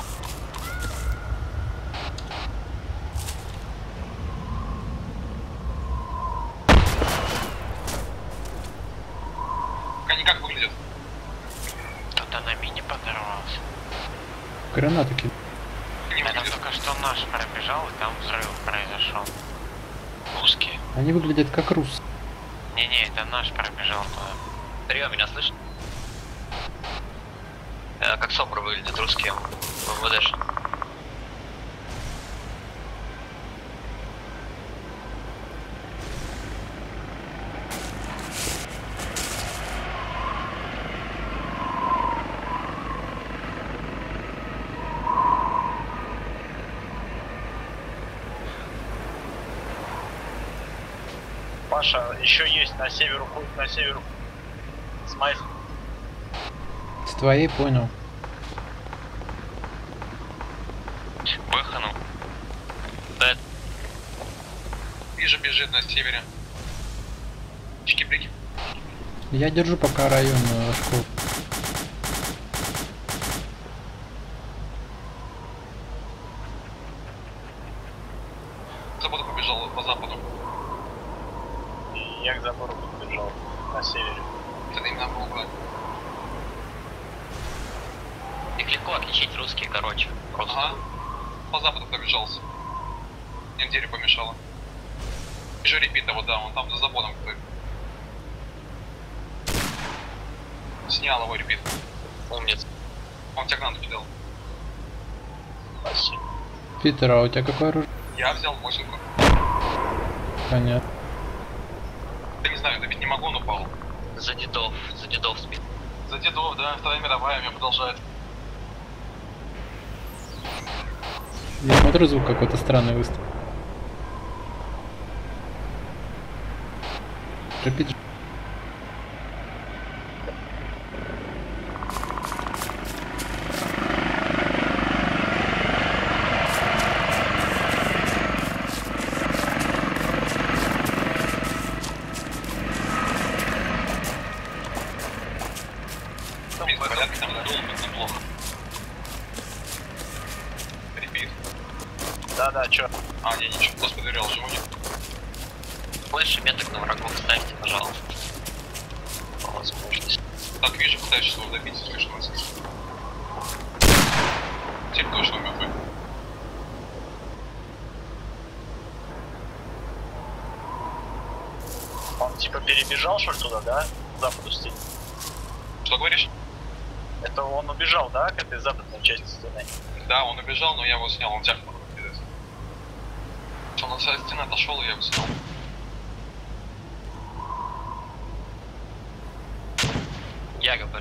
Они как выглядят? Кто-то на мини подорвался. Гранаты кидают. Это только что наш пробежал, и там взрыв произошел. Русские. Они выглядят как рус. Не-не, это наш пробежал туда. Рио, меня слышит? Как СОПР выглядит, русские МВДш. Паша, еще есть на север уходит, на север. Смайф. С твоей понял. Бэхану. Да. Вижу, бежит на севере. Чики-брики. Я держу пока район школы. Западу побежал, по западу. Я к забору побежал на севере. Это именно был брат. Их легко отличить русские, короче. Просто. Ага. По западу пробежался. Мне дерево помешало. Вижу репита, вот да, он там за забором кто-то. Снял его репит. Умница. Он тебя гранату кидал. Спасибо. Питер, а у тебя какое оружие? Я взял 8-ку. Понятно. Я не знаю, добить не могу, но упал. За дедов спит. За дедов, да, Вторая мировая меня продолжает. Я смотрю, звук какой-то странный выстрел. Репит. Да, чё? А, не, ничего, просто проверял, живу нет. Больше меток на врагов ставьте, пожалуйста. По возможности. Так, вижу, пытаюсь его добить, слышно вас. Тип точно мертвый. Он типа перебежал, что ли, туда, да? К западу стены. Что говоришь? Это он убежал, да, к этой западной части стены? Да, он убежал, но я его снял, он тяг могу кидать. Он от своей стены отошел, и я его снял. Я говорю.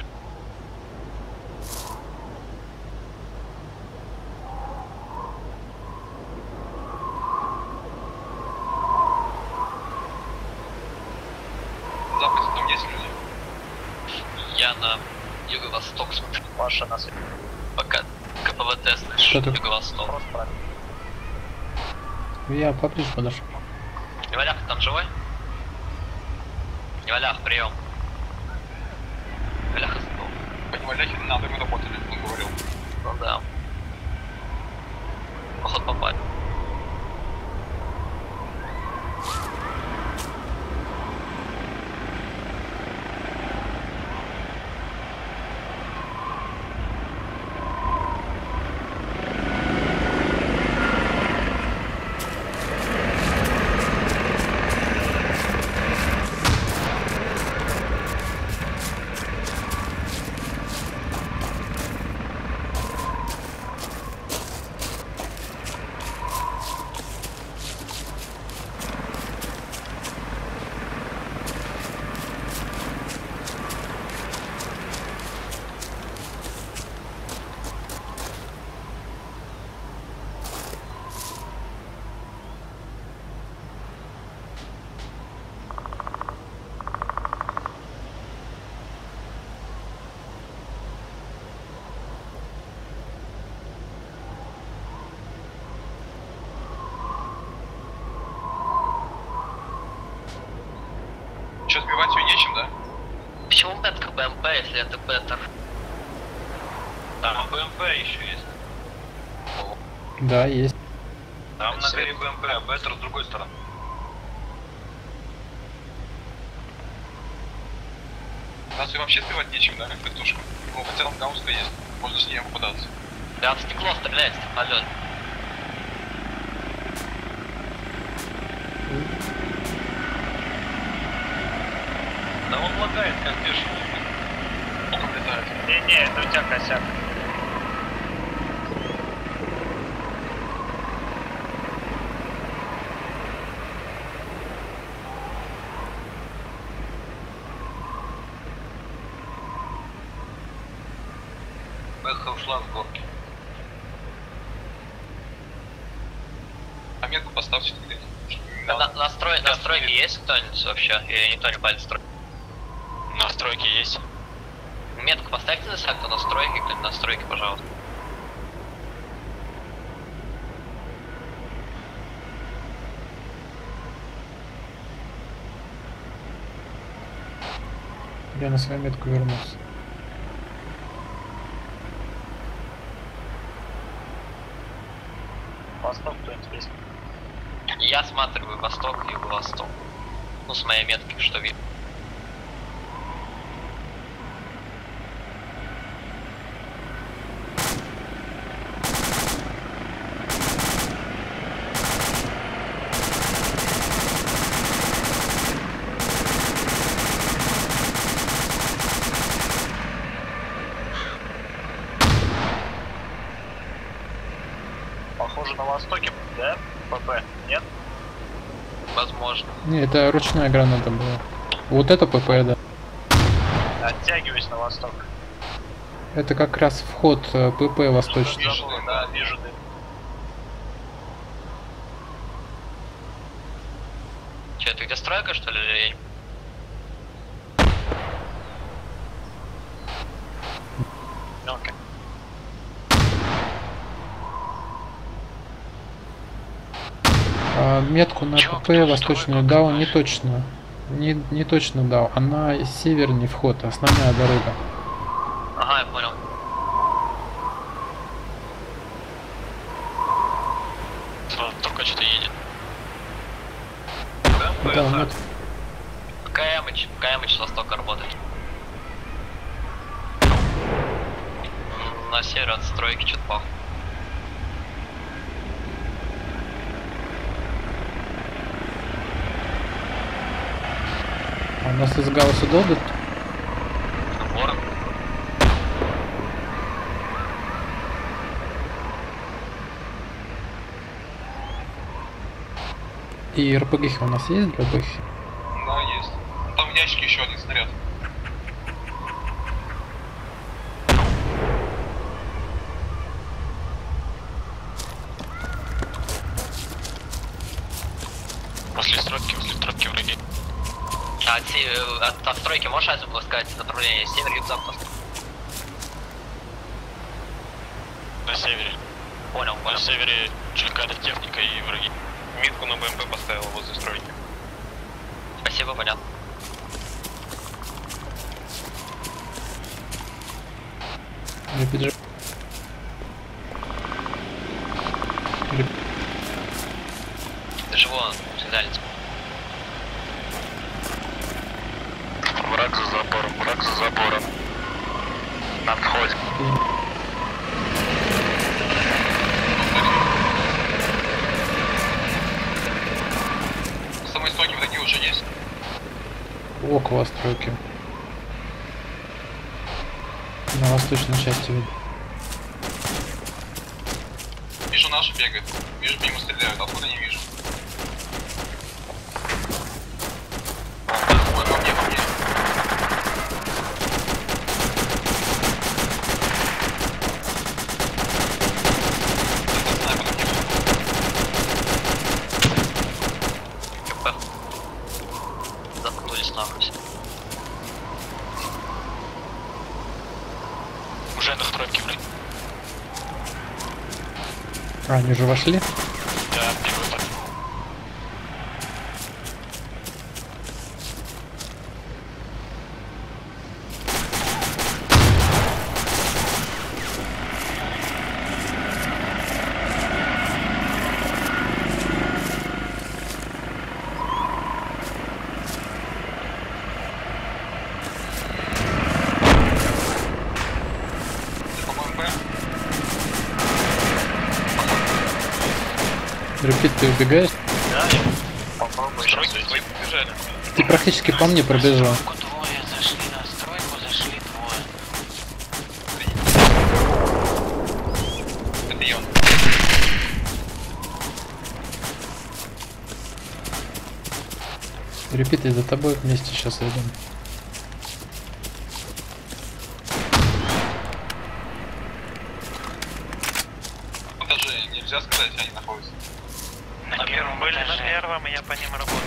Западе там есть люди? Я на юго-восток смотрю. Паша на свет. Пока КПВТ слышу, Что тут? юго-восток. Я поближе подошел. Невалях, ты там живой? Невалях, прием. Неваляха сдох. По Неваляхе надо, мы работали, он говорил. Ну да. Поход попали. дичим, да? Почему метка БМП, если это Беттер? Там БМП еще есть. Да, есть. Там на горе БМП, а Беттер с другой стороны. Нас и вообще сбивать нечем, да, как петушка? Ну, хотя там Гаузка есть, можно с ней попадаться. Да, в стекло стреляет, стеклолет. Да он лагает как бешеный. Сколько влетает? Не, это у тебя косяк. Бэха ушла с горки. А метку поставьте где-то. Настройки есть кто-нибудь вообще? Или никто не палит стройки? Настройки есть. Метку поставьте на сайт, настройки, кто-нибудь настройки, пожалуйста. Я на свою метку вернулся. Восток кто-нибудь есть? Я осматриваю восток, юго-восток. Ну, с моей метки, что видно. Похоже на востоке, да? ПП, нет? Возможно. Не, это ручная граната была. Вот это ПП, да. Оттягиваюсь на восток. Это как раз вход ПП восточный. Да, вижу дым. Че, это где стройка, что ли, или? Окей. Метку на ПП восточную дал не точно. Не точно дал. Она северный вход, основная дорога. Ага, я понял. Только что-то едет. Да, нет. КМыч с востока работает. На север от стройки что-то пахнет. А у нас из Гаусса долбит? Ворон. И РПГ у нас есть для БХ? Да, есть. Там в ящике еще один снаряд. После стройки враги. От стройки можешь сказать направление север, юг, запад? На севере. Понял. На севере какая-то техника и враги. Митку на БМП поставил возле стройки. Спасибо, понятно. Репиджи. Даже вон, сигнальница. Враг за забором. На входе. В самой стройке враги уже есть. Около стройки. На восточной части видно. Вижу, наши бегают. Вижу, по нему стреляют. Откуда не вижу? Ой, по мне. Это снайпер на мне. КП. Заткнулись нахуй. Уже на стройке, блин. А, они уже вошли? Да, первый так. ты убегаешь? Да, попробуй. Стройки свои побежали. Ты практически по мне пробежал. Двое зашли на стройку, зашли двое. Это я. Репит, я за тобой вместе сейчас идем. Даже нельзя сказать, они находятся. На первом были, на первом, и я по ним работаю.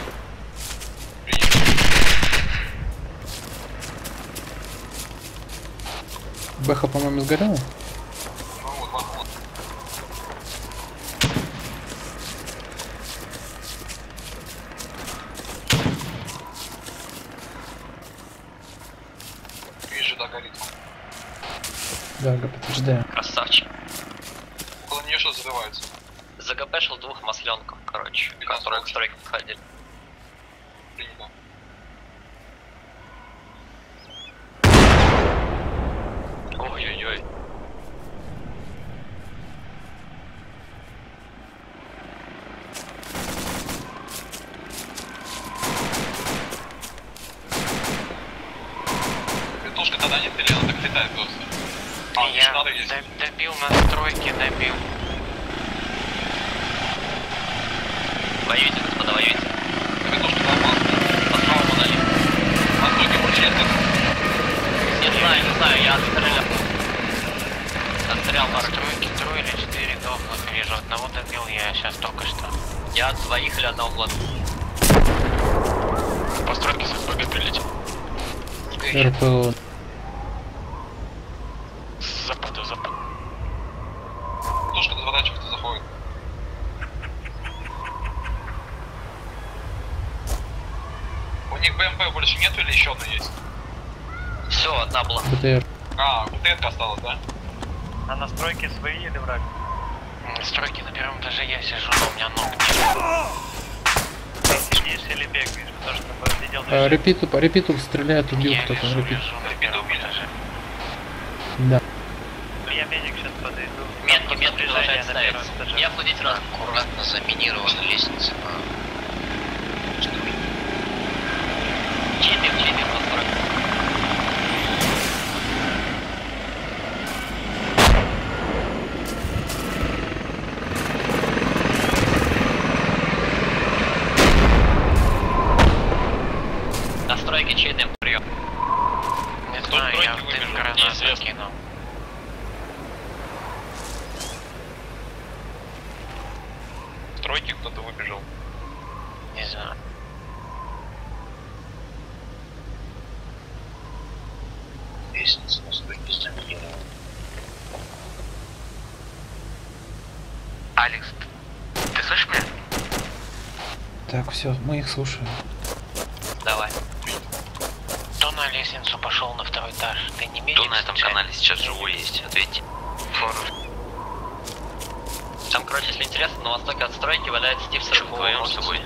Бэха, по-моему, сгорела? Ну вот, вот. Вижу, да, горит. Да, подтверждаю. Красавчик. Около нее что взрывается. ЗГПшил двух масленков, короче, которые к стройке подходили. Принято. Ой-ой-ой. Вертушка тогда нет, или она так летает просто? А, Я надо есть. добил настройки, добил. Воюйте, господа, воюйте. Вертушка нормально. По правому налево. Настройки больше нет. Не знаю, я отстрелял. Отстрелял пару. Стройки, трое или 4 дохлых вижу. Одного добил я сейчас только что. Я от двоих или одного глаза. Постройки с ФПГ прилетел. РПО. С запада, запад. Вертушка до задачи-то заходит. У них БМП больше нету или еще одна есть? Все, одна была. БТР. А, БТР осталась, да? А настройки свои или враг? Стройки на первом этаже я сижу, но у меня ног нет. Ты сидишь или бегаешь? Потому что видел Репиту стреляет, убил кто-то. Репит. Репиту убили. Да. Я медик сейчас подойду. Метки продолжает ставиться. Я владеть раз. Аккуратно заминирована лестница. Чипим, построй. Настройки чейным прием. Не знаю, я в дым гранату кинул. Стройки кто-то выбежал. Не знаю. Лестница настройки заминирована. Алекс, ты слышишь меня? Так, все, мы их слушаем. Давай. Кто на лестницу пошел на второй этаж? Ты не медик? Кто на этом канале сейчас живой есть? Ответьте. Там, короче, если интересно, на востоке от стройки валяется Стив 40. Вдвоем с собой.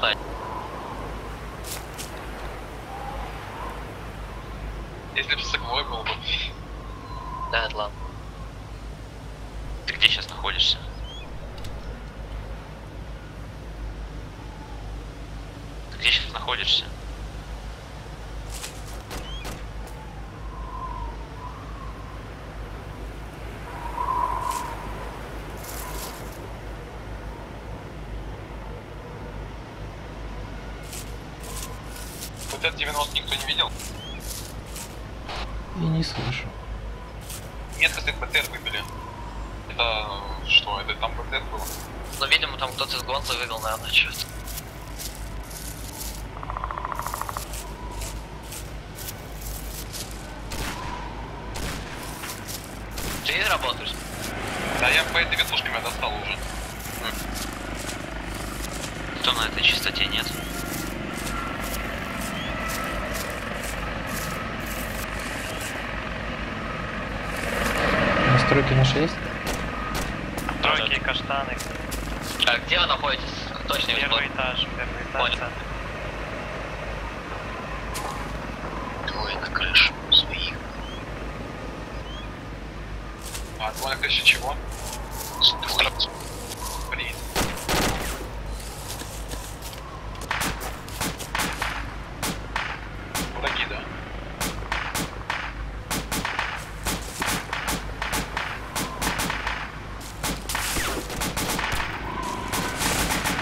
Если бы с иглой был бы. Да, это ладно. Ты где сейчас находишься? Ты где сейчас находишься? Вот этот 90 никто не видел? И не слышу. Нет, кстати, БТР выбили. Это что? Это там БТР был? Ну, видимо, там кто-то из гонца вывел, наверное, что-то. Ты работаешь? Да, я по этой вертушке меня достал уже. Кто на этой частоте нет? Настройки наши есть? Тройки, каштаны. А где вы находитесь? Точно Первый этаж, Понял. Двое на крыше своих. А, двое на крыше чего? Стройки. Блин.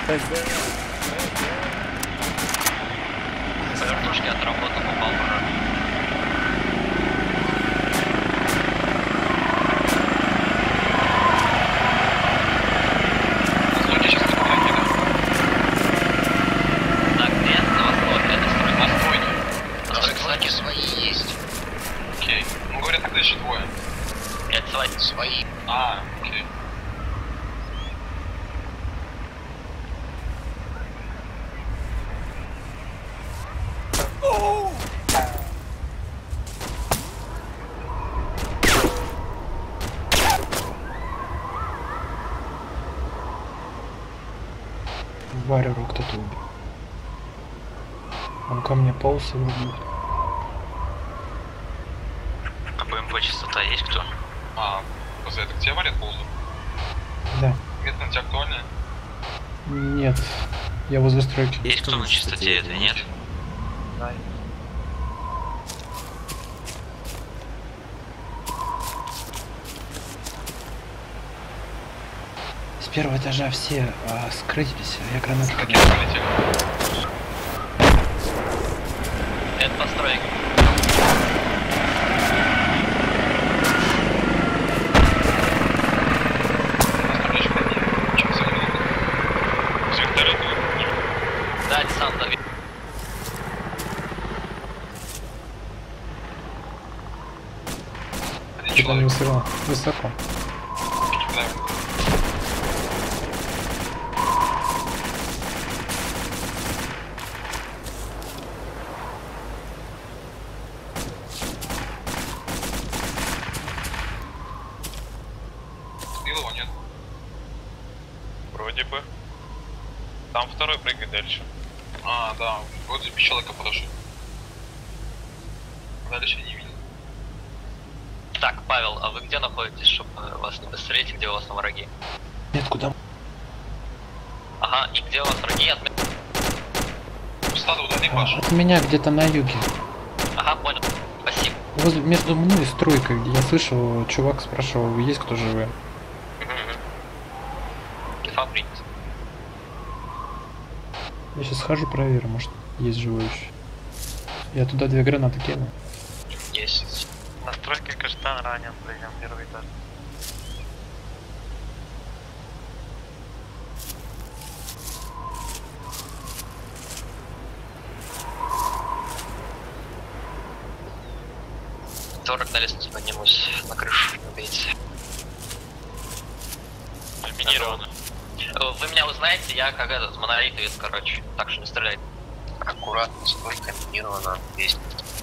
По вертушке отработал, попал враг. Так, где? На востоке, это стройки. Настройки свои есть. Окей. Ну говорят, тогда еще двое. Это свои. А, окей. Варвару кто-то убил. Он ко мне полз и убил. А БМП частота есть кто? А, после это к тебе варят ползу? Да. Метка на тебя актуальная? Нет. Я возле стройки. Есть кто на частоте, это нет? Да. С первого этажа все скрылись, я гранату Как я полетел? Это постройка. Да, десант давит. Что-то высоко. Высоко. Сбил его, нет? Вроде бы. Там второй прыгает дальше. А, да, вроде без человека подошел. Дальше не видел. Так, Павел, а вы где находитесь, чтобы вас не дострелить, где у вас там враги? Нет, куда? Ага, и где у вас враги? Стадо удали, Паша. От меня где-то на юге. Ага, понял. Спасибо. Возле, между мной и стройкой, где я слышал, чувак спрашивал, есть кто живой. Инфа принят. Я сейчас схожу, проверю, может есть живой еще. Я туда 2 гранаты кину. Есть. Настройки каштан ранен, пройдем первый этаж. Торок на лестницу поднимусь, на крышу, не убейте. Альминировано. Вы меня узнаете, я как этот монолитовец, короче, так что не стреляйте. Аккуратно, стойка минирована, есть.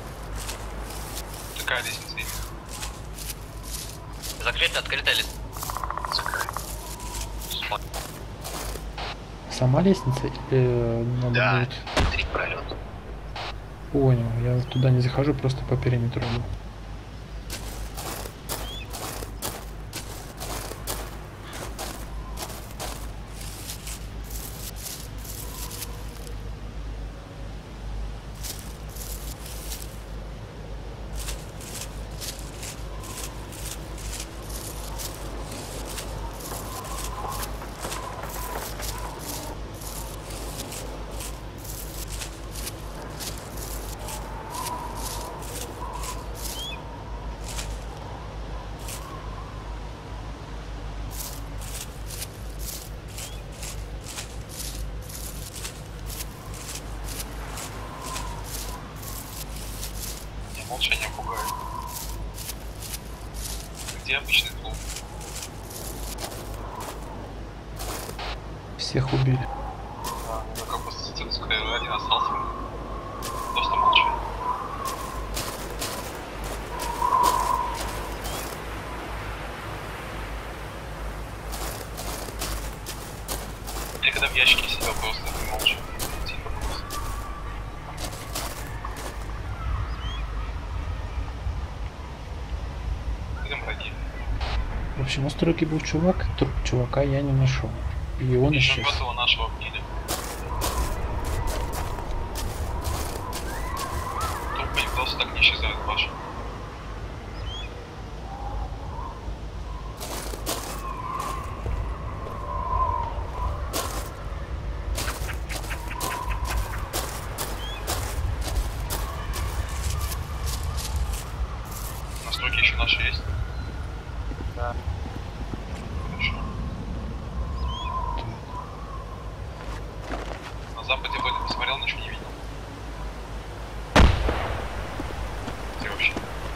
Такая лестница именно. Закрытая, открытая лестница. Сама лестница или надо Да, будет? 3 пролета. Понял, я туда не захожу, просто по периметру иду. Молчание пугает. Где обычный клуб? Всех убили. Да, только просто один остался. Просто молчание. Я когда в ящике сидел, просто молча. Тихо просто. Где враги? В общем, у стройки был чувак, труп чувака я не нашел. И он Еще исчез. готово нашего обнили. Трупы не просто так не исчезают, Паша. наши есть? Да. Хорошо. На западе вроде посмотрел, ничего не видел. Где вообще?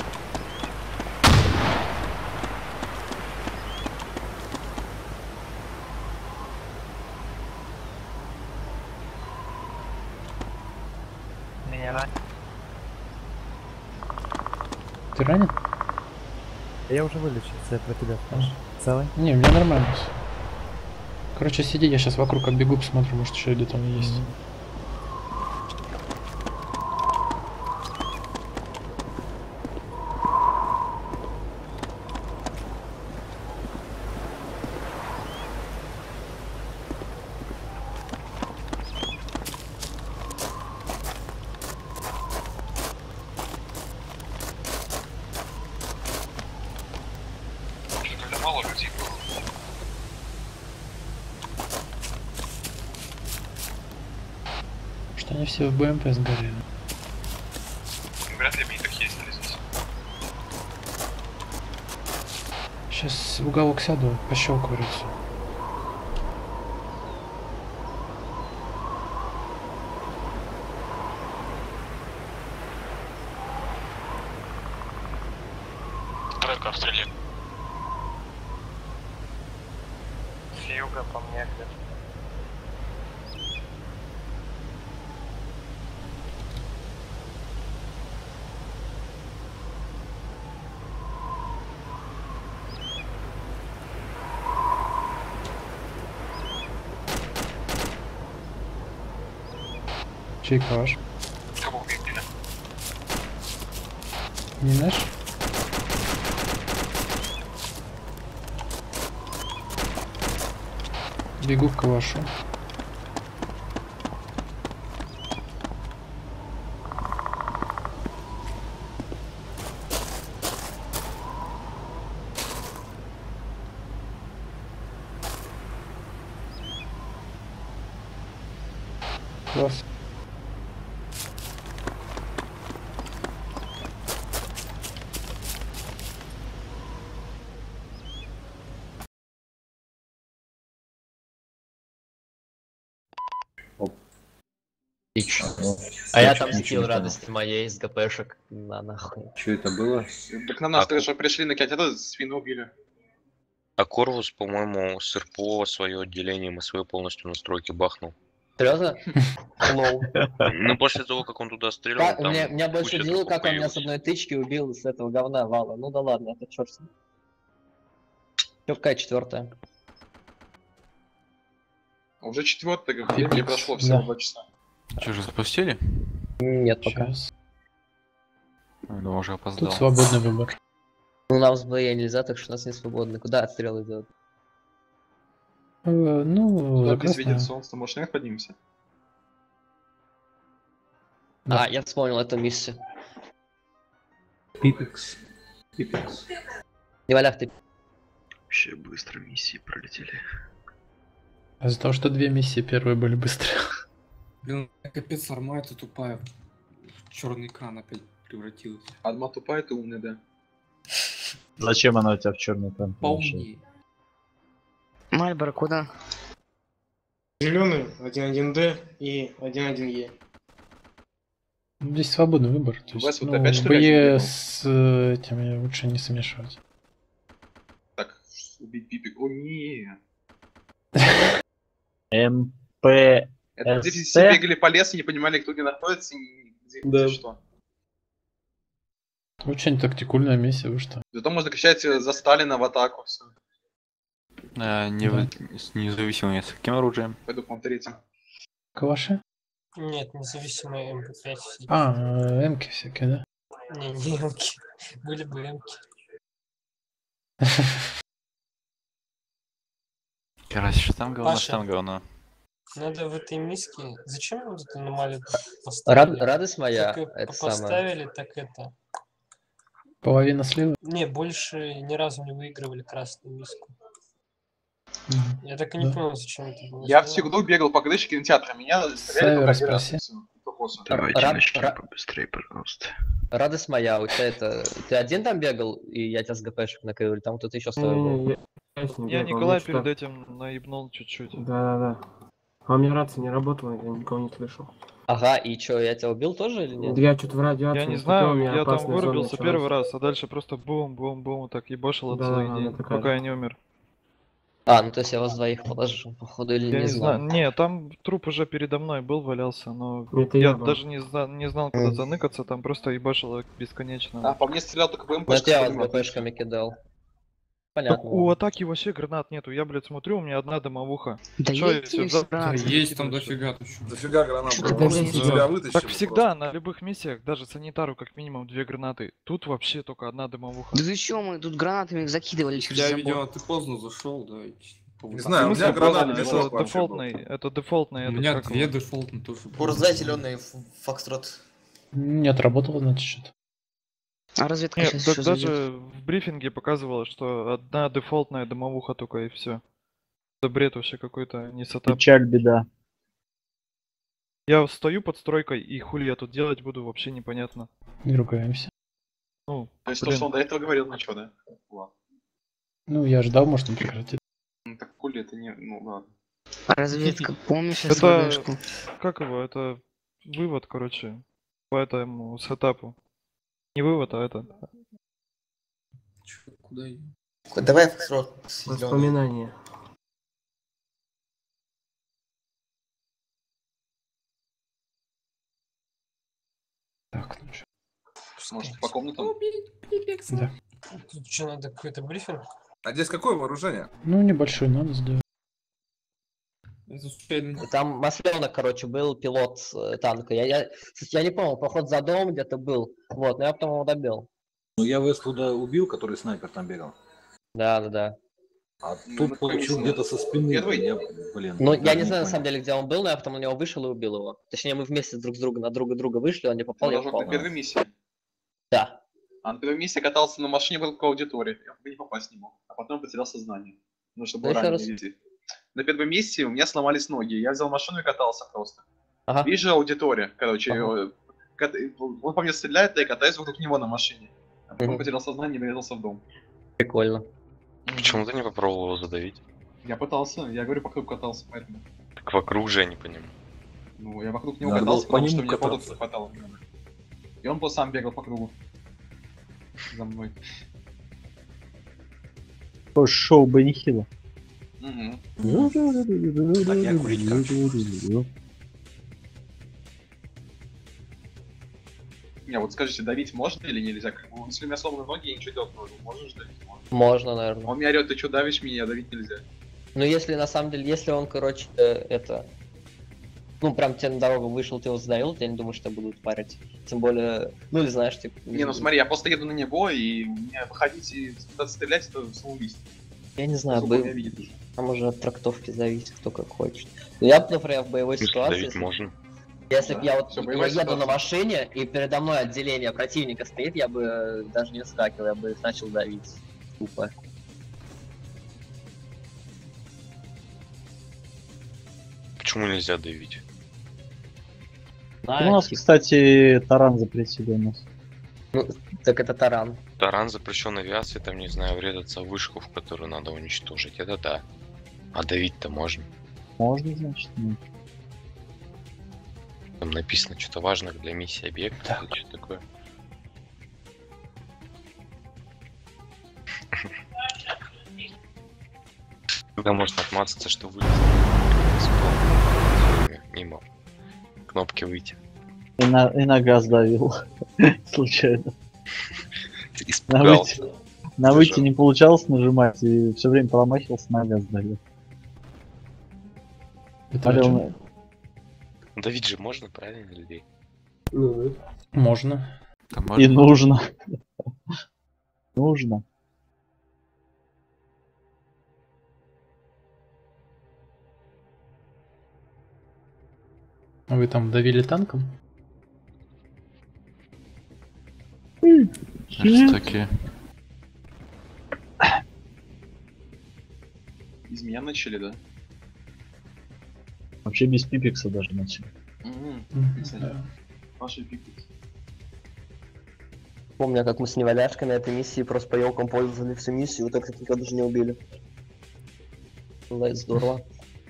Меня ранен. Ты ранен? Я уже вылечился, я про тебя спрашиваю. Целый? Не, у меня нормально все. Короче, сиди, я сейчас вокруг оббегу, посмотрю, может еще где-то он есть. Что-то когда мало людей было. Что они все в БМП сгорели. Вряд ли они так ездили здесь. Сейчас в уголок сяду, пощелкаю рацию. Трека обстрелил. С юга по мне где-то. Чейка ваш. Кого убили? Не наш? Бегу в калашу. Класс. А я там скилл радости моей из ГПшек. На нахуй. Что это было? Так на нас только что пришли накидать, это свину убили. А Корвус, по-моему, с РПО свое отделение и свою полностью настройки бахнул. Серьезно? Лоу. Ну, после того, как он туда стрелял, там Меня больше куча удивило, трупов как он меня с появилось. одной тычки убил с этого говна вала. Ну да ладно, это черт с ним. Какая четвертая? Уже четвертое, как времени прошло всего 2 часа. Что, уже запустили? Нет, пока. Ну, уже опоздал. Тут свободный выбор. Ну нам с БЕ нельзя, так что у нас не свободно. Куда отстрел идет? Ну, Туда без видит солнце, может наверх поднимемся? А, я вспомнил эту миссию. Пипекс. Пипекс. Не валяв ты. Вообще быстро миссии пролетели. Из-за того, что 2 миссии первые были быстрые. Блин, капец, арма это тупая. Черный экран опять превратилась. Адма тупая, ты умный, да. Зачем она у тебя в черный экран? Поумнее. Мальборо куда? Зеленый 1.1D и 1.1E. Здесь свободный выбор. То У есть, вас вот ну, опять что ли БЕ один с этим лучше не смешивать. Так, убить пипик. О, не. МП. Это здесь все бегали по лесу, не понимали, кто где находится и где что. Очень тактикульная миссия, вы что? Зато можно кричать за Сталина в атаку. Все. С независимым с каким оружием? Пойду по третьим. Калаши? Нет, независимые МП5. А, эмки всякие, да? Не эмки. Были бы эмки. Короче, что там говно, Паша. что там говно. Надо в этой миске... Зачем мы вот эту аномалию поставили? Радость моя, Как это поставили, так это... Половина слива? Не, больше ни разу не выигрывали красную миску. Я так и не понял, зачем это было. Я всегда бегал по крыше кинотеатра, меня стреляли только один раз. Давайте, девочки, побыстрее, пожалуйста. Радость моя, у тебя это... Ты один там бегал, и я тебя с ГПшек накрыл, или там кто-то еще с тобой был? Я Николай перед этим наебнул чуть-чуть. Да. А у меня рация не работала, я никого не слышал. Ага, и чё, я тебя убил тоже или нет? Я что-то в радиацию. Я не знаю, я там вырубился первый раз, а дальше просто бум-бум-бум, так ебашил от своих денег, пока я не умер. А, ну то есть я вас двоих положил, походу, или Я не знаю. Не, там труп уже передо мной был, валялся, но Это я я был. даже не знал, куда заныкаться, там просто ебашило бесконечно. А, по мне стрелял только БМП. Ну это я вас ГПшками кидал. Понятно. У атаки вообще гранат нету, я, блядь, смотрю, у меня одна дымовуха. Да Чё, есть я всё гранаты. Есть там дофига. Дофига гранат. Так всегда, на любых миссиях, даже санитару как минимум 2 гранаты. Тут вообще только одна дымовуха. Да ты чё, мы тут гранатами их закидывали через Я забор. видел, ты поздно зашел, да. Не знаю, у меня гранат это дефолтный. У меня 2 дефолтные тоже. Курс-2 зеленый Фокстрот. Не отработало, значит, что-то. А разведка Нет, сейчас так еще даже зайдет. в брифинге показывало, что одна дефолтная дымовуха только и все. Это бред вообще какой-то, не сетап. Печаль, беда. Я стою под стройкой, и хули я тут делать буду, вообще непонятно. Не ругаемся. Ну, То есть то, блин. что он до этого говорил, ну чё, да? Ладно. Ну, я ждал, может, он прекратит. Ну так хули это не... Ну ладно. Разведка, помнишь Это, СВДшку? как его, это вывод, короче, по этому сетапу. Не вывод, а это. Куда я? Давай Фокстрот. Воспоминания. Так, ну что. Может, по комнатам? Да. Тут что, надо какой-то брифинг? А здесь какое вооружение? Ну, небольшой надо сделать. Там Масленок, короче, был пилот танка. Я не помню, поход за дом где-то был. Вот, но я потом его добил. Ну я Вествуда убил, который снайпер там бегал. Да. А тут получил где-то со спины. Я, блин, Ну, я не не знаю, на понял. самом деле, где он был, но я потом на него вышел и убил его. Точнее, мы вместе друг с другом на друга вышли, он не попал, я Должок попал. на первой миссии. Да. А на первой миссии катался на машине вокруг аудитории. Я бы не попасть не мог. А потом потерял сознание. Потому что был Ну, ещё раненый раз. везде. На первой миссии у меня сломались ноги. Я взял машину и катался просто. Ага. Вижу аудитория, короче. Ага. Он по мне стреляет, я катаюсь вокруг него на машине. А потом Мгм. потерял сознание и врезался в дом. Прикольно. Почему ты не попробовал его задавить? Я пытался, я говорю, вокруг катался, поэтому. Так вокруг же я не понимаю. Ну, я вокруг него Надо катался, было по потому что нему мне фото кататься. хватало. И он просто сам бегал по кругу. За мной. Шоу Бенни Хилла. Так, я курить хочу. Не, вот скажите, давить можно или нельзя? Как бы, если у меня сломаны ноги, я ничего делать не могу. Можешь давить? Можно, наверное. Он меня орёт, ты что давишь меня, давить нельзя. Ну, если на самом деле, если он, короче, ну, прям тебе на дорогу вышел, ты его задавил, я не думаю, что будут парить. Тем более, ну, или знаешь, типа... Не, ну смотри, я просто еду на него, и мне выходить и пытаться стрелять, это самоубийство. Я не знаю, Насколько меня видит уже. там уже от трактовки зависит, кто как хочет. Ну, я, например, в боевой Если ситуации... давить можно. Если бы я вот Всё, я боевая еду на ситуация. машине, и передо мной отделение противника стоит, я бы даже не скакивал, я бы их начал давить. Тупо. Почему нельзя давить? У нас, кстати, таран запретили у нас. Ну, так это таран. Таран запрещен авиацией, там, не знаю, врезаться в вышку, в которую надо уничтожить. Это да. А давить-то можно. Можно, значит, нет. Там написано что-то важное для миссии объекта. Или что такое. Когда можно отмазаться, что вылез. Мимо. Кнопки выйти. И на газ давил. Случайно. Ты На испугался. выйти не получалось нажимать, и все время промахивался, на газ давил. Смотрел Давить же можно, правильно, людей? Можно. И нужно. Нужно. А вы там давили танком? Жестокие. Из меня начали, да? Вообще без пипекса даже начали. Кстати, ваши пикпикс. Помню, как мы с неваляшкой на этой миссии просто по елкам пользовали всю миссию, вот так никого даже не убили. Это здорово.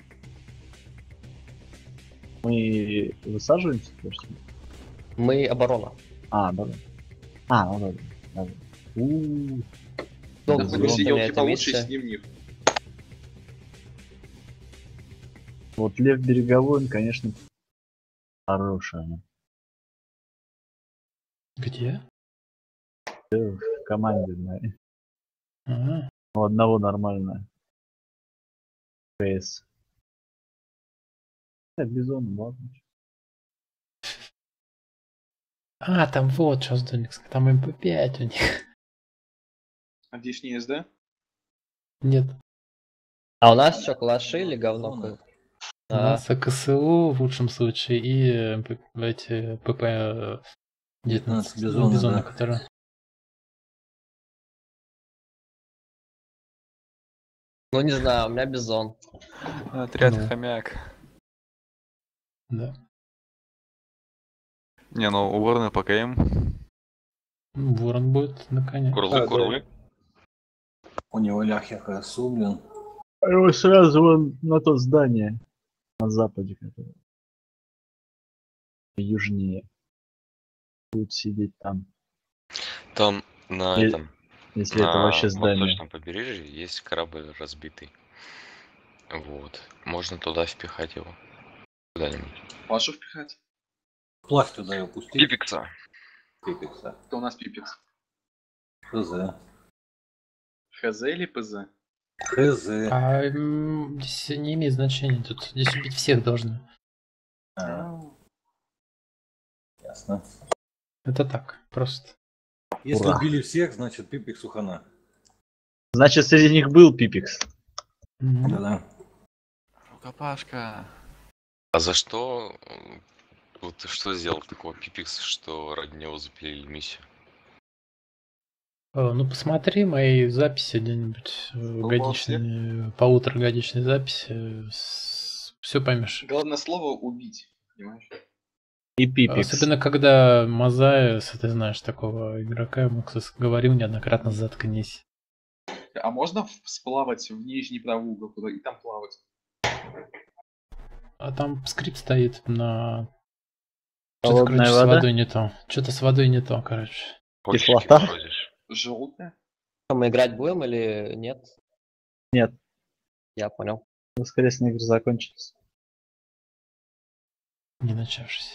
Мы высаживаемся? Мы оборона. Оборона. Ну да. Долго Да, все на елки этой получше, миссии. сидим в них. Вот Лев Береговой, он, конечно, хороший. Где? В команде, да. Ага. У одного нормально. ПС. Бизон, ладно. Там вот что Доникс, там МП5 у них. А здесь не СД? Нет. А у нас что, калаши или говно? У нас КСУ в лучшем случае и эти ПП 19 бизоны, да. которые... Ну не знаю, у меня бизон. Отряд Ну. хомяк. Да. Не, ну у Ворона ПКМ. Ворон будет на коне. Курлы. У него ляхи ХСУ, блин. Его сразу вон на то здание. На западе, которое. Южнее. Будет сидеть там. Там на Е- этом. Если на это вообще здание. восточном побережье есть корабль разбитый. Вот. Можно туда впихать его. Куда-нибудь. Пашу впихать? Плащ туда его пусти. Пипекса. Пипекса. Кто у нас пипекс? ХЗ. ХЗ или ПЗ? ХЗ. Здесь не имеет значения, тут здесь убить всех должны. Ясно. Это так, просто. Если Ура. убили всех, значит Пипексу хана. Значит, среди них был Пипекс. Да-да. Рукопашка. А за что? Вот что сделал такого Пипекс, что ради него запилили миссию? Ну посмотри мои записи где-нибудь годичные, полуторагодичные записи, все поймешь. Главное слово убить, понимаешь? И Пипекс. Особенно когда Мазая, если ты знаешь такого игрока, ему говорил неоднократно заткнись. А можно сплавать в нижний правый угол туда и там плавать? А там скрипт стоит на... Холодная Что-то, короче, с вода? водой не то. Что-то с водой не то, короче. Кислота? Желтая? Мы играть будем или нет? Нет. Я понял. Воскресные игры закончились. Не начавшись.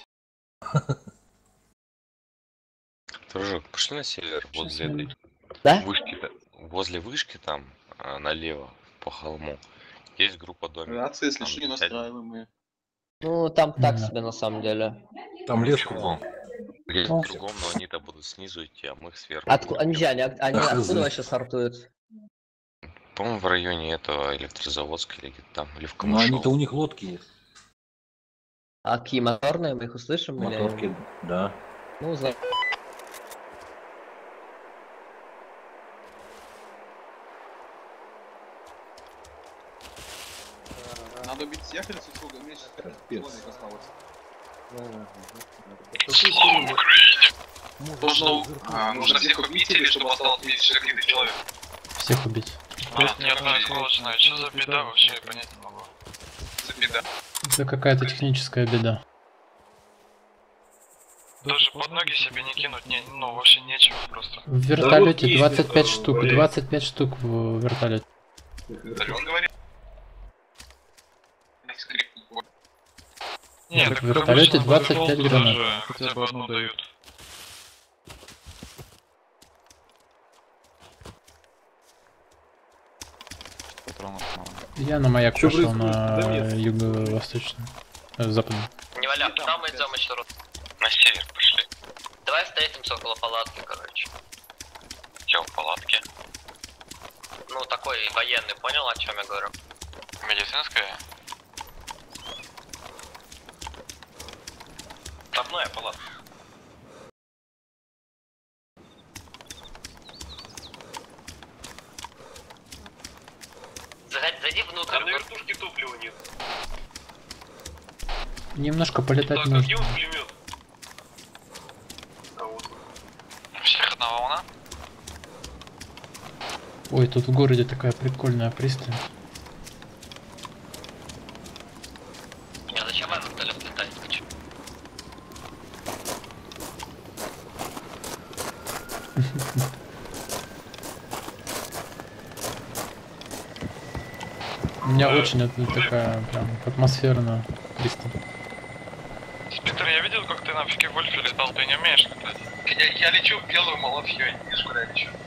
Дружок, пошли на север, возле этой Да? вышки, возле вышки там, налево, по холму, есть группа домиков. Рация, если Там что, не пять- настраиваемые. Ну, там так себе на самом деле. Там лес кругом. Есть Ну. кругом, но они-то будут снизу идти, а мы их сверху. Они Да, откуда хз. вообще стартуют? По-моему, в районе этого электрозаводска или где-то там, или в Ну Камышово. они-то у них лодки есть. А какие моторные, мы их услышим? Моторки, Или... да. Ну, за... Надо убить всех или супруга? Мне сейчас человек осталось. Нужно всех убить или чтобы осталось меньше каких-то человек? Всех убить. Нервная сложная, что за беда вообще, я понять не могу. За беда. Это какая-то техническая беда. Даже под ноги себе не кинуть, ну вообще нечего просто. В вертолете 25 штук, 25 штук в вертолете. Он говорит. Нет, Так так в вертолете обычно 25 даже гранат. хотя бы одну дают. Я на маяк Чё пошел происходит? Да на нет. юго-восточный, западный. Не валя, куда мы идем еще раз? На север пошли. Давай встретимся около палатки, короче. Че, в палатке? Ну, такой военный, понял, о чем я говорю? Медицинская? Штабная палатка. Зайди внутрь. Там на вертушке топлива нет. Немножко полетать Так, а нужно. где он пулемет? А вот. У всех одна Одна волна. Ой, тут в городе такая прикольная пристань. Не, зачем я на лифт летать хочу? У меня очень это такая прям атмосферная пристань. Спектр, я видел, как ты на фиге Вольфе летал, ты не умеешь летать. Я лечу в белую малафью, я не вижу, куда я лечу.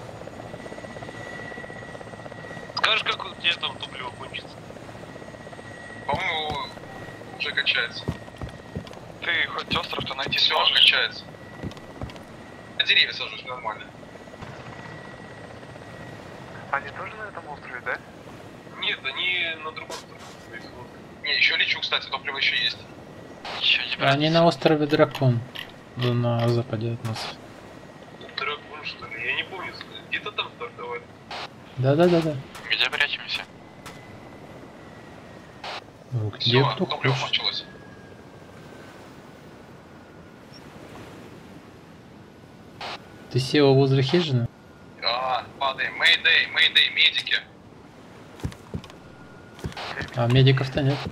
Скажешь, как у тебя там топливо кончится? По-моему, уже качается. Ты хоть остров-то найти Все, сможешь? качается. На деревья сажусь, нормально. Они тоже на этом острове, да? Нет, они на другом острове. Не, еще лечу, кстати, топливо еще есть. Они на острове Дракон. Да, на западе от нас. Дракон, что ли? Я не помню, где-то там стартовали. Да. Где прячемся? Ну, где Все, кто топливо хочет. кончилось. Ты сел возле хижины? Падаем. Мэйдэй, медики. А медиков-то нет.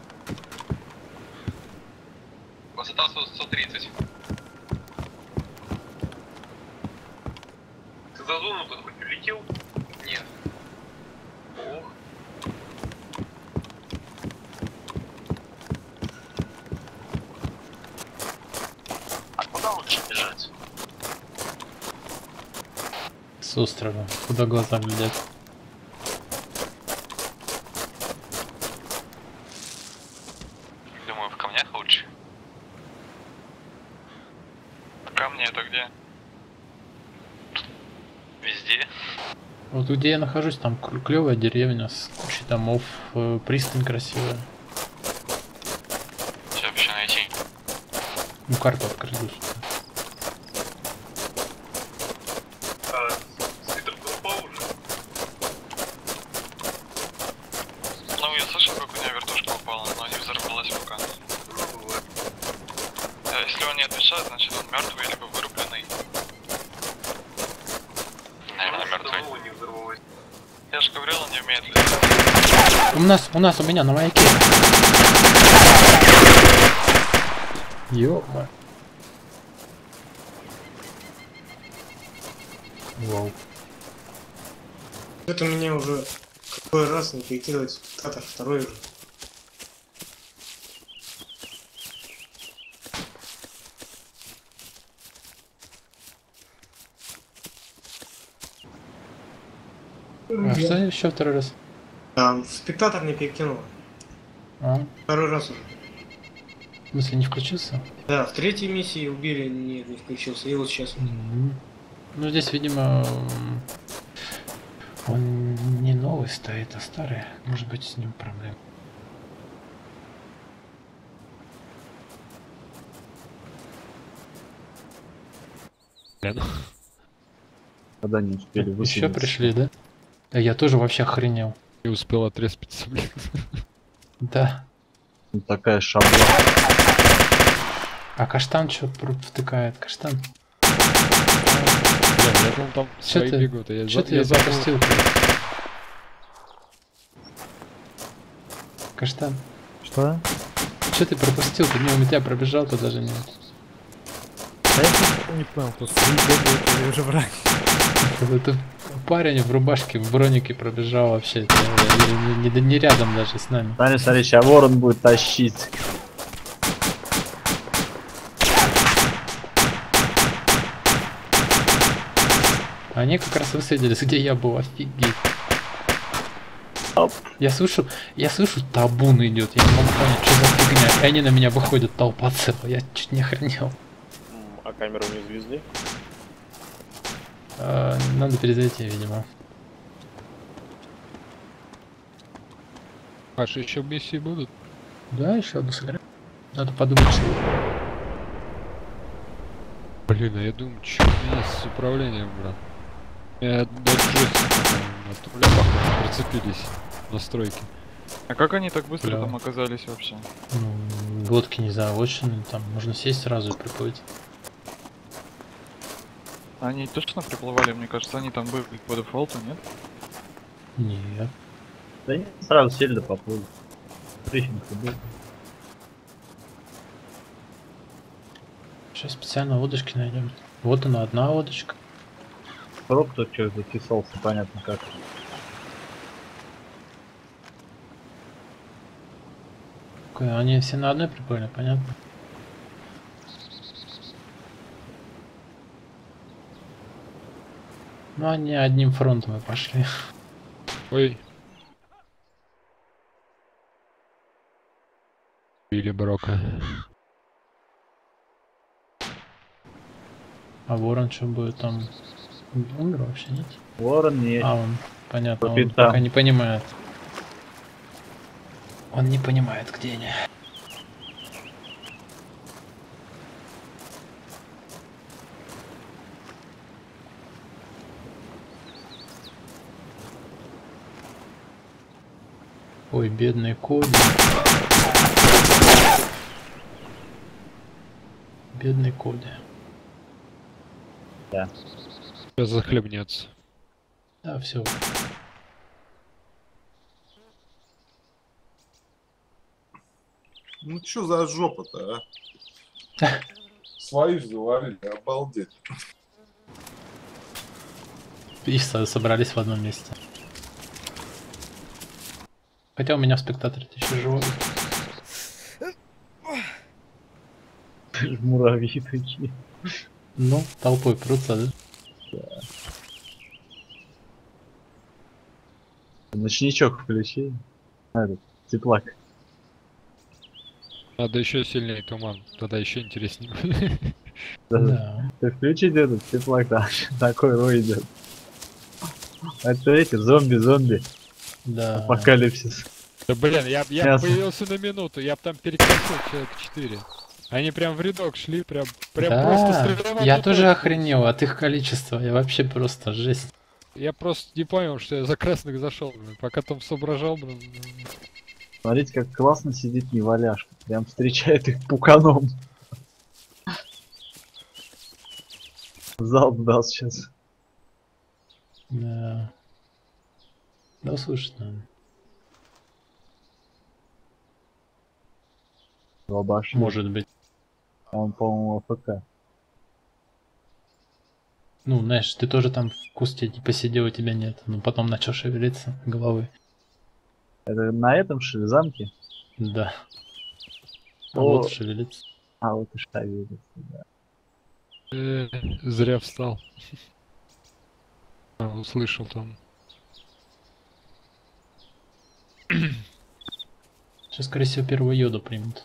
Высота 130. Ты за зону тут хоть прилетел? Нет. Ох. А куда лучше бежать? С острова. Куда глаза глядят. Думаю, в камнях лучше. Камни это где? Везде. Вот где я нахожусь, там клевая деревня с кучей домов, пристань красивая. Все вообще найти. Ну, карту открылась. Ну, я слышал, как у меня вертушка упала, но не взорвалась пока. Если он не отвечает, значит он мертвый либо вырубленный. Наверное, мертвый. Я же говорил, он не умеет летать. У меня на маяке. Ёба. Вау. Это меня уже какой раз не перекидывать. Татар второй уже. А что еще второй раз? Спектатор не перекинул. А? Второй раз уже. В смысле, не включился? Да, в третьей миссии убили, нет, не включился. И вот сейчас. Ну здесь, видимо, он не новый стоит, а старый. Может быть, с ним проблем. Когда не успели высадиться. Еще пришли, да? А я тоже вообще охренел. Не успел отреспиться, блин. Да. Ну, такая шабла. А каштан что втыкает? Каштан? Я думал, там Чё свои ты? бегают, а Чё ты забыл. запустил? Каштан. Что? Че ты пропустил? Ты мимо тебя пробежал, то даже не... Да я просто не понял, тут бегают или уже враг. Это парень в рубашке, в бронике пробежал вообще. Не рядом даже с нами. Смотри, сейчас ворон будет тащить. Они как раз высадились, где я был, офигеть. Я слышу табун идет, я не могу понять, что за фигня. И они на меня выходят, толпа целая, я чуть не охренел. А камеру не завезли? Надо перезайти, видимо. Ваши еще миссии будут? Да, еще одну сыграем. Надо подумать, что... Блин, а я думаю, что у меня с управлением, брат. Я даже от руля походу прицепились настройки. А как они так быстро Бля. там оказались вообще? Ну, лодки не заочены, там можно сесть сразу и приплыть. Они точно приплывали, мне кажется, они там были по дефолту, нет? Нет. Да нет, сразу сели да поплыли. Брифинг был. Сейчас специально удочки найдем. Вот она, одна удочка. Рок тут что записался, понятно как. Они все на одной прикольно, понятно. Ну они одним фронтом и пошли. Ой. Или Брока. А Ворон что будет там? Умер вообще, нет? Ворон нет. А, он, понятно, он Капитан. пока не понимает. Он не понимает, где они. Ой, бедный Коди. Бедный Коди. Да. Сейчас захлебнется. Да, все. Ну чё за жопа-то, а? Свои же завалили, обалдеть. И собрались в одном месте. Хотя у меня в спектаторе еще живой. Муравьи такие. Ну, толпой прутся, да? Да. Ночничок включи. Этот, теплак. Надо еще сильнее туман, тогда еще интереснее. Да. Ты включи этот теплак, да, такой рой идет. Это эти зомби. Да. Апокалипсис. Да блин, я появился на минуту, я б там перекосил человек 4. Они прям в рядок шли, прям да, просто стреляли. Я тоже охренел от их количества, я вообще просто жесть. Я просто не понял, что я за красных зашел, блин, пока там соображал, блин. Смотрите, как классно сидит неваляшка. Прям встречает их пуканом. Залп дал сейчас. Да. Да, услышать надо. Лобаши. Может быть. Он, по-моему, АФК. Ну, знаешь, ты тоже там в кусте не посидел, у тебя нет. Но потом начал шевелиться головой. Это на этом что ли, замке? Да. А О. вот шевелится. А вот и шевелится, да. Зря встал. А, услышал там. Сейчас, скорее всего, первого йода примут.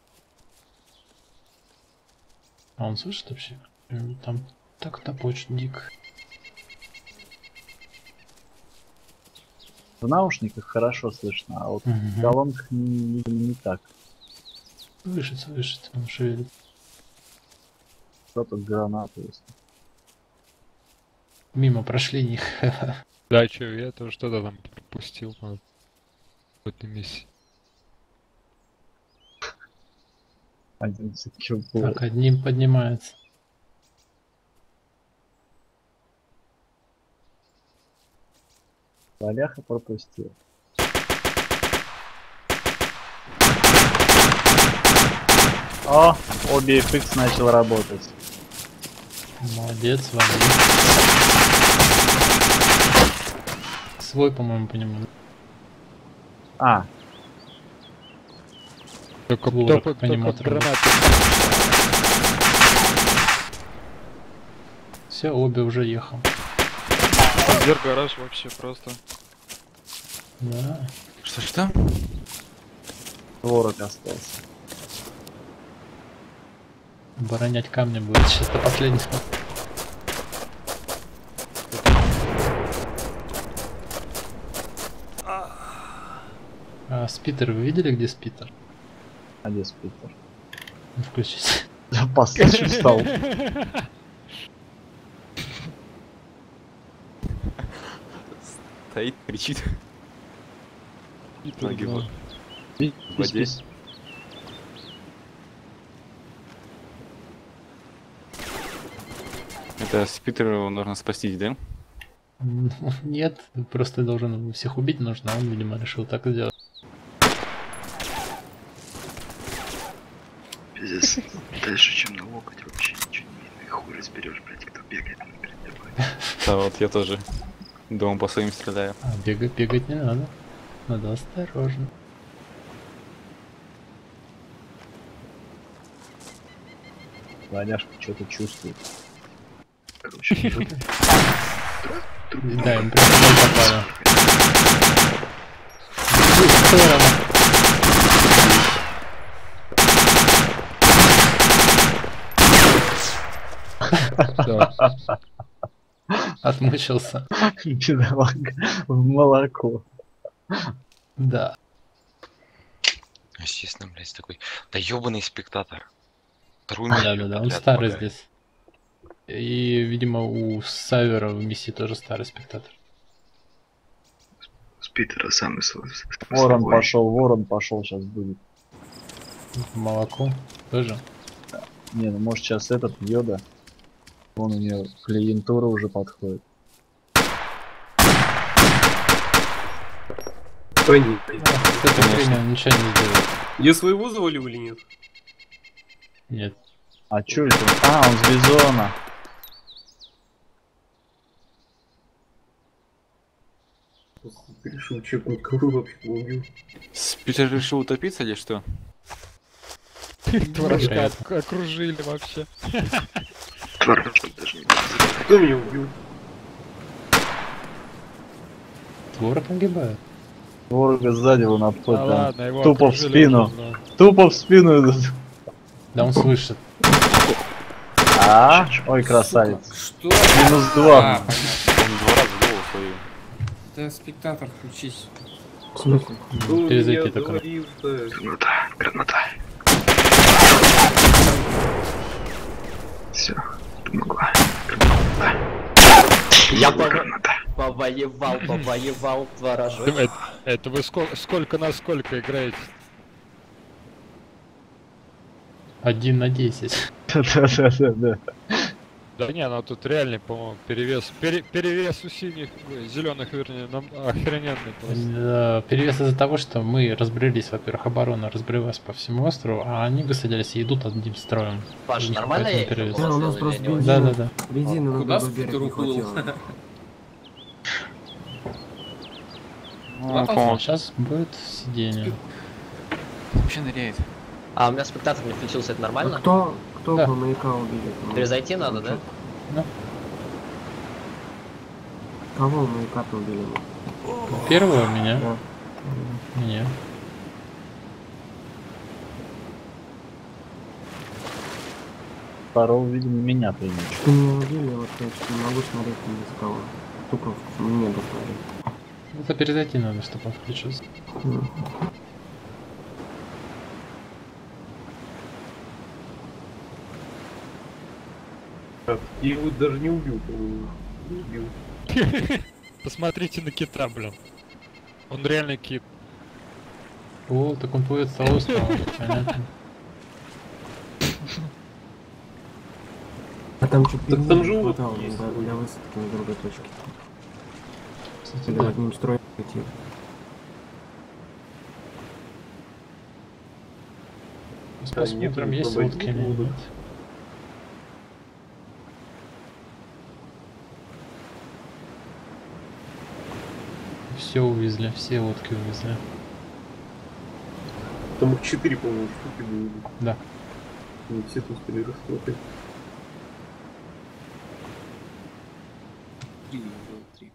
А он слышит вообще? Там так топочет дико. В наушниках хорошо слышно, а вот в колонках не так. Слышит, он шевелит. Что тут гранаты есть? Мимо прошли их. Да, чё, я тоже что-то там пропустил в этой миссии. 11 килл. Так, одним поднимается. Валяха пропустил. О, обе FX начал работать. Молодец, Ваня. Свой, по-моему, по нему. А. Только по нему все, обе уже ехал. Дверь гараж вообще просто. Да. Что? Творог остался. Оборонять камни будет сейчас до последнего. А спитер, вы видели, где спитер? А где спитер? Включите. Запас встал. Стоит, кричит. Спитер, Ноги да. в воде. Это Спитера нужно спастись, да? Ну, нет, просто должен всех убить нужно, а он, видимо, решил так сделать. Пиздец, дальше, чем на локоть, вообще ничего не хуй разберешь, блядь, кто бегает перед тобой. Да, вот я тоже. Дома по своим стреляю. А бегать не надо. Надо осторожно. Ваняшка что-то чувствует. Короче, да, им прям попало. Отмучился. Бедолага в молоко. Да. Естественно, блядь, такой. Да ёбаный спектатор. Да, он старый здесь. И, видимо, у Савера в миссии тоже старый спектатор. Спитера самый свой. Ворон пошел, сейчас будет. Молоко тоже? Не, ну может сейчас этот Йода. Вон у нее клиентура уже подходит. Понятно. С этой хренью он ничего не сделает. Я своего завалил или нет? Нет. А чё это? А, он с Бизона. Решил чекнуть, кого вообще убил. Спитер решил утопиться или что? Творожка окружили вообще. Творожок даже не Кто меня убил? Творог погибает. Творога сзади вон обходит. Да ладно, его тупо в окружили спину. уже, да. Тупо в спину идут. Да он слышит. А? Ой, красавец. Что? Минус 2. Он 2 раза голову свою. Да, спектатор, включись. Перезайти такой. Граната. Все, помогла. Я повоевал, творожок. Это вы сколько на сколько играете? 1 на 10. Да. Да не, ну тут реальный, по-моему, перевес у синих, зеленых, вернее, нам охрененный просто. Перевес из-за того, что мы разбрелись, во-первых, оборона разбрелась по всему острову, а они высадились и идут одним строем. Паш, нормально я их перевес? Да, у нас просто бензина. Да. Бензина на Куда другой берег Спитер не уплыл? хватило. Сейчас будет сиденье. Вообще ныряет. А у меня спектатор не включился, это нормально? Кто по маяка убили? Перезайти надо, да? Да. Кого у маяка-то убили? Первого меня. Да. Меня. Второго, видимо, меня приняли. Что меня убили, вот я не могу смотреть ни за кого. Тупо в небо смотреть. Это перезайти надо, чтобы он включился. Я его даже не убил, по-моему. Не убил. Посмотрите на кита, блин. Он реальный кит. О, так он плывет с острова. Понятно. А там что, Так там же не улов хватало есть. для высадки на другой точке. Или одним строем идти. Посмотрим, есть лодки или нет. Все увезли, все лодки увезли. Там их 4, по-моему, штуки были. Да. Не все тут успели расхватать. 3 было, 3.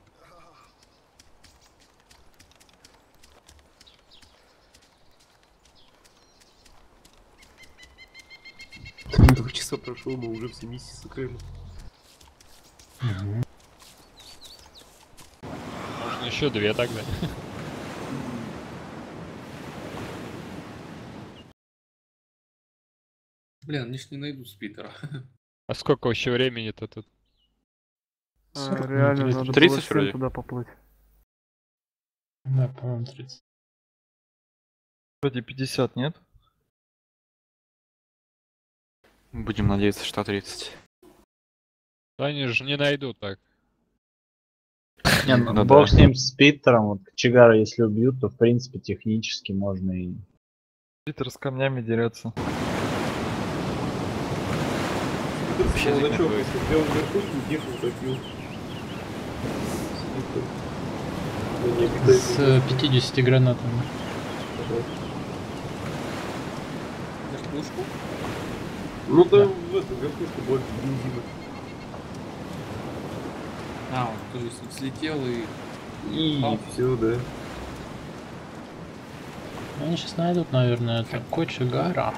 Два часа прошло, мы уже все миссии сыграем. Можно еще 2 тогда. Блин, они ж не найдут Спитера. А сколько вообще времени-то тут? Реально, надо 30 было всем вроде. туда поплыть. Да, по-моему, 30. Вроде 50, нет? Будем надеяться, что 30. Они же не найдут так. Не, ну, бог с ним, с Питером, вот Кочегара если убьют, то в принципе технически можно и... Питер с камнями дерется. Вообще молодчок, если бы я уже верхушку, Дифу забил. С 50 гранатами. Верхушку? Ну да, в эту верхушку больше бензина. А, он то есть слетел и... И все, да. Они сейчас найдут, наверное, это Кочегара.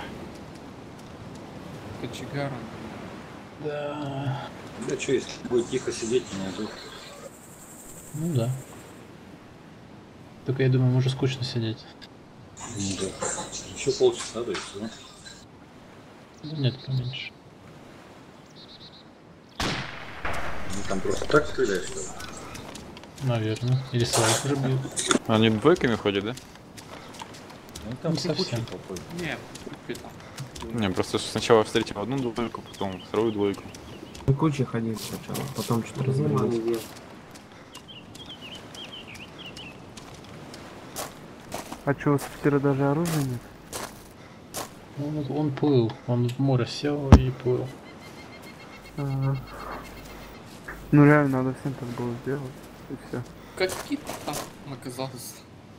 Кочегара. Да. Да что, если будет тихо сидеть, не найдут. Ну да. Только я думаю, может скучно сидеть. Ну да. Еще полчаса, да и все. Нет, поменьше. Ну там просто так стреляешь, что ли? Наверное. Или своих уже бьют. Они двойками ходят, да? Ну там Не совсем. Не, там. Не, просто сначала встретил одну двойку, потом вторую двойку. Ну, куча ходить сначала, потом что-то разниматься. А что, у Спитера даже оружия нет? Он плыл, он в море сел и плыл. Ага. Ну реально, надо всем так было сделать, и все. Как Кит там оказался?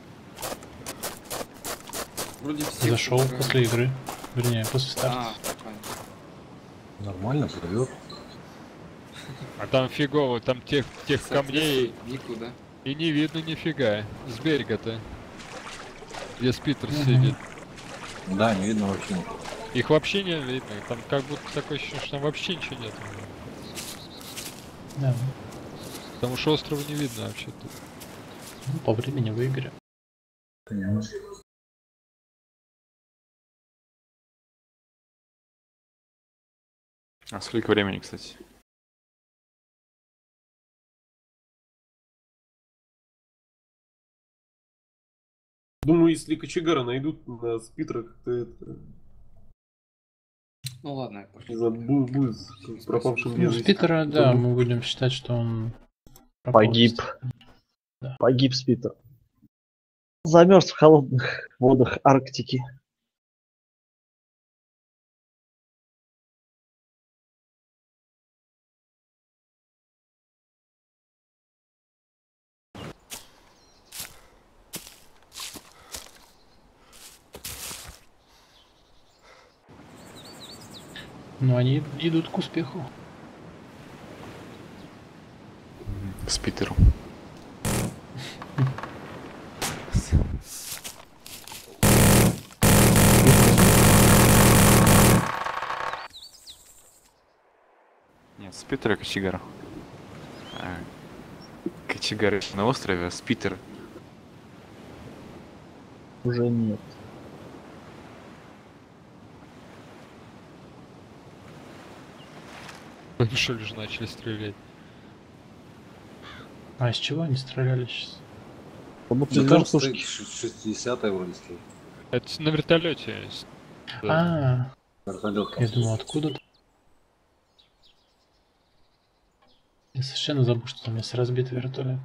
Вроде все Зашел после игры. Вернее, после старта. Нормально, плывет. А там фигово, там тех камней никуда. И не видно нифига. С берега-то. Где Спитер сидит. Да, не видно вообще ничего. Их вообще не видно. Там как будто такое ощущение, что там вообще ничего нет. Да. Потому что острова не видно вообще-то. Ну, по времени в игре. А сколько времени, кстати? Думаю, если Кочегара найдут на Спитера, как-то это... Ну ладно, я пошел. Будет с пропавшим Ну, Спитера, да, мы будем считать, что он... Погиб. Да. Погиб Спитер. Замерз в холодных водах Арктики. Но они идут к успеху. С Питером. Нет, с Питера Кочегара. Кочегар на острове, а с Питера. Уже нет. Они что ли же начали стрелять? А из чего они стреляли сейчас? Да там стоит 60-я вроде стоит. Это на вертолете. Да. Вертолет. Я думал, откуда-то. Я совершенно забыл, что там есть разбитый вертолет.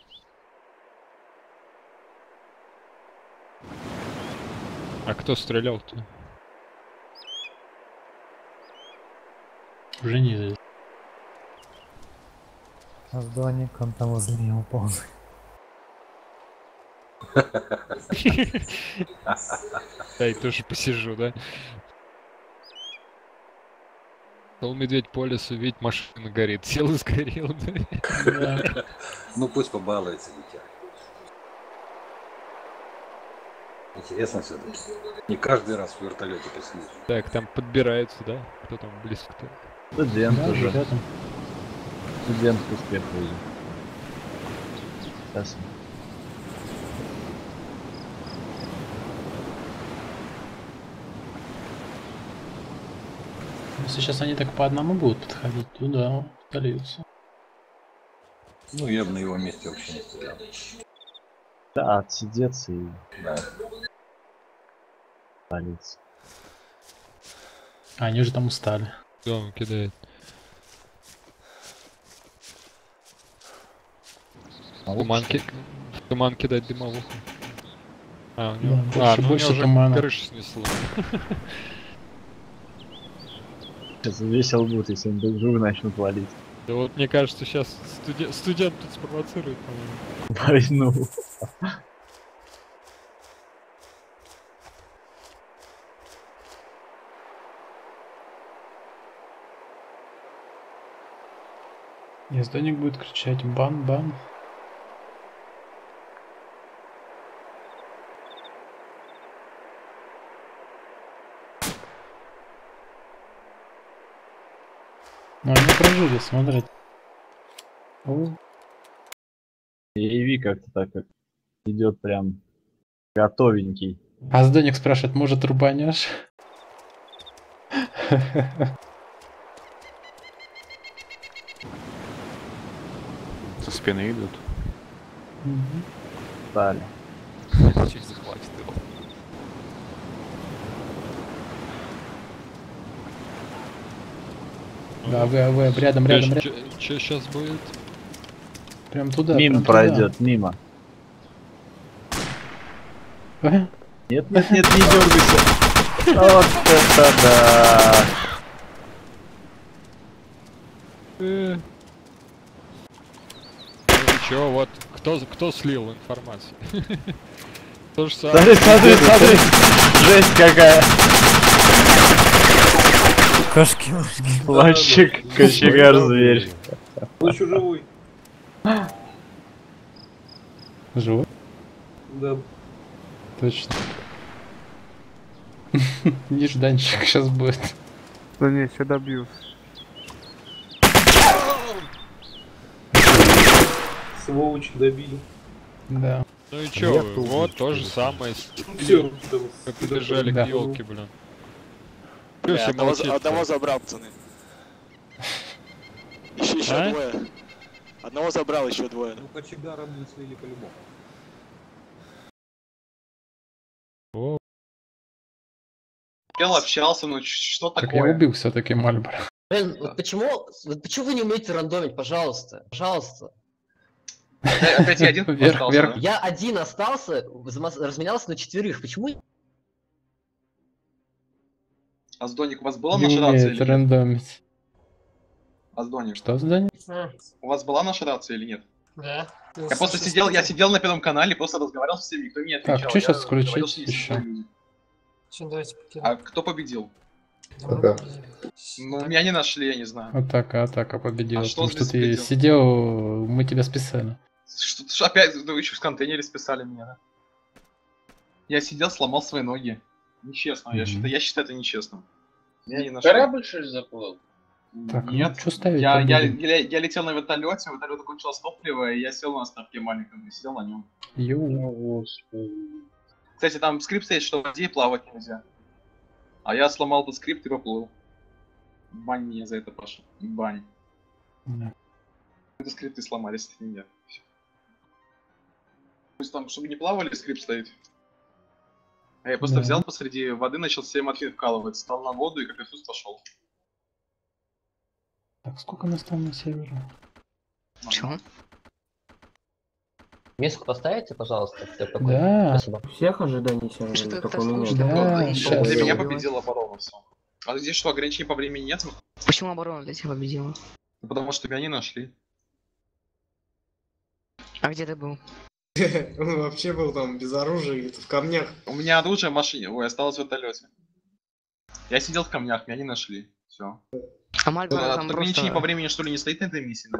А кто стрелял-то? Уже неизвестно. А сдавник, он там возле него полный. Дай тоже посижу, да? Шел медведь по лесу, видит, машина горит. Сел и сгорел, да? Ну пусть побалуется дитя. Интересно все-таки. Не каждый раз в вертолете посидишь. Так, там подбирается, да? Кто там близко-то? Студент Да, уже. ребята. Студент к успеху идет. Сейчас. Если сейчас они так по одному будут подходить, то да, дольются. Ну я бы на его месте вообще не стрелял. Да, отсидеться и... Да. Палиться. А они же там устали. Да, он кидает. В туман кидать дымовуху. А, у него... Да, ну больше у него тумана. уже крышу снесло. Сейчас весело будет, если они друг друга начнут валить. Да вот мне кажется, сейчас студент тут спровоцирует, по-моему. Войну. Ездоник будет кричать бан-бан. Ну они прожили, смотрят. AV как-то так как идет прям готовенький. А Сдоник спрашивает, может рубанешь? Со спины идут. Стали. Чуть захватит его. Да, вы рядом. Че сейчас будет? Прям туда. Мимо прям пройдет, туда. мимо. А? Нет, не дергайся. Вот это да. Чё, вот, кто слил информацию? То же самое. Смотри. Жесть какая. Кошки-мошки. Лачик, кочегар, зверь. Он еще живой. Живой? Да. Точно. Нежданчик сейчас будет. Да не, сейчас добью. Сволочь добили. Да. Ну и чё, вот то же самое. Все, побежали к ёлке, блин. Одного забрал, пацаны. Еще двое. Одного забрал, еще двое. Ну, кочегара, блин, слили по-любому. Чел общался, ну что Так такое? я убил все-таки Мальборо. Блин, вот почему вы не умеете рандомить, пожалуйста? Пожалуйста. Опять я один остался, да? Я один остался, разменялся на 4. Почему? Аздоник, у вас была Не наша рация умеет или нет? рандомить. Аздоник. Что Сдоник? У вас была наша рация или нет? Да. Я просто сидел на первом канале, просто разговаривал с всеми, никто не отвечал. Так, что сейчас говорил, включить что не еще? все люди. Давайте А кто победил? Ага. Ну, меня не нашли, я не знаю. Атака победила. А что Потому что здесь ты победил? сидел, мы тебя списали. Что опять, ну вы еще в контейнере списали меня, да? Я сидел, сломал свои ноги. Нечестно, я считаю это нечестным. Меня не нашли. Корабль что ли заплыл? Так, Нет, ну, что ставить? я победим? летел на вертолете, вертолет кончилось топливо, и я сел на островке маленьком и сидел на нем. Кстати, там скрипт стоит, что в воде плавать нельзя. А я сломал этот скрипт и поплыл. Бань меня за это, Паша. Бань. Да. Это скрипты сломались, это не я. То есть там, чтобы не плавали, скрипт стоит. А я просто Да. взял посреди воды, начал 7 ответ вкалывать, стал на воду и как Иисус пошел. Так, сколько нас там на севере? Чё? Меску поставите, пожалуйста? Да. Спасибо. Всех ожиданий сегодня, только у меня. Да, сейчас. Для меня победила оборона, все. А здесь что, ограничений по времени нет? Почему оборона для тебя победила? Ну, потому что меня не нашли. А где ты был? Он вообще был там без оружия, где-то в камнях. У меня оружие в машине, ой, осталось в вертолете. Я сидел в камнях, меня не нашли. Все. А Мальборо там ограничение просто... по времени что ли не стоит на этой миссии?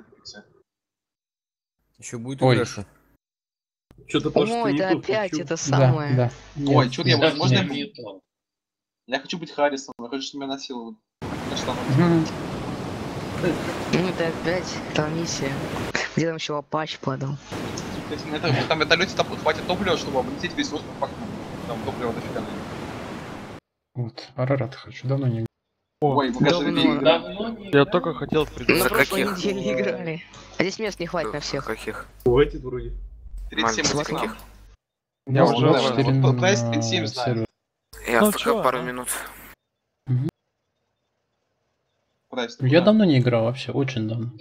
Еще будет Ой. Грэша. Что-то О, это опять это самое. Да. Ой, Нет, что-то я, нет, можно нет. я хочу быть Харрисом, я хочу, чтобы меня насиловали. Я что, Мгм. Ну это опять та миссия. Где там еще Апач падал? там в вертолете хватит топлива, чтобы облететь весь остров по окну. Там топлива дофига. Вот, Арарат хочу, давно не... Ой, вы кажется, Я только хотел На предложить. прошлой неделе играли. А здесь мест не хватит на всех. Каких? Хватит вроде. 37 Мальчик, этих каких? Я уже уже вот 4 вот прайс 37 знаю. Я Ну пока чё, пару а? минут. Прайс. Я давно не играл вообще, очень давно.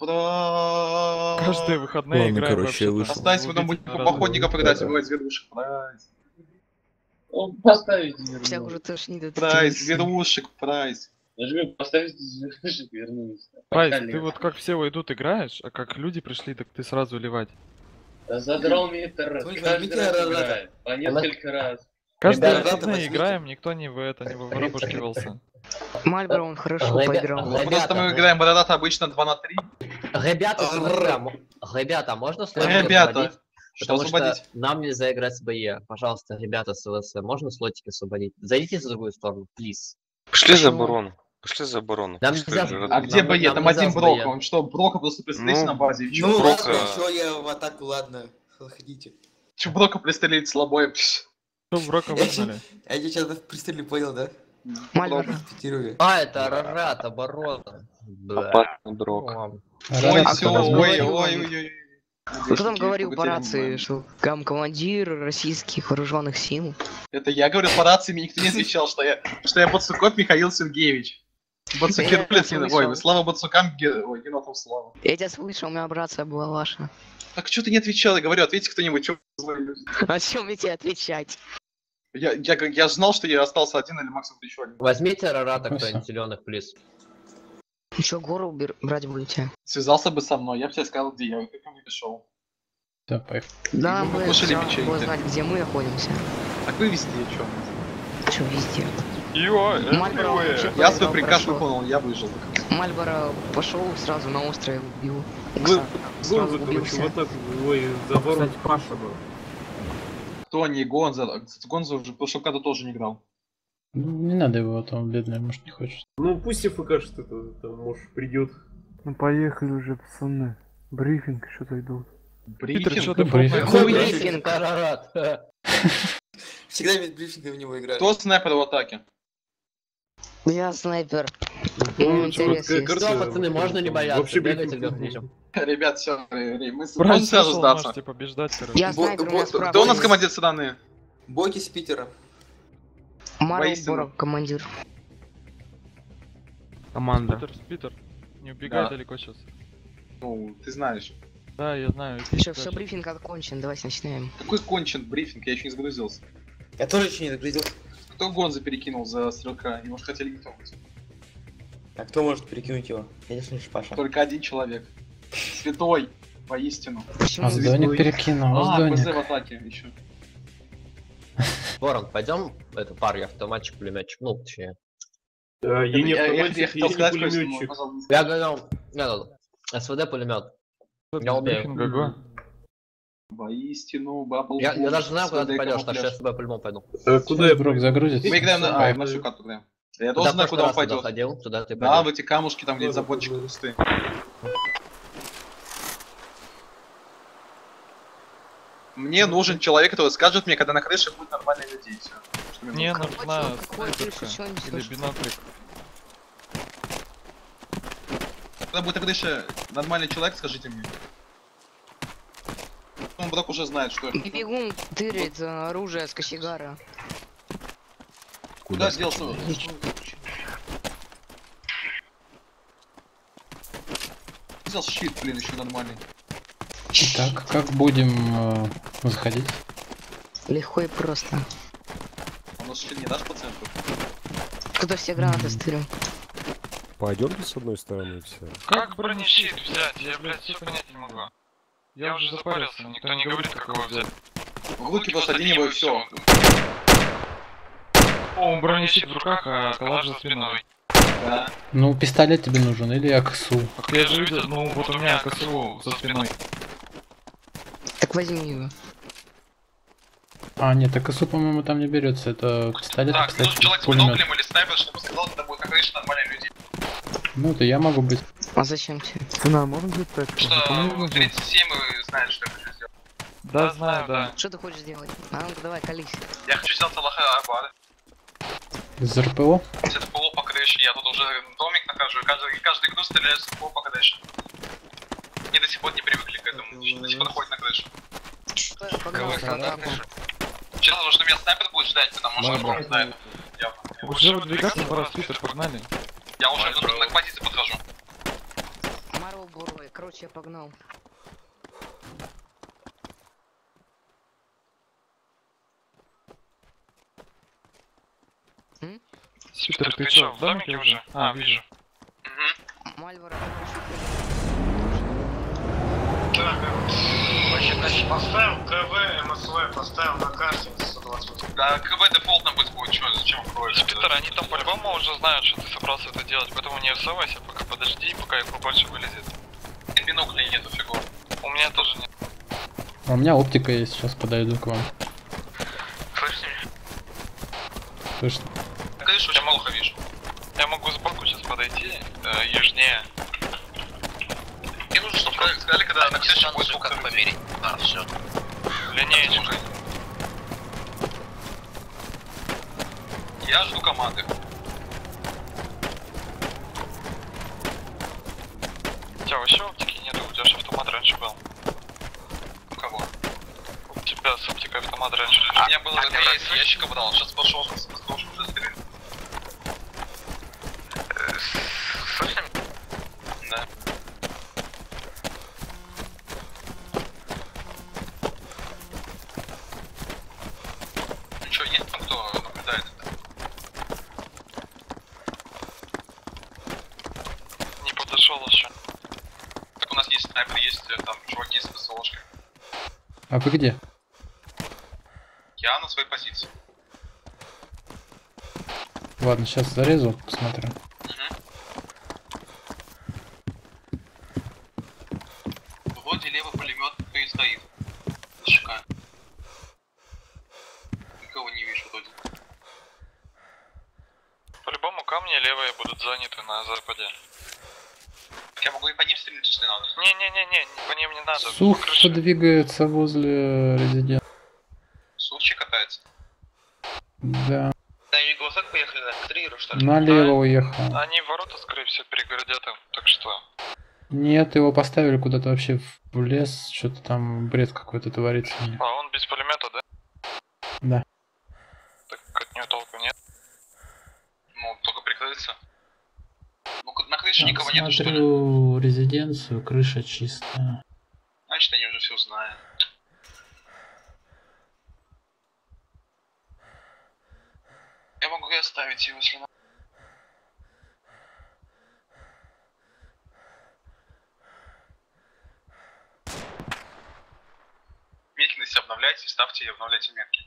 Каждые выходные Ладно, играем короче, я вообще-то. вышел. Остались потом будет походников играть, бывает зверушек. Прайс. Поставить. Всяк уже тошнит от Прайс, зверушек, прайс. Нажми поставить зверушек, вернулись. Прайс, ты вот как все войдут играешь, а как люди пришли, так ты сразу ливать. Задрал меня раз. Каждый раз играет. По несколько раз. Каждые выходные играем, никто не в это, не в воробушкивался. Мальборо он хорошо поиграл. Просто мы играем Бородата обычно 2 на 3. Ребята, можно слотик Ребята, освободить? что Потому освободить? что нам нельзя играть с БЕ. Пожалуйста, ребята с ЛС, можно слотик освободить? Зайдите за другую сторону, плиз. Пошли за оборону. Пошли за оборону. Нам Пошли нельзя- же. А где Нам- Б.Е? нам Там нельзя один с Брок. Б.Е. Он что, Брока просто пристрелить на базе? и чё? Ну Брок, ладно, еще я в атаку, ладно. Ходите. Чё Брока пристрелить слабой? Что, Брока выгнали? Я тебя сейчас пристрели, понял, да? Мальборо. Пятерюги. А, это Рарат, оборона. Опасный Брок. Ой, Рарат, всё, кто ой, разбил? ой. Кто там говорил по рации, что командир российских вооруженных сил? Это я говорю по рации, мне никто не отвечал, что я Бацуков Михаил Сергеевич. Бацукерулец, Я ой, слышал. слава Бацукам, ой, Генотов слава. Я тебя слышал, у меня рация была ваша. Так что ты не отвечал? Я говорю, ответьте кто-нибудь, что злые люди. О чем мне тебе отвечать? Я знал, что я остался один или максимум еще один. Возьмите Рарата кто-нибудь зеленых, плиз. Ну что, гору брать будете? Связался бы со мной, я бы тебе сказал, где я, как ко мне пришел. Всё, поехали. Да, нам мы бы покушали всё печеньки. было знать, где мы находимся. Так вы везде, что? Че везде? Мальборо вообще Я свой поиграл приказ хорошо. выполнил, я выжил. Мальборо пошел сразу на остров убил. Гонза, короче, вот так, ой, забор. Паша был. Кто не Гонза? Гонза уже в прошлом году тоже не играл. Ну, не надо его, там бедный, может не хочет. Ну пусть ФК что-то там, может, придет. Ну поехали уже, пацаны. Брифинг еще зайдут. Питер, что ты Брифинг. полный- Какой брифинг? Рарат. Всегда без брифинга в него играют. Кто снайпер в атаке? Я снайпер. Ну, Интерес есть. Все, пацаны, можно не бояться, Вообще бегайте брифинг. вверх низом. Ребят, все, мы Брать можем сразу слышал, сдаться. можете побеждать, короче. Я снайпер, у меня справа. Кто у нас командир страны? Бойки с Питера. Мальборо командир. Команда. Питер, не убегай Да. далеко сейчас. Ну, ты знаешь. Да, я знаю. иди Все, дальше. все, брифинг окончен, давайте начинаем. Какой кончен брифинг, я еще не загрузился. Я тоже еще не загрузил. Кто Гонза перекинул за стрелка? Его же хотели не трогать. А кто может перекинуть его? Я не слышу, Паша. Только один человек. Святой, воистину. Почему? Аздоник перекинул, А, ПЗ Аздоник. в атаке еще. Ворон, пойдем эту пару, я автоматчик, пулеметчик, ну, точнее. Я не Я автоматик, я хотел не сказать, пулеметчик. пожалуйста. Я говорил, СВД пулемет. Я умею. Брифинга, го. Воистину, бабл. Я даже знаю, куда ты пойдешь, так что я с тобой по-любому пойду. Куда я Брок загрузится. Мы играем на Поехали. нашу карту играем. Я Туда должен знать, в куда он прошлый раз пойдет. ходил, туда ты Да, в пойдешь. эти камушки, там где заборчики пустые. Мне нужен человек, который скажет мне, когда на крыше будет нормально людей. Всё. Что мне Мне нужно. нужна Какой снайперка крыша, что-нибудь или слышишь? биноклик. Когда будет на крыше нормальный человек, скажите мне. Он Брок уже знает, что это. Бегун тырит оружие с кочегара. Куда сделал что? Взял щит, блин, еще нормальный. Так, как будем заходить? Легко и просто. А у нас щит не дашь по центру? Кто-то все гранаты стырил. Пойдемте с одной стороны и все. Как бронещит взять? Я, блядь, все понять не могу. Я уже запарился, никто не говорит, как его взять. В руки просто один его и все. О, бронещит в руках, а калаш за спиной. Да. Ну, пистолет тебе нужен или аксу? Так я же видел, ну вот у меня КСУ за спиной. Так возьми его. А, нет, аксу, по-моему, там не берется. Это пистолет, Так, нужен кстати, человек с пулемет. биноклем или снайпер, чтобы сказал, когда будет на крыше нормальные люди. Ну, то я могу быть. А зачем тебе? Цена, можно взять так? Что 37 и знаешь, что я хочу сделать. Да, знаю, да. Что ты хочешь сделать? А ну давай, колись. Я хочу сделать Аллаха Акбар. Из РПО? С РПО по крыше, я тут уже домик нахожу, и каждый игру стреляю с РПО по крыше. Они до сих пор не привыкли к этому, до сих пор ходят на крышу. Сейчас потому что меня снайпер будет ждать, потому что он знает. Уже выдвигаться пора, Питер, погнали. Я уже на позиции подхожу. Короче, я погнал. Питер, ты чё, в домике уже? А, вижу. Мальвара, Так, значит, поставил КВ, МСВ, поставил на карте 120. Да, КВ дефолтно быть будет, чё, зачем кроешь? Питер, они там по-любому уже знают, что ты собрался это делать, поэтому не высовывайся, пока подожди, пока их побольше вылезет. И бинокля нету фигур. У меня тоже нет. У меня оптика есть, сейчас подойду к вам. Слышите меня? Слышно. Конечно, я плохо вижу. Я могу сбоку сейчас подойти, южнее. Мне нужно, чтобы сказали, когда на следующем будет как померить. А, все. Линеечка. Я жду команды. У тебя вообще оптики нету, у тебя же автомат раньше был. У кого? У тебя с оптикой автомат раньше. У меня было из ящика брал, сейчас пошел, уже стреляет. Слышно? Да. Ну что, есть там кто наблюдает это? Не подошел еще. Так у нас есть снайпер, есть там чуваки с ПСОшкой. А вы где? Я на своей позиции. Ладно, сейчас зарезу, посмотрю. Вроде левый пулемет и стоит. Зашикаю. Никого не вижу вроде. По-любому камни левые будут заняты на западе. Я могу и по ним стрелять, если надо? Не-не-не, по ним не надо. Сух двигается возле резидента. Сухчик катается? Да. Да, они голосок поехали на Триру, что ли? Налево уехал. Они ворота, скорее всего, перегородят им, так что... Нет, его поставили куда-то вообще в лес, что-то там бред какой-то творится. А он без пулемета, да? Да. Так от него толку нет. Ну, только прикрыться. Ну, на крыше никого нету, что ли? Смотрю резиденцию, крыша чистая. Значит, они уже все знают. Я могу и оставить его, если надо. Меткинность обновляйте, ставьте и обновляйте метки.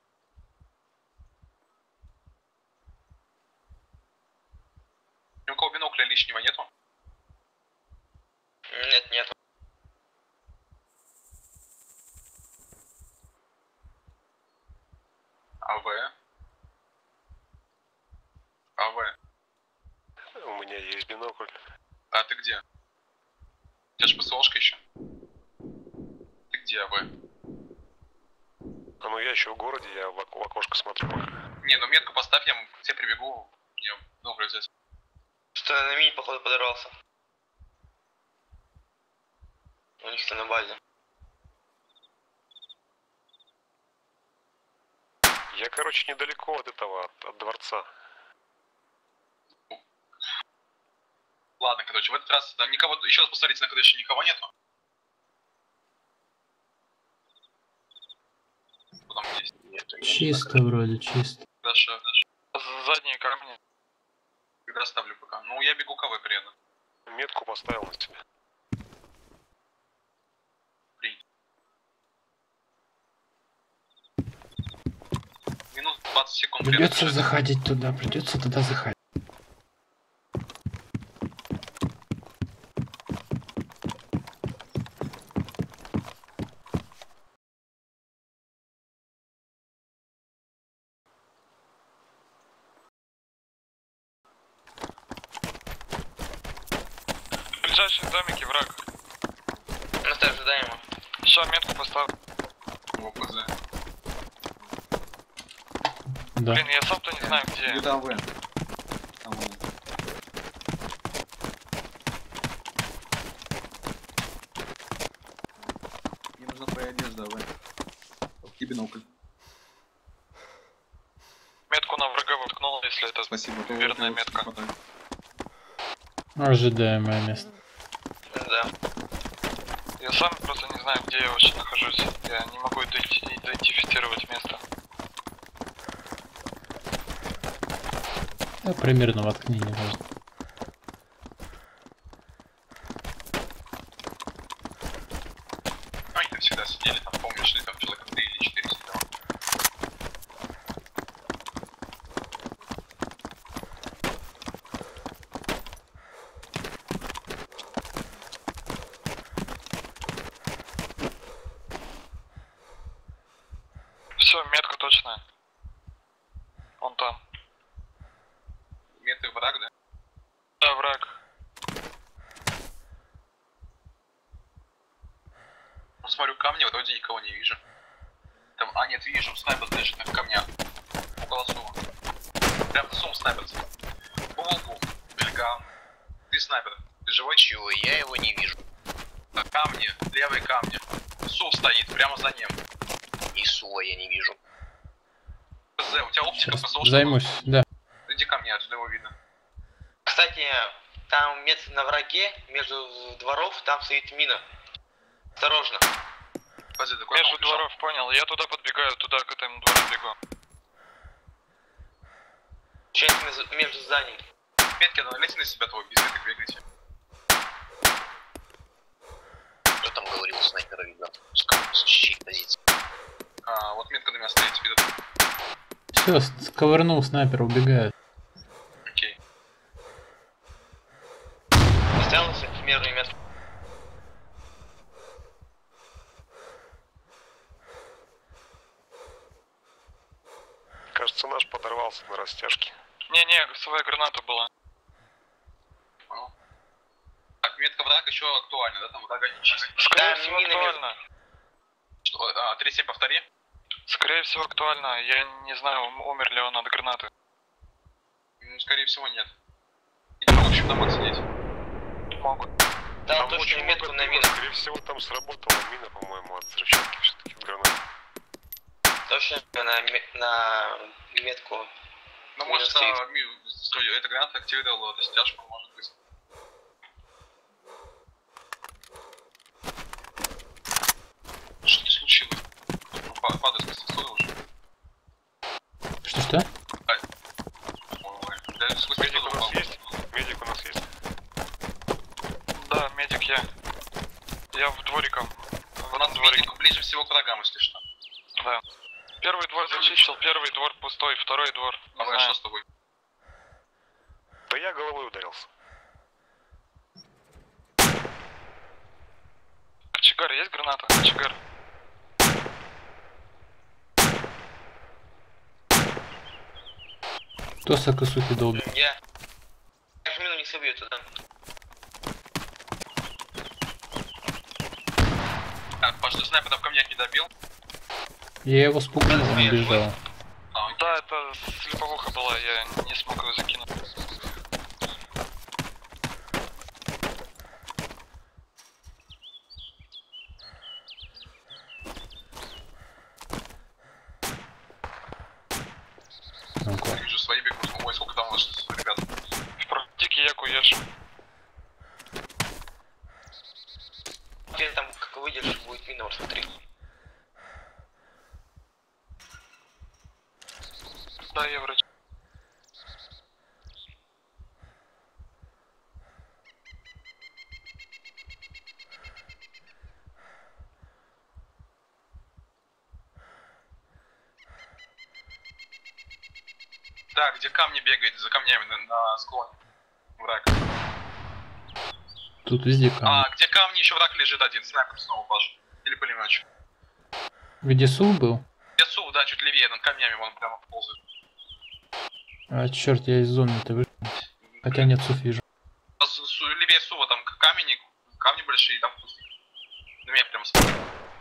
Ни у кого бинокля лишнего нету? Нет, нету. АВ. АВ. У меня есть бинокль. А ты где? У тебя же ПСОшка еще. Ты где, АВ? А ну я еще в городе, я в окошко смотрю. Не, ну метку поставь, я к тебе прибегу. Мне бинокль взять. Что на мини, походу, подорвался. У них-то на базе. Я, короче, недалеко от этого, от дворца. Ладно, короче, в этот раз там никого... Еще раз посмотрите, на крыше никого нету. Потом есть. Нету. Чисто вроде, чисто. Хорошо. Задние камни. Когда ставлю пока. Ну, я бегу КВ приеду. Метку поставил на тебя. Минут 20 секунд. Придется заходить туда, придется туда заходить. В ближайшем домике враг. Ну так, ожидаемо. Еще метку поставь. ОПЗ. Да. Блин, я сам-то не знаю, где. Это АВ. Мне нужна твоя одежда, АВ. И бинокль. Метку на врага воткнул, если это Спасибо, верная метка. Ожидаемое место. Да. Я сам просто не знаю, где я вообще нахожусь. Я не могу идентифицировать место. Да, примерно воткни, не важно. Они там всегда сидели, там помнишь, ли там человека 3 или 4 сидел. Все, метка точная. Он там. Метка враг, да? Да, враг. Смотрю камни, вроде никого не вижу. Там, нет, вижу, снайпер лежит на камнях. Около сумма. Прям сум снайпер. Бум-бум. Бельгам. Ты снайпер. Ты живой? Чего? Я его не вижу. На камне, левые камни. Су стоит, прямо за ним. И Суа я не вижу. У тебя оптика посол, Займусь, да. Иди ко мне, отсюда его видно. Кстати, там метр на враге, между дворов, там стоит мина. Осторожно. Между дворов, понял. Я туда подбегаю, туда к этому двору бегу. Часть между зданиями. Метки, навалите на себя того без меток, бегайте. Кто там говорил, снайпера видно? С чьей позиции? Вот метка на меня стоит, тебе. Все, сковырнул снайпер, убегает. Окей. Остался примерный метр. Кажется, наш подорвался на растяжке. Не, своя граната была. Понял. Так, метка врага еще актуальна, да? Там врага не чистит. Скорее всего актуально. Что, 37 повтори. Скорее всего актуально. Я не знаю, умер ли он от гранаты. Ну, скорее всего нет. Или в общем там отсидеть. Могут. Да, там точно очень метку много на дыма. мину. Скорее всего там сработала мина, по-моему, от взрывчатки все-таки от гранаты. Точно на метку. Ну, может, эта граната активировала растяжку, может быть. Что случилось? Падает с текстуры уже. Что? Да, сквозь текстуру упал. Медик у нас есть. Да, медик я. Я в двориком. У нас дворик ближе всего к врагам, если что. Да. Первый двор зачистил, первый двор пустой, второй двор. А что с тобой? Да я головой ударился. Кочегар, есть граната? Кочегар. Кто сакасухи долбит? Я. Как мину не собьет, да? Так, Паша, снайпер там камняк не добил? Я его спугнул, он бежал. Да, это слеповуха была, я не смог его закинуть. Ну-ка. Вижу, свои бегут. Ой, сколько там у вас ребят? В протике я куешь. Теперь там, как выйдешь, будет мина, вот смотри. Да, я врач. Да, где камни бегает, за камнями на склоне. Враг. Тут везде камни. Где камни еще враг лежит один, снайпер снова Паша. Или пулеметчик. Где Сул был? Где Су, да, чуть левее, над камнями вон прямо ползает. А черт, я из зоны-то вышел. Хотя нет, Суф вижу. Левее Сува, там камни большие, там пустые. На меня прямо смотри.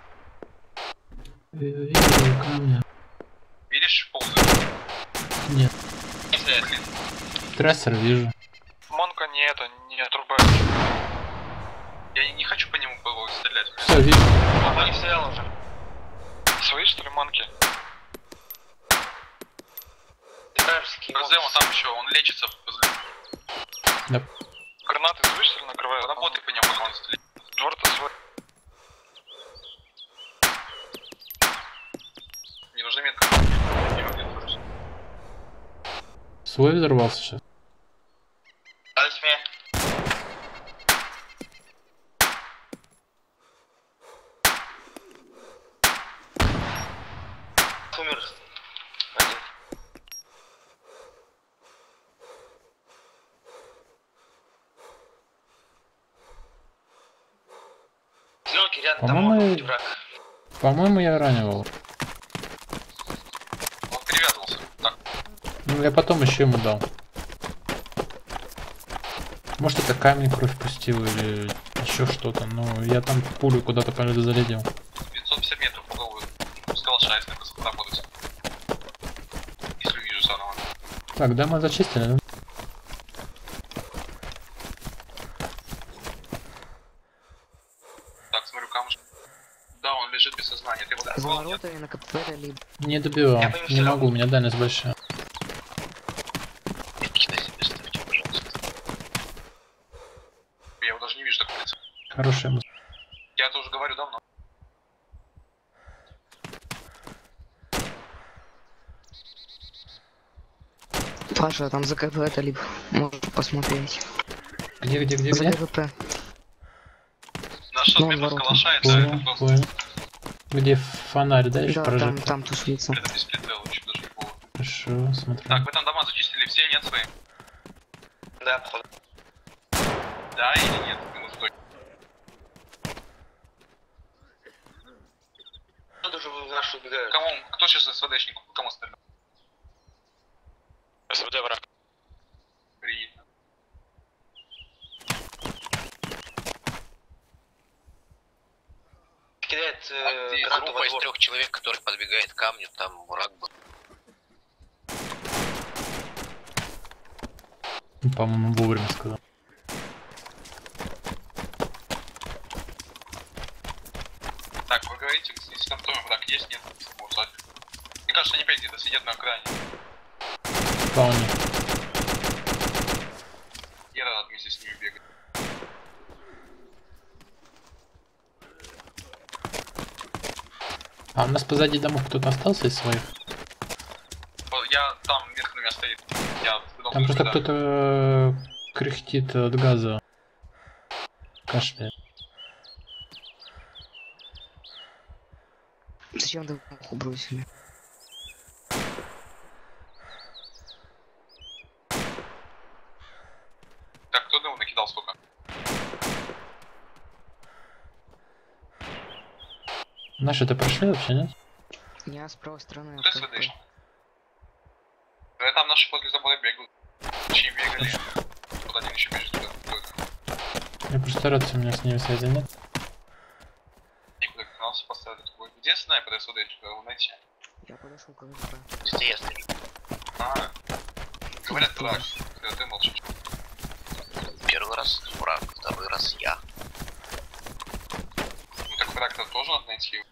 Вижу камня. Видишь, ползает? Нет. Блин. Трассер вижу. Монка не отрубает. Я не хочу по нему стрелять. Все, вижу. Он не стрелял уже. Свои, что ли, монки? Зема там еще, он лечится. Да. Гранаты слышишь, что ли, накрывают? Работай по нему, как он стреляет. Двор-то свой. нужны метки. Не могли просто. Свой взорвался сейчас. Дальше мне. Умер. Один. Зеленки рядом, там может быть враг. По-моему, я ранивал. Он перевязывался. Так. Ну, я потом еще ему дал. Может, это камень кровь пустил или еще что-то. Но я там пулю куда-то по льду зарядил. 550 метров по голову. С калаша, если это работает. Если увижу заново. Так, да, мы зачистили, да? Так, смотрю, камушек. Да, он лежит без сознания. Ты его дозвал? Нет? на КПП либо... Не добивал. Не могу, у меня дальность большая. Я его даже не вижу так в лице. Хорошая мысль. Я это уже говорю давно. Паша, там за КПП это либо можешь посмотреть. Где? За КПП. Наш Ну, метр с ворота. калаша, это Понял, понял. Где фонарь, да, еще Да, прожектор? там тусуется. это без прицела, еще даже не повод. Хорошо, смотрю. Так, вы там дома зачистили все, нет свои? Да, походу. Да или нет? Минус 100. Кто же в нашу убегают? Кому? Кто сейчас СВДшник? Кому стрелял? СВД враг. Приедет. Кидает Группа гранату во из двор. 3 человек, который подбегает к камню, там враг был. По-моему, вовремя сказал. Так, вы говорите, если там кто враг есть, нет? Мне кажется, они опять где-то сидят на окраине. Вполне. Я рад вместе с ними бегать. А у нас позади домов кто-то остался из своих? Я там, метка на меня стоит. Я Там просто кто-то кряхтит от газа. Кашляет. Зачем ты муху бросили? Так, кто дыму накидал сколько? Наши-то прошли вообще, нет? Я с правой стороны. Кто СВДшник? Да там наши возле забора бегают. Точнее бегали. Вот один еще бежит туда. Я просто рад, у меня с ними связи нет. Никуда канал поставили такой. Где снайпер СВДшник? Его найти. Я подошел к КПП. Где я стою? А, говорят враг, когда ты молчишь. Первый раз враг, второй раз я. Ну так враг-то тоже надо найти.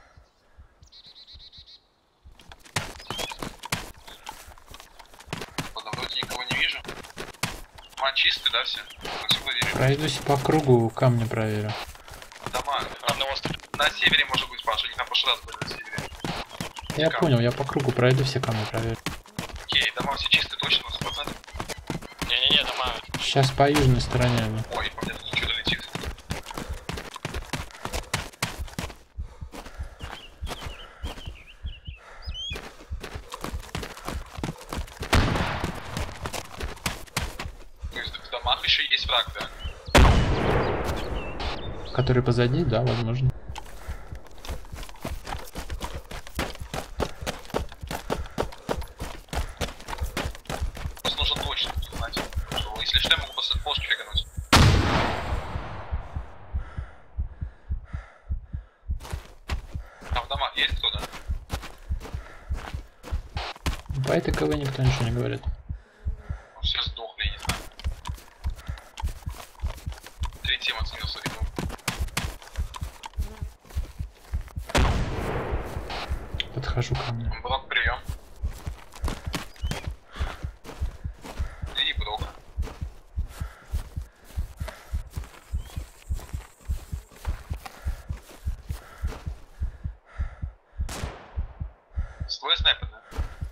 Вроде никого не вижу. Чистый, да, все? Пройдусь по кругу, камни проверю. Дома. На севере может быть, Паша, они там в прошлый раз были на севере. Я понял, я по кругу пройду, все камни проверю. Окей, дома все чистые, точно, 100%? Не-не-не, дома. Сейчас по южной стороне. Да. Ой, у меня тут что-то летит. То есть в домах еще есть враг, да? Который позади, да, возможно. Просто нужно точно знать. Что, если что, я могу после полочки фигануть. А в домах есть кто-то? По этой КВ никто ничего не говорит. Ну, все сдохли, я не знаю. 3 темы оценился, видимо. Подхожу ко мне. Блок, прием. Иди, блок. Свой снайпер, да?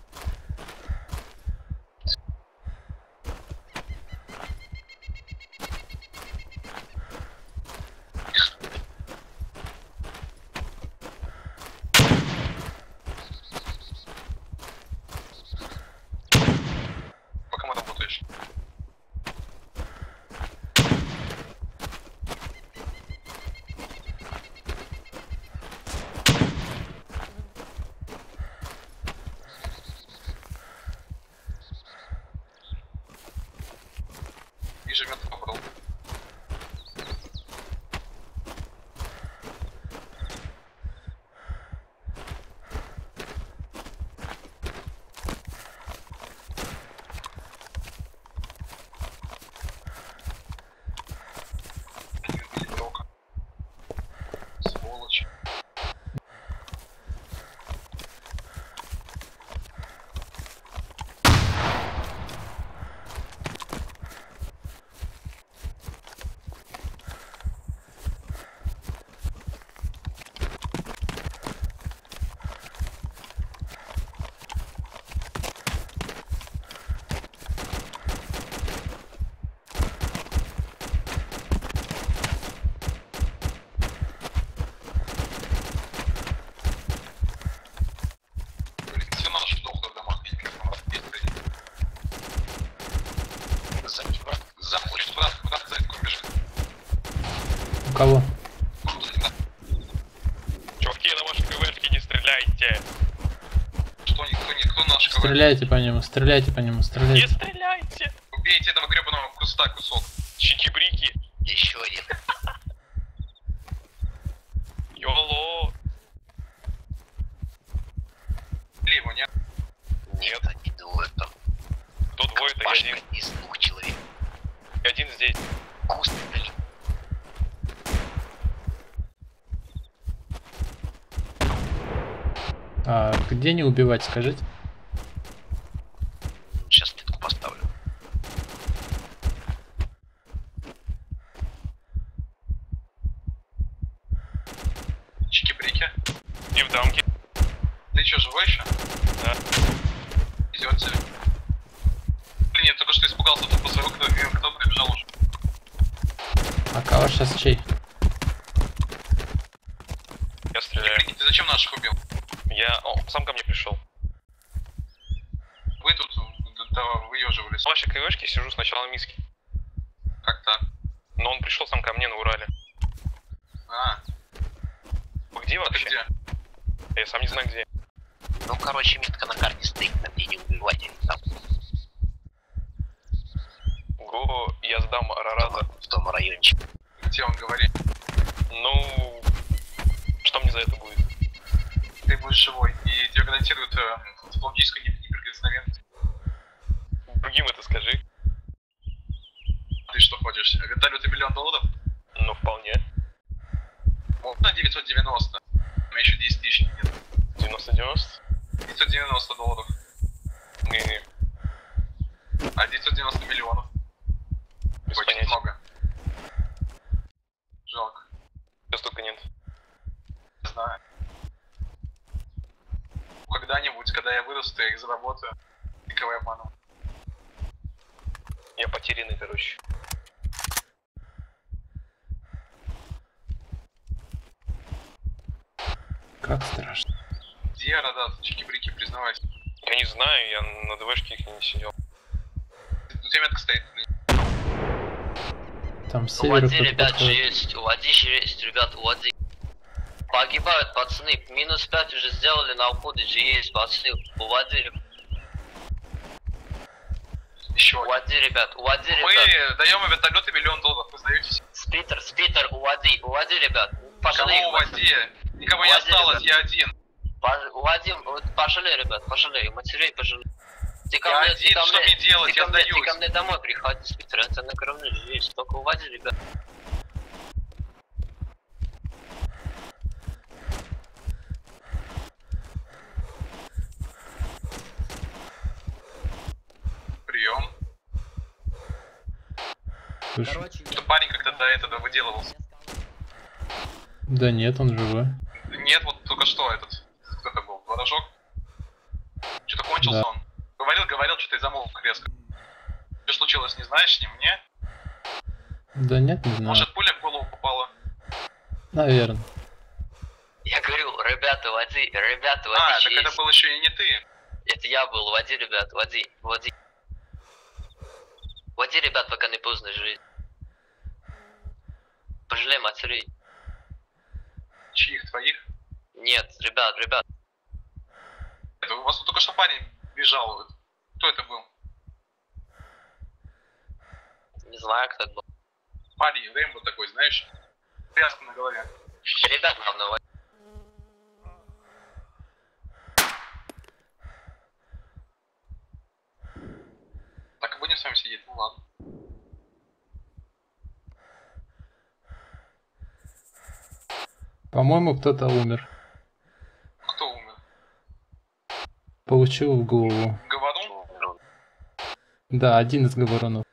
По кому работаешь? Вижу, мент попал. Сволочь. Все наши дохлые в домах, я не понимаю, заходишь куда ты далеко бежишь. У кого? Чуваки, на ваши КВшки не стреляйте. Что, никто наши КВшки? Стреляйте по нему, стреляйте по нему, Не стреляйте. стреляйте! Убейте этого гребаного куста кусок. Чики-брики. Еще один. Йоло. Или его нет? Нет, они двое там. Кто двое-то? Я один. Из 2 человек. Я один здесь. Куст, блин. А где не убивать, скажите? Сейчас метку поставлю. Чики-брики. И в дамке. Ты чё, живой еще? Да. Идет тебе. Блин, я только что испугался тупо своего, кто прибежал уже. А кого сейчас чей? Я стреляю. Ты зачем наших убил? Он сам ко мне пришел. Вы тут выеживались. В вашей КВшке сижу сначала миски. Как так? Но он пришел сам ко мне на Урале. Вы где вообще? Где? Я сам не знаю где. Ну, короче, метка на карте стоит, на мне не убивайте. Там. Го, я сдам Арарата. В том райончике. Где он говорит? Ну, что мне за это будет? Ты будешь живой, и тебе гарантируют футбологическую неприкосновенность. Другим это скажи. Ты что хочешь? Вертолеты $1 миллион? Ну, вполне. Вот на 990. У меня еще 10 тысяч нет. 90? 990 $. Не. А 990 миллионов. Очень много. Жалко. Сейчас только нет. Не знаю. Когда-нибудь, когда я вырасту, я их заработаю. И КВ обману. Я потерянный, короче. Как страшно. Где Радат? Чики-брики, признавайся. Я не знаю, я на ДВшке их не сидел. У тебя метка стоит. Там с севера Уводи, кто-то ребят, же подходит. есть, уводи, ребят, уводи. Погибают пацаны, минус 5 уже сделали, на уходе же есть пацаны, уводи. Еще уводи, ребят, уводи, ребят. Мы даем вертолеты $1 миллион, вы сдаетесь? Спитер, уводи, ребят. Пошли. Кого уводи? Никого не осталось, ребят. Я один. Уводи, пошли, ребят, пошли, матерей пожалуй. Ты ко я мне, один, что мне делать, я сдаюсь. Ты ко мне домой приходи, Спитер, это на кровне есть, только уводи, ребят. Прием. Короче, что парень как-то до этого выделывался. Да нет, он живой. Нет, вот только что этот. Кто это был? Творожок? закончился Да. он. Говорил, что-то и замолк резко. Что случилось, не знаешь, не мне? Да нет, не знаю. Может, пуля в голову попала? Наверное. Я говорю, ребята, води, Так есть. это был еще и не ты. Это я был, води, ребят, води. Води, ребят, пока не поздно жить. Пожалей матерей. Чьих, твоих? Нет, ребят. Это у вас тут только что парень бежал. Кто это был? Не знаю, кто это был. Парень, Рэмбо такой, знаешь? Тряска на голове. Ребят, главное, води. Так и будем с вами сидеть, ну ладно. По-моему, кто-то умер. Кто умер? Получил в голову. Говорун? Да, один из говорунов.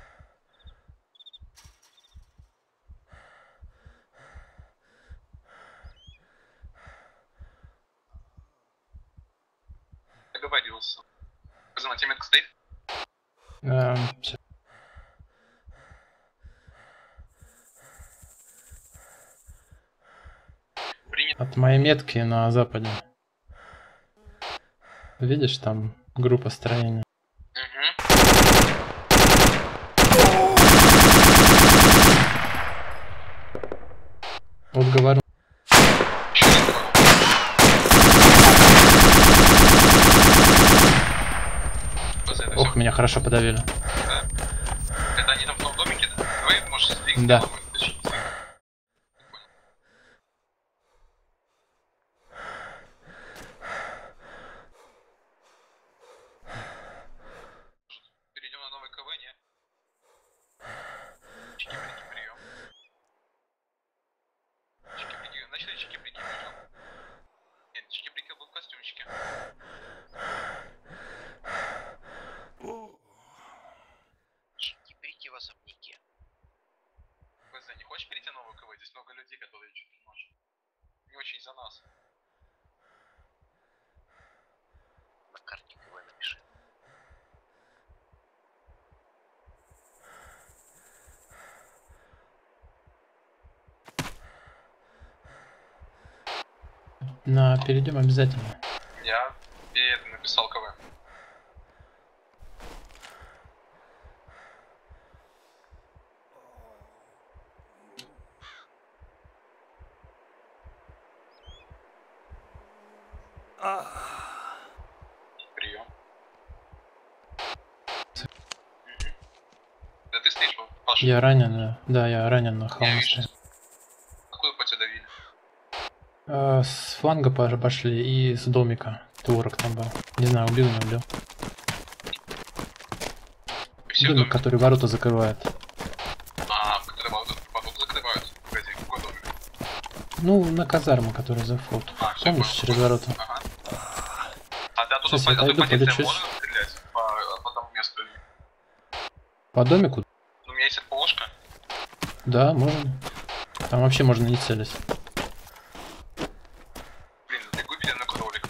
Договорился. Позвоните, метка стоит? Щас. От моей метки на западе. Видишь, там группа строения. Вот говорю. Ох, меня хорошо подавили. Это они там в том домике, да? Вы, может, сдвинуть? Да. Перейдем на новый КВ, не? Чики-брики, прием. Чики-брики, начали чики-брики, прижал. Нет, чики-брики был в костюмчике. Чики-брики в особняке. ВЗ, не хочешь перейти на новый КВ? Здесь много людей, которые чуть не ночью. Не очень за нас. На карте КВ напиши. Перейдем обязательно. Я это написал КВ. Прием. Да ты стоишь, Паша? Я ранен, да. Да, я ранен на холмсте. Откуда по тебе давили? С фланга пошли и с домика. Творог там был. Не знаю, убил, не убил. Домик, который ворота закрывает. Который ворота закрывают? Погоди, какой домик? Ну, на казарму, который за вход. Помнишь, через ворота? А ты оттуда Сейчас я отойду, полечусь. можно стрелять по тому месту? По домику? У меня есть РПОшка. Да, можно. Там вообще можно не целить. Блин, забегу перед на кролик.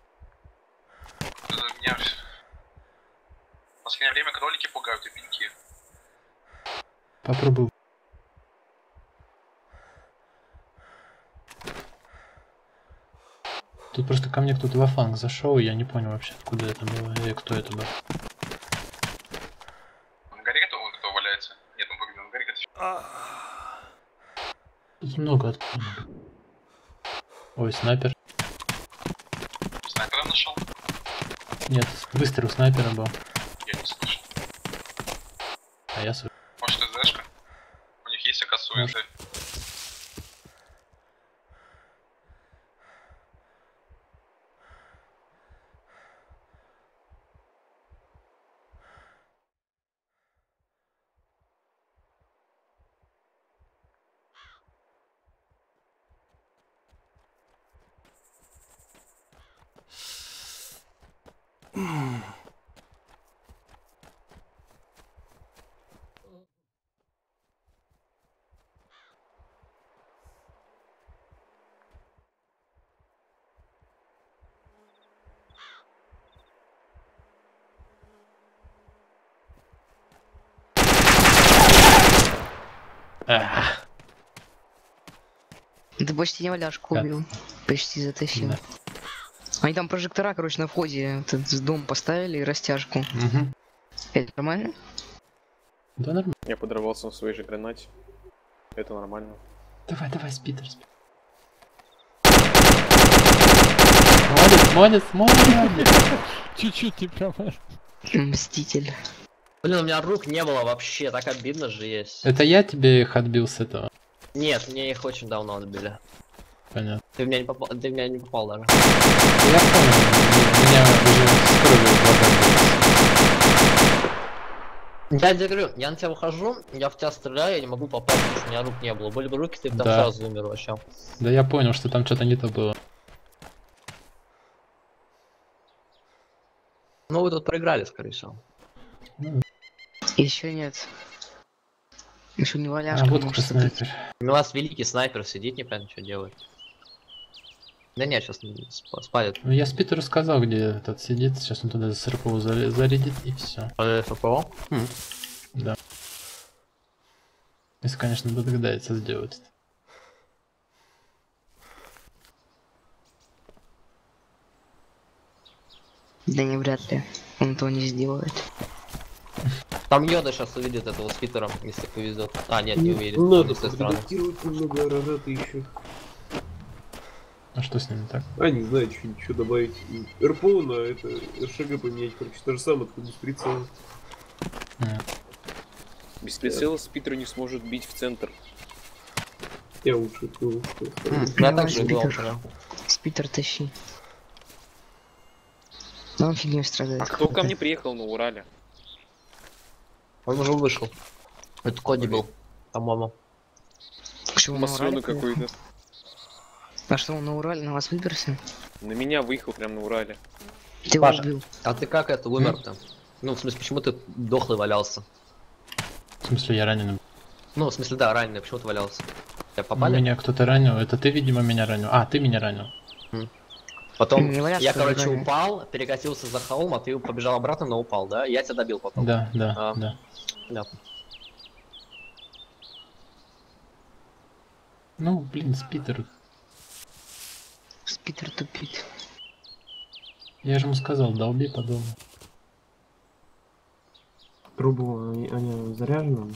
Меня... В последнее время кролики пугают и пеньки. Попробую. Тут просто ко мне кто-то во фланг зашел, и я не понял вообще, откуда это было и кто это был. На горе кто валяется? Нет, он погибел. На горе кто... Тут много откуда. Ой, снайпер. Снайпера нашел? Нет, выстрел снайпера был. Я не слышал. А я слышал. Может, СЗшка? У них есть оказывается УСД. Ты почти не валяшку убил. Почти затащил. Они там прожектора, короче, на входе этот дом поставили и растяжку. Это нормально? Да, нормально. Я подорвался на своей же гранате. Это нормально. Давай, давай, Спитер. Молодец. Чуть-чуть не права. Мститель. Блин, у меня рук не было вообще, так обидно же есть. Это я тебе их отбил с этого? Нет, мне их очень давно отбили. Понятно. Ты в меня не попал, даже. Я понял, меня уже с кровью Я тебе говорю, я на тебя выхожу, я в тебя стреляю, я не могу попасть, потому что у меня рук не было. Были бы руки, ты бы там Да. сразу умер вообще. Да я понял, что там что-то не то было. Ну вы тут проиграли, скорее всего. Еще нет. Еще не валяшка. Вот кто снайпер. У вас великий снайпер сидит, непонятно, что делает. Да нет, сейчас спалит. Ну я Спитеру сказал, где этот сидит, сейчас он туда с РПО зарядит и все. РПО? Да. Если, конечно, догадается сделать это. Да не, вряд ли. Он этого не сделает. Там Йода сейчас увидит этого с Питером, если повезет. А, нет, не увидит. Надо с той стороны. подредактировать немного рогаты еще. А что с ними так? А, не знаю, что добавить. РПО на это, РШГ поменять, короче, то же самое, только без прицела. Без прицела Спитер не сможет бить в центр. Я лучше был. Я так же играл. Спитер тащи. Но он фигней страдает. А кто ко мне приехал на Урале? Он уже вышел. Это Коди был, по-моему. Масоны какой-то. А что, он на Урале на вас выперся? На меня выехал прям на Урале. Ты его убил. А ты как это умер-то? Ну, в смысле, почему ты дохлый валялся? В смысле, я раненый? Ну, в смысле, да, раненый, почему ты валялся? Тебя попали? Меня кто-то ранил, это ты, видимо, меня ранил. А, ты меня ранил. Потом Не валяшка, я, короче, ранил. упал, перекатился за холм, а ты побежал обратно, но упал, да? Я тебя добил потом. Да, да, да. Понятно. Ну, блин, Спитер. Спитер тупит. Я же ему сказал, долби по дому. Трубу, они заряжены?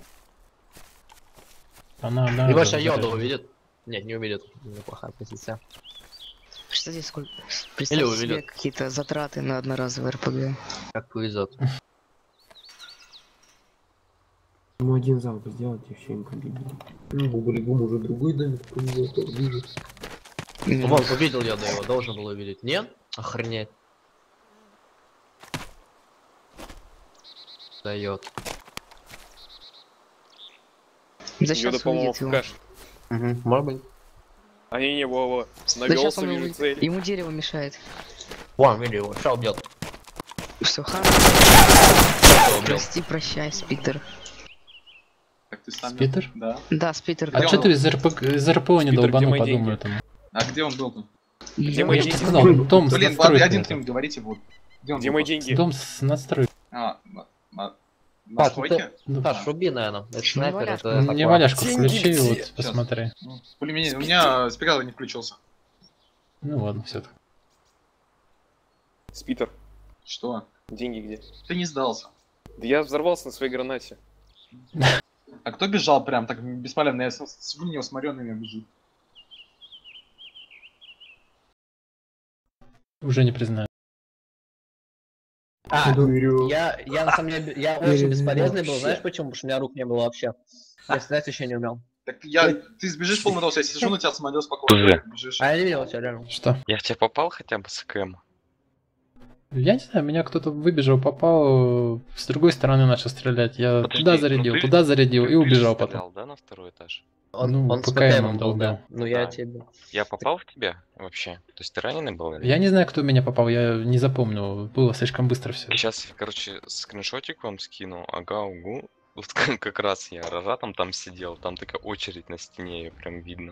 Она, да. И больше Йода увидит. Нет, не увидит. Неплохая позиция. Представьте, сколько... Или Представьте себе увидит. какие-то затраты на одноразовый РПГ. Как повезет. Ему один залп сделать и все им победили. Ну, Бублигум уже другой домик повезет, то ближе. Ну, вон, увидел Йода его, должен был увидеть. Нет? Охренеть. Дает. Да сейчас по-моему, увидит его. в каше. Может быть. А не, во, Да сейчас навелся, он вижу его... цель. Ему дерево мешает. Вон, видел его, сейчас убьет. Все, хорошо. Прости, прощай, Спитер. Так ты сам... Спитер? Да. Да, Спитер. А что ты из РПО не Спитер, долбанул, где мои подумаю деньги? там. А где он был-то? Где мои Я же деньги? сказал, дом с Блин, ладно, один надстройкой. тем говорите, вот. Где он Где был? мои деньги? Дом с надстройкой. На Паш, стройке? Паш, руби, наверное. Это снайпер, валяшку. это Не такое. валяшку Деньги включи, где? вот посмотри. У меня спирал не включился. Ну ладно, все. Спитер, Что? деньги где? Ты не сдался. Да я взорвался на своей гранате. А кто бежал прям так бесполезно? Я с него смотрю, на меня бежит. Уже не признаю. А, я на самом деле, я очень бесполезный был, знаешь почему? Потому что у меня рук не было вообще. Я стрелять еще не умел. Так ты сбежишь полный рост, я сижу на тебя, смотрю спокойно. Бежишь. А я не видел тебя реально. Что? Я в тебя попал хотя бы с КМ? Я не знаю, меня кто-то выбежал, попал, с другой стороны начал стрелять. Я Подожди, туда зарядил и убежал стрелял, потом. да, на второй этаж? Он с пока я ПКМ был, долбил. да. Ну я Да. тебе... Я попал в тебя вообще? То есть ты раненый был? Или? Я не знаю, кто в меня попал, я не запомнил. Было слишком быстро все. Сейчас, короче, скриншотик вам скину. Ага, угу. Вот как раз я рожатом там сидел, там такая очередь на стене, ее прям видно.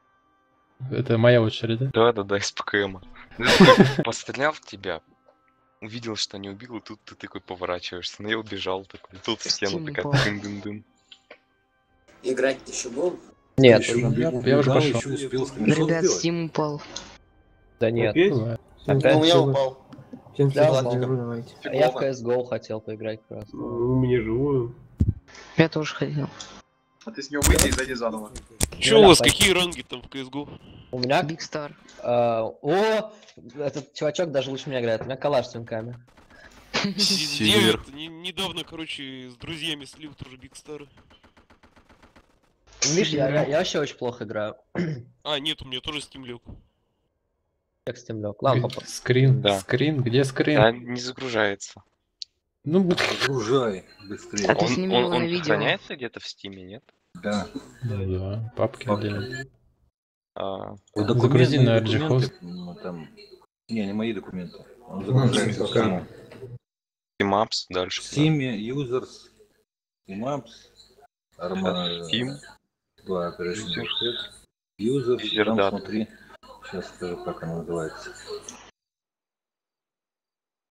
Это моя очередь, да? Да, из ПКМа. Пострелял в тебя, увидел, что не убил, и тут ты такой поворачиваешься. Ну я убежал такой. Тут в стену Steam такая упал. дым-дым-дым. Играть еще будем? Нет, Еще я уже пошел. еще успел скриншот Ребят, сделать. Steam упал. да нет. Опять? Опять? Ну, я упал. Всем Да, привет, ладно. давайте. А я в CSGO хотел поиграть как раз. У меня живую. Я тоже хотел. А ты с него выйди и зайди заново. Че у вас, какие ранги там в CSGO? У меня... Big Star. О, этот чувачок даже лучше меня играет. У меня калаш с винками. Я недавно, короче, с друзьями слил тоже Big Star. Видишь, я вообще очень плохо играю. А, нет, у меня тоже Steam лег. Как Steam лег? Ладно, папа. Скрин, Да. скрин, где скрин? Да, не загружается. Ну, Загружай быстрее. А ты снимала на видео. сохраняется где-то в стиме, нет? Да. да, папки отдельно. Загрузи на RG Host. Ну, там... Не мои документы. Он загружается в Steam. Steam дальше. Steam, Users, Steam Steam. Да, Operation Users, User там Data. смотри. Сейчас скажу, как она называется.